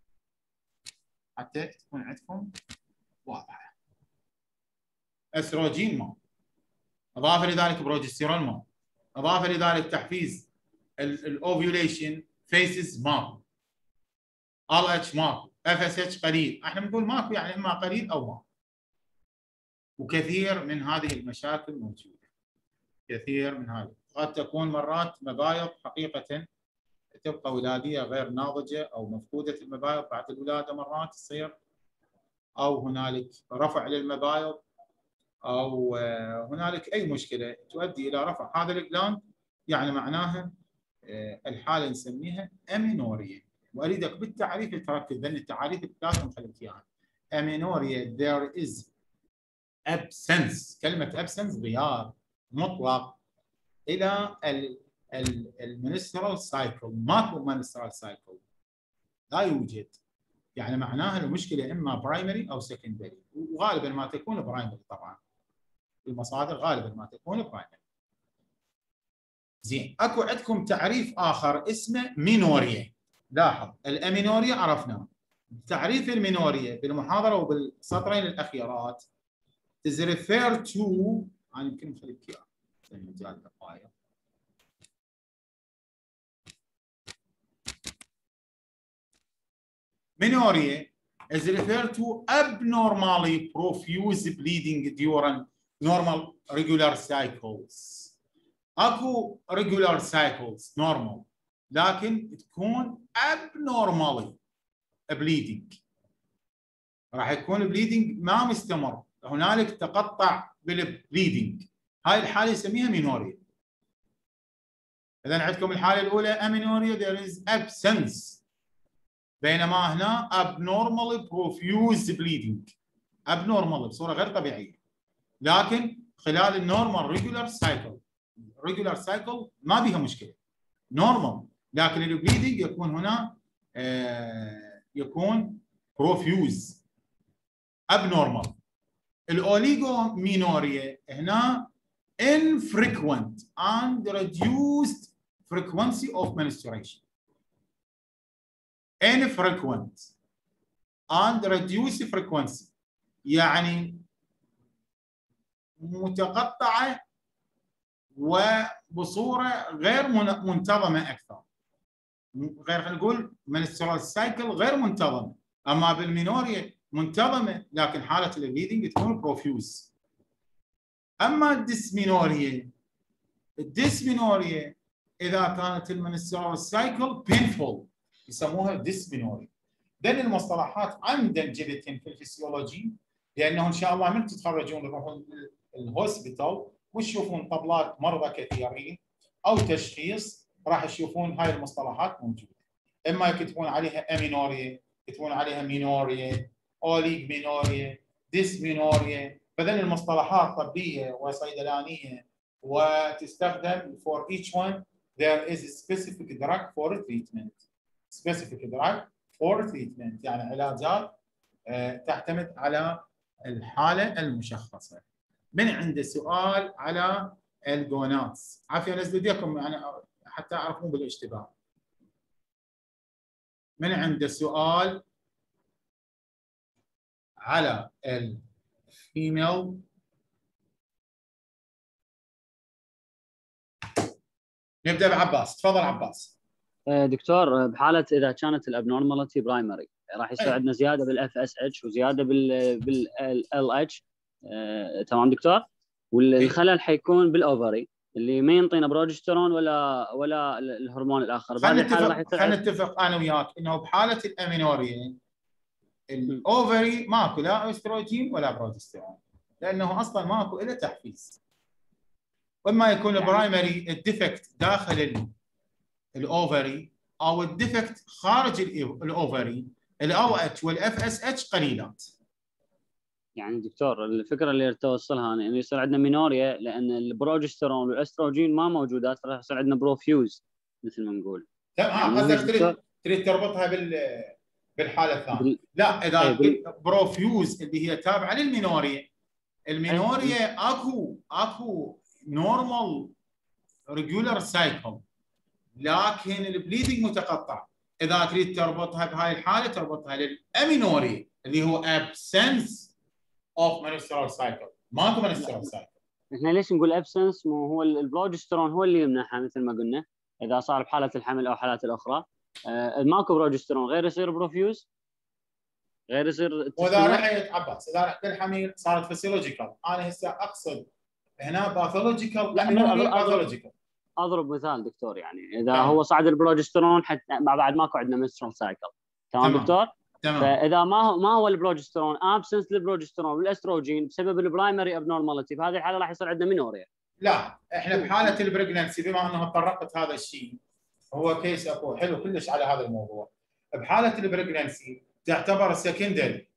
A: حتى تكون عندكم واضحة. استروجين ما، اضافه لذلك بروجستيرون ما، اضافه لذلك تحفيز الاوفيوليشن فيسز ماكو، ال اتش ماكو، اف اس اتش قليل. احنا بنقول ماكو يعني اما قليل او ماكو. وكثير من هذه المشاكل موجوده، كثير من هذه قد تكون مرات مبايض حقيقه تبقى ولاديه غير ناضجه او مفقوده المبايض بعد الولاده مرات تصير، او هنالك رفع للمبايض، او هنالك اي مشكله تؤدي الى رفع هذا الجلاند، يعني معناها الحاله نسميها امينوريا. واريدك بالتعريف تركز لان التعاريف الثلاثه مخليك اياها. امينوريا there is absence، كلمه absence غياب مطلق الى المنسترال سايكل، ماكو منسترال سايكل لا يوجد، يعني معناها المشكله اما برايمري او سكندري، وغالبا ما تكون برايمري. طبعا المصادر غالبا ما تكون برايمري. زين، اكو عندكم تعريف اخر اسمه مينوريا. لاحظ الامينوريا عرفناه، تعريف المينوريا بالمحاضره وبالسطرين الاخيرات is referred to، انا يمكن نخليك اياه في مجال دقائق. Menorrhea is referred to abnormally profuse bleeding during normal regular cycles. اكو regular cycles normal، لكن تكون abnormally bleeding، راح يكون bleeding ما مستمر، هنالك تقطع بالبليدنج، هاي الحاله يسميها مينوريا. اذا عندكم الحاله الاولى امينوريا there is absence، بينما هنا abnormally profuse bleeding، abnormal بصوره غير طبيعيه، لكن خلال النورمال regular cycle ما بيها مشكله نورمال، لكن البليدنج يكون هنا يكون profuse abnormal. الاوليغومينوريا هنا infrequent and reduced frequency of menstruation. infrequent and reduced frequency يعني متقطعة وبصورة غير منتظمة أكثر، غير خلينا نقول menstrual cycle غير منتظمة. أما بالمينوريا منتظمة لكن حالة البليدنج تكون بروفيوز. أما الديسمينوريا إذا كانت المنسترال سايكل painful يسموها ديسمينوريا. لأن المصطلحات عمدا جبت في الفسيولوجي، لأنه إن شاء الله من تتخرجون تروحون الهوسبيتال وتشوفون طبلات مرضى كثيرين أو تشخيص راح تشوفون هاي المصطلحات موجودة. إما يكتبون عليها أمينوريا، يكتبون عليها مينوريا، أوليغمينوريا، ديسمينوريا. فذن المصطلحات طبية وصيدلانية وتستخدم for each one there is a specific drug for treatment. specific drug for treatment يعني علاجات تعتمد على الحالة المشخصة. من عنده سؤال على الجوناتس؟ عافية نزل ايديكم يعني حتى اعرفون بالاشتباه. من عنده سؤال على الفيميل؟ نبدأ بعباس، تفضل عباس.
D: دكتور، بحالة إذا كانت الابنورماليتي برايمري راح يصير عندنا زيادة بالاف اس اتش وزيادة بالال اتش، تمام دكتور؟ والخلل حيكون بالاوفري اللي ما ينطينا بروجسترون ولا الهرمون الاخر.
A: خلينا نتفق انا وياك انه بحالة الامينوريا الاوفري ماكو لا استروجين ولا بروجسترون، لانه اصلا ماكو الا تحفيز. واما يكون البرايمري الديفكت داخل الاوفري او الديفكت خارج الاوفري، ال اتش والاف اس اتش قليلات.
D: يعني دكتور الفكره اللي توصلها انه يصير عندنا مينوريا لان البروجسترون والاستروجين ما موجودات، راح يصير عندنا بروفيوز مثل ما نقول.
A: تمام، قصدك تريد تربطها بالحاله الثانيه. لا، اذا بروفيوز اللي هي تابعه للمينوريا، المينوريا اكو نورمال ريجولار سايكل، لكن البليدنج متقطع. اذا تريد تربطها بهاي الحاله تربطها للامينوريا اللي هو absence of menstrual cycle، ماكو menstrual cycle.
D: احنا ليش نقول ابسنس؟ مو هو البروجسترون هو اللي يمنعها مثل ما قلنا اذا صار بحاله الحمل او حالات الاخرى. ماكو بروجسترون غير يصير بروفيوز، غير يصير
A: واذا رحت عباس اذا رحت الحميل صارت فيسيولوجيكال، انا هسه اقصد هنا باثولوجيكال. باثولوجيكال
D: اضرب مثال دكتور، يعني اذا هو صعد البروجسترون حتى بعد ماكو عندنا منسترال سايكل. تمام دكتور؟
A: تمام.
D: فاذا ما هو البروجسترون ابسنس للبروجسترون والاستروجين بسبب البرايمري ابنورماليتي، بهذه الحاله راح يصير عندنا مينوريا.
A: لا احنا بحاله البريجننسي بما انه تطرقت هذا الشيء هو كيس اكو حلو كلش على هذا الموضوع. بحاله البريجننسي تعتبر سكندري.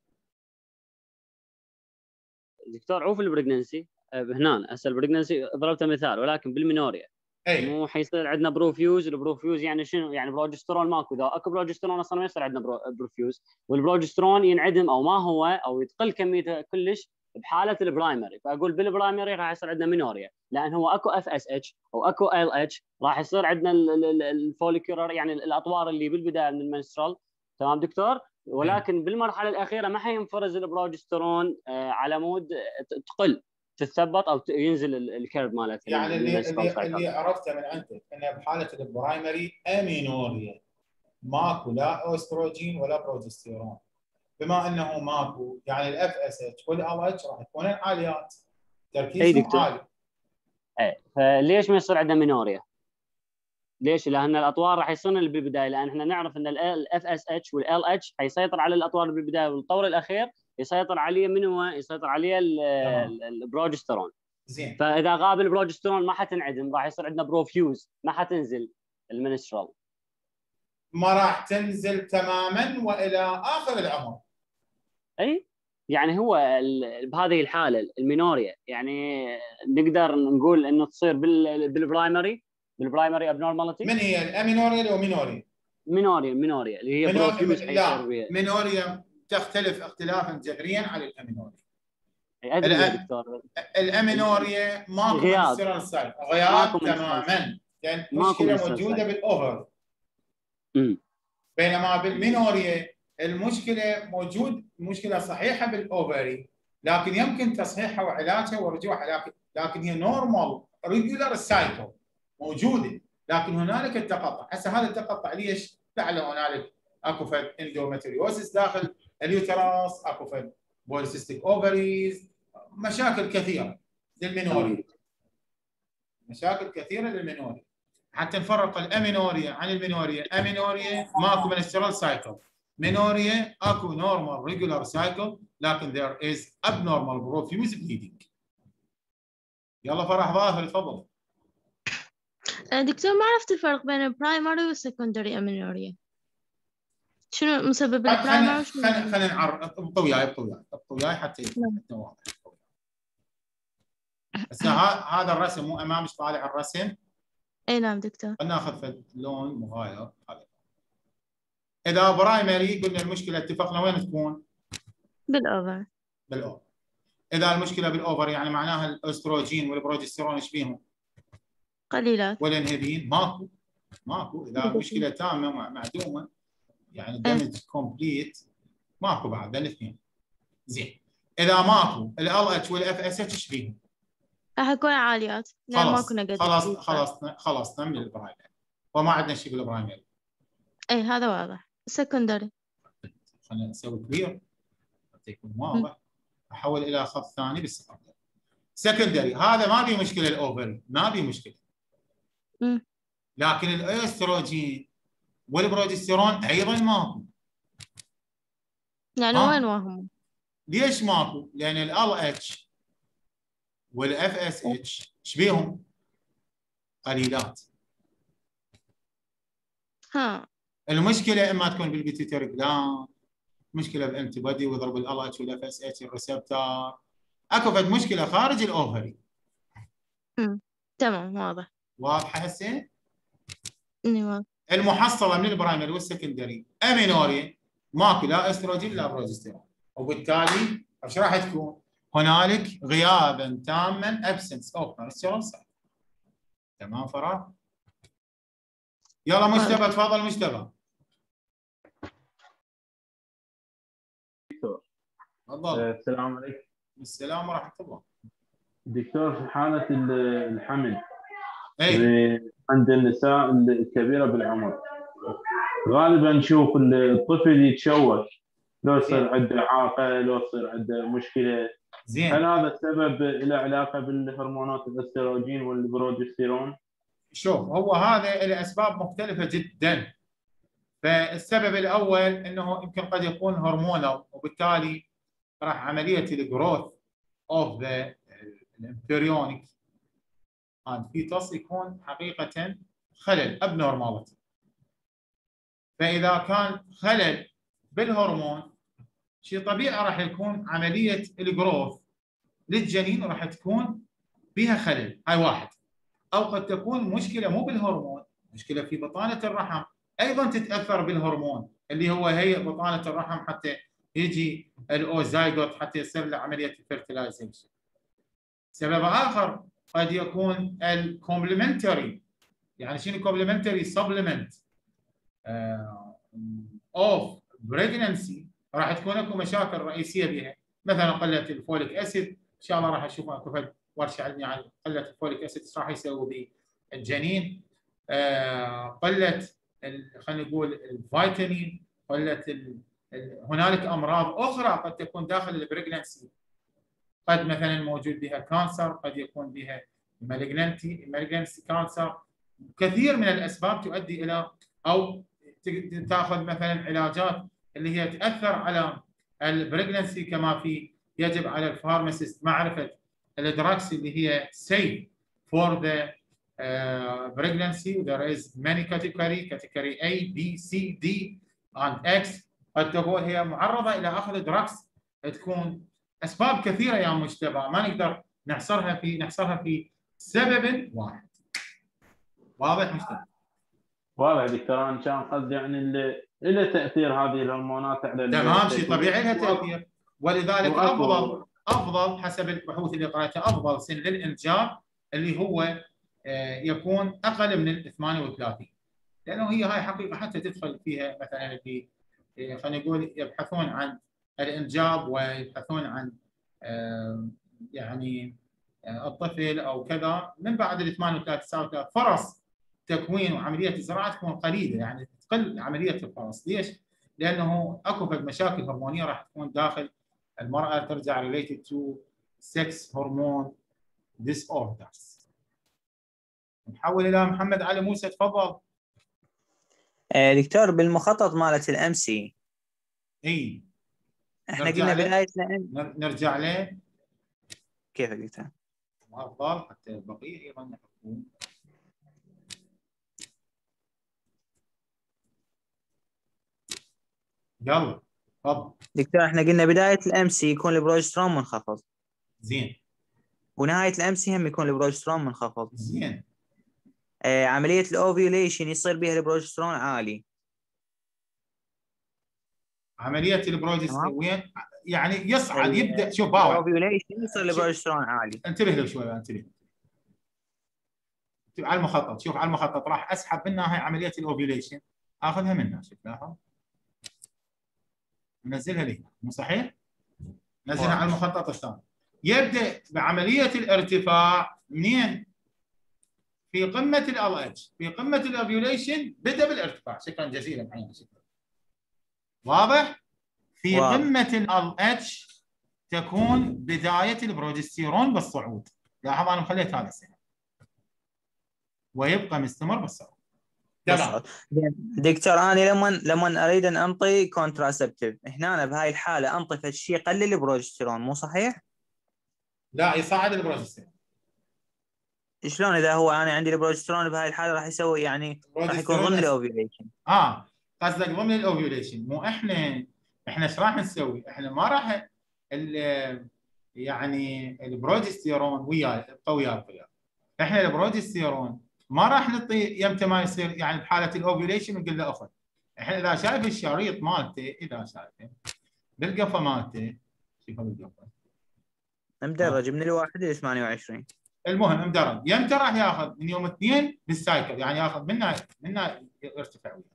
D: دكتور عوف البريجننسي هنا هسه البريجننسي ضربته مثال، ولكن بالمينوريا مو حيصير عندنا بروفيوز. البروفيوز يعني شنو؟ يعني بروجسترون ماكو، اذا اكو بروجسترون اصلا ما يصير عندنا بروفيوز، والبروجسترون ينعدم او ما هو او يتقل كميته كلش بحاله البرايمري. فاقول بالبرايمري راح يصير عندنا مينوريا، لان هو اكو اف اس اتش او اكو ال اتش، راح يصير عندنا الفوليكولر يعني الاطوار اللي بالبدايه من المنسترال. تمام دكتور؟ ولكن بالمرحله الاخيره ما حينفرز البروجسترون على مود تقل تتثبط او ينزل الكيرف مالته.
A: يعني اللي عرفته من عندك انه بحاله البرايمري امينوريا ماكو لا استروجين ولا بروجستيرون. بما انه ماكو يعني الاف اس اتش والال اتش راح يكونون عاليات، تركيزهم عالي.
D: فليش ما يصير عندنا مينوريا؟ ليش؟ لان الاطوار راح يصيرن اللي بالبدايه، لان احنا نعرف ان الاف اس اتش والال اتش حيسيطر على الاطوار اللي بالبدايه، والطور الاخير يسيطر عليه من هو؟ يسيطر عليه البروجسترون.
A: زين.
D: فاذا غاب البروجسترون ما حتنعدم، راح يصير عندنا بروفيوز، ما حتنزل المنسترال.
A: ما راح تنزل تماما والى اخر العمر.
D: اي يعني هو بهذه الحاله المينوريا يعني نقدر نقول انه تصير بالبرايمري ابنورماليتي.
A: من هي الامينوريا او مينوريا؟
D: مينوريا اللي هي بروفيوز.
A: لا مينوريا تختلف اختلافا جذريا عن الامينوريا. الامينوريا ماكو منسترال سايكل، غياب تماما، لان المشكله موجوده بالاوفر. بينما بالمينوريا المشكله صحيحه بالاوفري، لكن يمكن تصحيحها وعلاجها ورجوعها، لكن هي نورمال ريجولار سايكل موجوده، لكن هنالك التقطع. هسه هذا التقطع ليش؟ لعل هنالك اكو فد اندومتريوسس داخل اليوتراس، اكو فد بوليسيستيك اوفريز، مشاكل كثيره للمينوريا. مشاكل كثيره للمينوريا. حتى نفرق الامينوريا عن المينوريا. امينوريا ماكو منسترال سايكل، مينوريا اكو نورمال ريجولار سايكل، لكن there is abnormal profuse bleeding. يلا فرح ظاهر تفضل.
G: دكتور ما عرفت الفرق بين البرايمري والسكندري امينوريا. شنو مسبب البرايمري؟
A: خلينا نعرف. ابطوا وياي حتى يكون واضح. هسه هذا الرسم مو امامك طالع الرسم؟
G: اي نعم دكتور.
A: ناخذ لون مغاير. اذا برايمري قلنا المشكله اتفقنا وين تكون؟
G: بالاوفر.
A: اذا المشكله بالاوفر يعني معناها الاستروجين والبروجستيرون ايش بيهم؟
G: قليلات.
A: والانهبين ماكو. اذا المشكله تامه معدومه يعني دمج كومبليت ماكو بعد الاثنين. زين. اذا ماكو ال اتش والاف اس اتش ايش بيهم؟
G: راح يكون عاليات لان ماكو نيجاتيف.
A: خلصنا من البرايمري وما عندنا شيء بالبرايمري.
G: اي هذا واضح. السكندري
A: خلينا نسوي كلير حتى يكون واضح. احول الى خط ثاني بالسكندري. سكندري هذا ما بيه مشكله، الاوفري ما بيه مشكله. لكن الاستروجين والبروجستيرون ايضا ماكو.
G: يعني وين وهم؟
A: ليش ماكو؟ لان ال اتش والاف اس اتش ايش بيهم؟ قليلات. المشكله اما تكون بالبيتيوتري جلاند، مشكله بالانتي بودي ويضرب ال اتش والاف اس اتش الريسبتور، اكو فد مشكله خارج الاوفري.
G: تمام واضح.
A: واضحه هسه؟
G: واضح.
A: المحصله من البرايمري والسكندري امينوريا ماكو لا استروجين لا بروجستيرون، وبالتالي ايش راح تكون؟ هنالك غيابا تاما absence of menstrual cycle. تمام فراغ؟ يلا مجتبى تفضل مجتبى. تفضل.
K: السلام عليكم.
A: السلام ورحمه الله.
K: دكتور في حالة الحمل
A: اي
K: عند النساء الكبيرة بالعمر غالبا نشوف الطفل يتشوش، لو يصير عنده إعاقة، لو يصير عنده مشكلة.
A: زين.
K: هل هذا السبب له علاقة بالهرمونات الاستروجين والبروجستيرون؟
A: شوف، هو هذا لأسباب مختلفة جدا. فالسبب الأول أنه يمكن قد يكون هرمونال، وبالتالي راح عملية الجروث of the embryonic and fetus يكون حقيقة خلل abnormality. فإذا كان خلل بالهرمون شيء طبيعي راح يكون عملية الجروث للجنين راح تكون بها خلل، هاي واحد. أو قد تكون مشكلة مو بالهرمون، مشكلة في بطانة الرحم أيضا تتأثر بالهرمون اللي هو هي بطانة الرحم حتى يجي الأوزايغوت حتى يصير له عملية الفيرتلايزيشن. سبب آخر قد يكون الكومبلمنتري. يعني شنو كومبلمنتري؟ سبلمنت اوف بريجننسي راح تكون اكو مشاكل رئيسيه بها، مثلا قله الفوليك اسيد. ان شاء الله راح اشوف اكو ورشه علميه عن قله الفوليك اسيد ايش راح يسوي بالجنين. قله خلينا نقول الفيتامين، قله هنالك امراض اخرى قد تكون داخل البريجننسي، قد مثلا موجود بها كانسر، قد يكون بها مالجنسي كانسر. كثير من الاسباب تؤدي الى، او تاخذ مثلا علاجات اللي هي تاثر على البريجننسي، كما في يجب على الفارماسيست معرفه الدراكس اللي هي safe for the pregnancy. There is many category A, B, C, D and X. قد تكون هي معرضه الى اخذ دراكس، تكون اسباب كثيره يا مجتبى، ما نقدر نحصرها في سبب واحد. واضح مجتبى؟
K: واضح دكتور. ان كان قصدي يعني له تاثير هذه الهرمونات على
A: تمام، شيء طبيعي لها تاثير، ولذلك افضل حسب البحوث اللي قرأتها افضل سن للانجاب اللي هو يكون اقل من 38، لانه هي هاي حقيقه حتى تدخل فيها مثلا اللي خلينا نقول يبحثون عن الانجاب ويبحثون عن يعني الطفل او كذا من بعد ال 38 39 فرص تكوين وعمليه الزراعه تكون قليله، يعني تقل عمليه الفرص. ليش؟ لانه اكو مشاكل هرمونيه راح تكون داخل المراه ترجع related to sex hormone disorders. نحول الى محمد علي موسى، تفضل.
B: دكتور بالمخطط مالت الام سي
A: اي
B: احنا قلنا بدايه
A: نرجع له
B: كيف دكتور؟
A: افضل حتى البقيه ايضا يحطون. يلا تفضل
B: دكتور. احنا قلنا بدايه الام سي يكون البروجسترون منخفض.
A: زين.
B: ونهايه الام سي هم يكون البروجسترون منخفض.
A: زين.
B: عمليه الاوفيوليشن يصير بها البروجسترون عالي.
A: عمليه البروجسترون وين يعني يصعد يبدا. شوف باور
B: الاوفيوليشن يصير البروجسترون عالي.
A: انتبه له شوي، انتبه على المخطط. شوف على المخطط راح اسحب منها هاي عمليه الاوفيوليشن، اخذها منها. شوف لاحظ نزلها لي، مو صحيح؟ نزلها على المخطط الثاني. يبدا بعمليه الارتفاع منين؟ في قمه ال اتش، في قمه الاوفيوليشن بدا بالارتفاع. شكرا جزيلا معنا، شكرا. واضح؟ في قمه ال اتش تكون بدايه البروجستيرون بالصعود. لاحظ انا خليت هذا السنه ويبقى مستمر بالصعود. تمام
B: دكتور. انا لما اريد ان انطي كونتراسبتيف هنا أنا بهاي الحاله انطي فشي يقلل البروجستيرون، مو صحيح؟
A: لا، يصعد البروجستيرون.
B: شلون اذا هو انا عندي البروجستيرون بهاي الحاله راح يسوي يعني راح يكون ضمن الاوفيوليشن؟
A: قصدك ضمن الاوفيوليشن. مو احنا ايش راح نسوي؟ احنا ما راح يعني البروجستيرون وياه الطويل. احنا البروجستيرون ما راح نعطي يمتى ما يصير، يعني بحاله الاوفيوليشن نقول له اخذ. احنا اذا شايف الشريط مالته، اذا شايفه بالقفه مالته، شوفه بالقفه
B: مدرج من الواحد الى 28.
A: المهم مدرج. يمتى راح ياخذ؟ من يوم 2 بالسايكل، يعني ياخذ منا يرتفع وياه.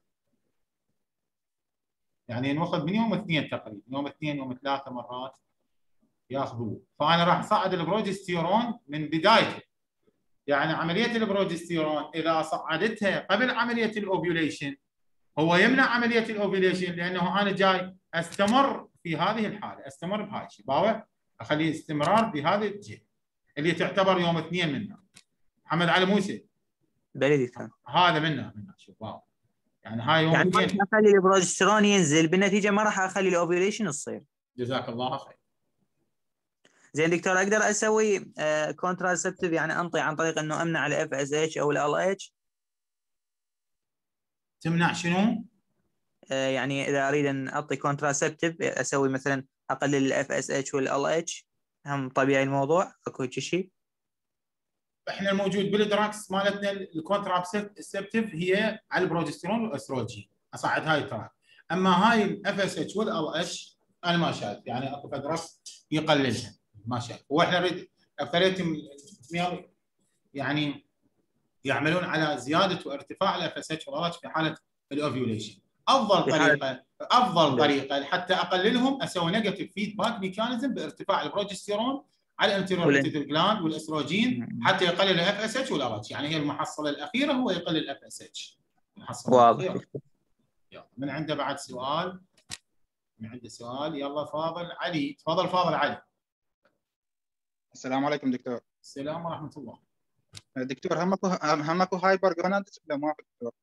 A: يعني ناخذ من يوم 2 تقريبا، يوم 2 يوم 3 مرات ياخذوه. فانا راح اصعد البروجستيرون من بدايته. يعني عمليه البروجستيرون اذا صعدتها قبل عمليه الاوفيوليشن هو يمنع عمليه الاوفيوليشن، لانه انا جاي استمر في هذه الحاله، استمر بهذا الشيء، باوع اخلي استمرار بهذه الجهه اللي تعتبر يوم 2 منها. محمد علي موسى.
B: بلي دكتور.
A: هذا منها شوف باوع. يعني هاي يوم
B: يعني ما
A: 2.
B: راح اخلي البروجسترون ينزل، بالنتيجه ما راح اخلي الاوفيوليشن تصير.
A: جزاك الله خير.
B: زين دكتور، اقدر اسوي كونتراسبتيف، يعني انطي عن طريق انه امنع الاف اس اتش او ال اتش؟
A: تمنع شنو؟
B: يعني اذا اريد ان اعطي كونتراسبتيف اسوي مثلا اقلل الاف اس اتش والال اتش، هم طبيعي الموضوع؟ اكو شيء؟
A: احنا الموجود بالدراكس مالتنا الكونتراسبتيف هي على البروجسترون والاستروجين، اصعد هاي التراك. اما هاي الاف اس اتش والال اتش انا ما شايف، يعني اكو دراكس يقللها ما شايف. واحنا نريد اكثريتهم يعني يعملون على زياده وارتفاع الاف اس اتش والال اتش في حاله الاوفيوليشن. افضل طريقه حتى اقللهم اسوي نيجاتيف فيدباك ميكانيزم بارتفاع البروجستيرون على الانتيريور بيتيوتري جلاند والاستروجين حتى يقلل الاف اس اتش والار اتش. يعني هي المحصله الاخيره هو يقلل الاف اس اتش.
B: واضح.
A: من عنده بعد سؤال؟ من عنده سؤال؟ يلا فاضل علي، تفضل فاضل علي.
O: السلام عليكم دكتور.
A: السلام ورحمه الله.
O: دكتور همكو هايبر جوناديزم ولا ما دكتور؟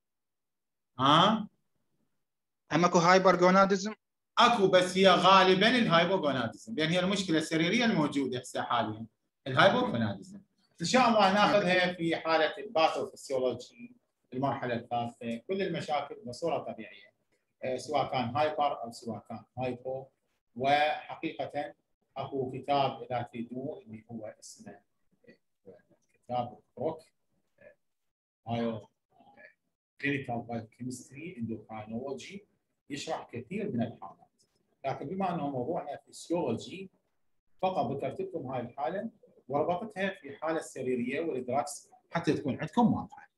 O: همكو هايبر جوناديزم؟
A: اكو، بس هي غالبا الهايبوغوناديزم، لان هي المشكله السريريه الموجوده هسه حاليا الهايبوغوناديزم. ان شاء الله ناخذها في حاله الباثوفيسيولوجي المرحله الثالثه، كل المشاكل بصوره طبيعيه سواء كان هايبر او سواء كان هايبو. وحقيقه اكو كتاب اذا تريدوه اللي هو اسمه كتاب بروك بايو كلينيكال بايوكيمستري اندوكراينولوجي، يشرح كثير من الحالات. لكن بما انه موضوعنا فيسيولوجي فقط ذكرت لكم هاي الحاله وربطتها في حاله السريريه والدراكس حتى تكون عندكم واضحه.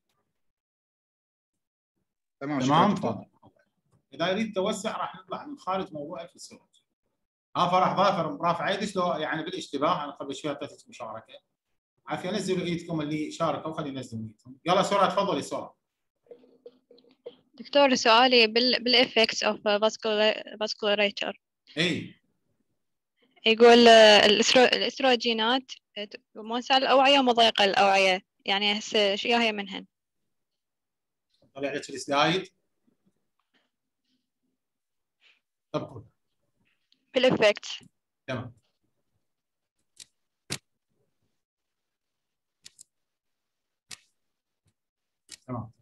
A: تمام تفضل. اذا يريد توسع راح نطلع من خارج موضوع الفيسيولوجي. فرح ظافر رافع ايدك لو يعني بالاشتباه. انا قبل شويه اعطيتك مشاركه. عافيه نزلوا ايدكم اللي شاركوا، خلي ينزلوا ايدهم. يلا سورة تفضلي سورة.
R: دكتور سؤالي بالإفكتس أوف فاسكولاريتشر.
A: اي
R: يقول الاستروجينات موسع الأوعية ومضيق الأوعية، يعني هسه شو هي منهن؟
A: طلع لك السلايد. طب
R: بالإفكتس.
A: تمام. تمام.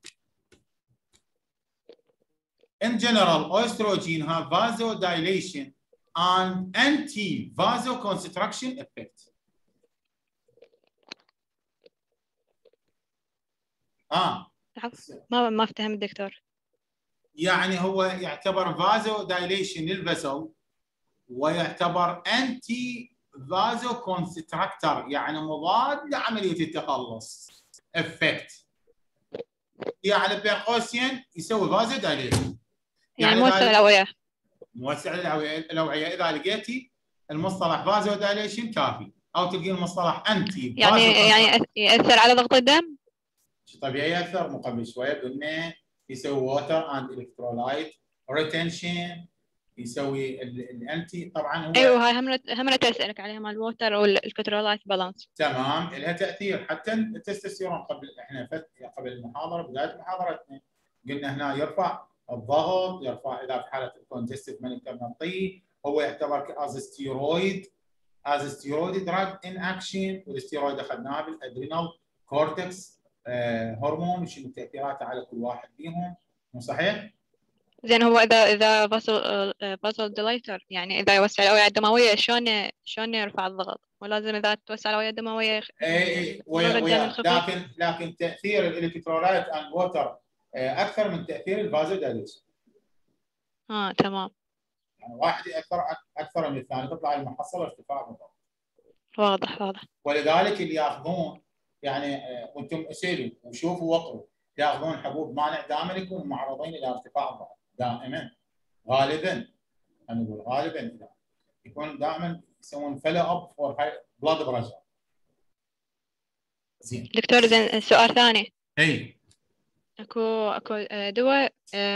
A: In general, estrogen have vasodilation and anti-vasoconstriction effect.
R: ما افتهم الدكتور.
A: يعني هو يعتبر vasodilation للفسل ويعتبر anti vasoconstrictor، يعني مضاد لعملية التقلص effect. يعني بين قوسين يسوي vasodilation.
R: يعني موسع الأوعية.
A: موسع الأوعية. إذا لقيتي المصطلح vasodilation كافي، أو تلقين المصطلح anti
R: يعني يأثر على ضغط الدم؟
A: طبيعي يأثر. مو قبل شوية قلنا يسوي water and electrolyte retention، يسوي الانتي. طبعا هو
R: ايوه هاي همرة اسالك عليها مال الووتر والالكترولايت بالانس.
A: تمام، لها تاثير. حتى التستوستيرون احنا قبل المحاضره بدايه محاضرتنا قلنا هنا يرفع الضغط، يرفع اذا في حاله الكونجستيف ما نقدر نعطيه، هو يعتبر از ستيرويد دراج ان اكشن. والستيرويد اخذناه بالادرينال كورتكس هرمون، شنو تاثيراته على كل واحد فيهم، مو صحيح؟
R: زين هو اذا بازل ديلايتر، يعني اذا يوسع الاوعيه الدمويه شلون يرفع الضغط؟ ولازم اذا توسع الاوعيه الدمويه
A: لكن تاثير الالكترولايت اند ووتر اكثر من تاثير الفازودايليشن.
R: تمام.
A: يعني واحد ياثر اكثر من الثاني، تطلع المحصله ارتفاع بالضغط.
R: واضح.
A: ولذلك اللي ياخذون يعني وانتم اسالوا وشوفوا وقروا، ياخذون حبوب مانع دائما يكونوا معرضين الى ارتفاع الضغط دائما. غالبا انا اقول غالبا يكون دائما يسوون فولو اب فور بلاد بريشر. زين
R: دكتور زين سؤال ثاني.
A: اي
R: اكو دواء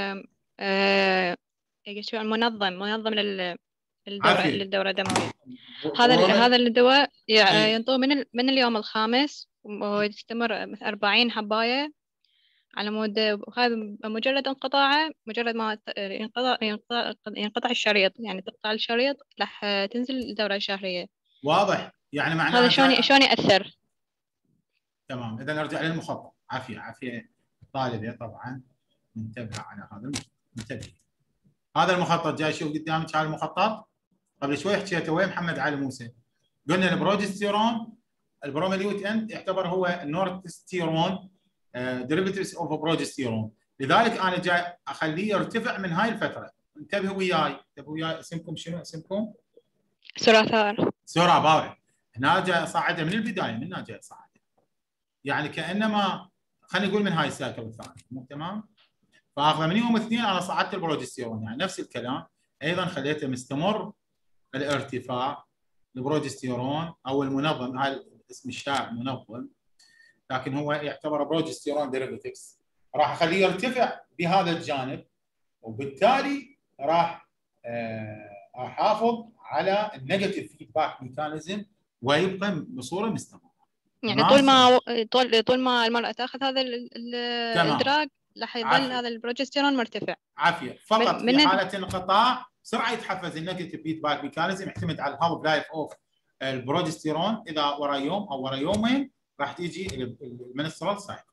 R: منظم للدورة الدموية. هذا الدواء ينطوه من اليوم الخامس ويستمر مثل 40 حباية على مود. هذا مجرد انقطاعه، مجرد ما ينقطع الشريط، يعني تقطع الشريط راح تنزل الدورة الشهرية.
A: واضح يعني معناها
R: هذا شلون يأثر؟
A: تمام. اذا نرجع للمخطط. عافية طالبة طبعا منتبهة على هذا منتبه. هذا المخطط جاي شوف قدامك. هذا المخطط قبل شوي حكيته ويا محمد علي موسى. قلنا البروجستيرون البروميليوتين يعتبر هو النورتستيرون ديريفيتيفز اوف بروجستيرون، لذلك انا جاي اخليه يرتفع من هاي الفتره. انتبهوا وياي اسمكم شنو اسمكم؟ سراثار باوع. هنا جاي اصعده من البدايه، من هنا جاي اصعده يعني كانما خلينا نقول من هاي السايكل الثاني. تمام. فاخذه من يوم 2 انا صعدت البروجستيرون، يعني نفس الكلام ايضا خليته مستمر الارتفاع البروجستيرون او المنظم. هاي اسم الشائع منظم، لكن هو يعتبر بروجستيرون ديريفيتكس. راح اخليه يرتفع بهذا الجانب، وبالتالي راح احافظ على النيجاتيف فيدباك ميكانيزم ويبقى بصوره مستمره.
R: يعني طول ما المرأة تاخذ هذا الادراج راح يظل هذا البروجستيرون مرتفع.
A: عافيه. فقط في حاله انقطاع بسرعه يتحفز النيجاتيف فيدباك ميكانيزم، يعتمد على الهاف لايف اوف البروجستيرون. اذا ورا يوم او ورا يومين راح تيجي المنسترال سايكل.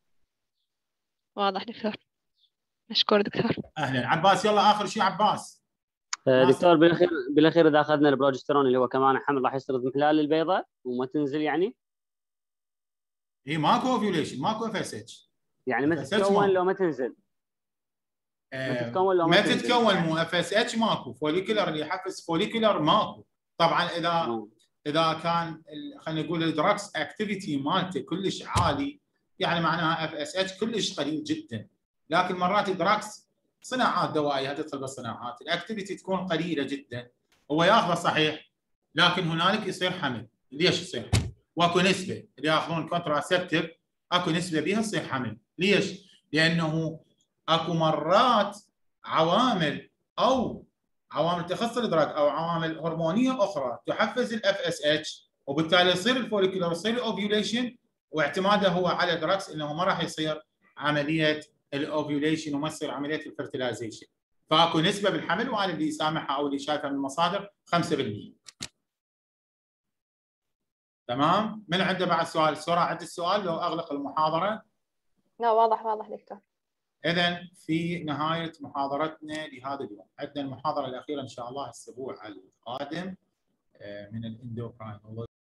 R: واضح دكتور. مشكور دكتور.
A: اهلا عباس. يلا اخر شيء عباس.
D: دكتور بالاخير اذا اخذنا البروجستيرون اللي هو كمان حمل راح يصير اضمحلال للبيضه وما تنزل يعني؟
A: اي ماكو اوفيوليشن، ماكو اف اس اتش.
D: يعني ما تتكون لو ما تنزل.
A: ما تتكون مو اف اس اتش ماكو. فوليكولر اللي يحفز فوليكولر ماكو. طبعا اذا كان خلينا نقول الدراكس اكتيفيتي مالته كلش عالي يعني معناها اف اس اتش كلش قليل جدا. لكن مرات الدراكس صناعات دوائيه تدخل بالصناعات الاكتيفيتي تكون قليله جدا. هو ياخذه صحيح، لكن هنالك يصير حمل. ليش يصير؟ واكو نسبه اللي ياخذون كونتراسبتيف اكو نسبه بها تصير حمل. ليش؟ لانه اكو مرات عوامل تخص الادراك او عوامل هرمونيه اخرى تحفز الاف اس اتش، وبالتالي يصير الفوليكولر يصير الاوفيوليشن، واعتماده هو على دراكس انه ما راح يصير عمليه الاوفيوليشن وما تصير عمليه الفرتلايزيشن. فاكو نسبه بالحمل، وانا اللي سامعها او اللي شايفها من المصادر 5%. تمام؟ من عنده بعد سؤال؟ سورة عندي السؤال لو اغلق المحاضره؟
F: لا واضح دكتور.
A: إذن في نهاية محاضرتنا لهذا اليوم. عندنا المحاضرة الأخيرة إن شاء الله الأسبوع القادم من الاندوكراينولوجي.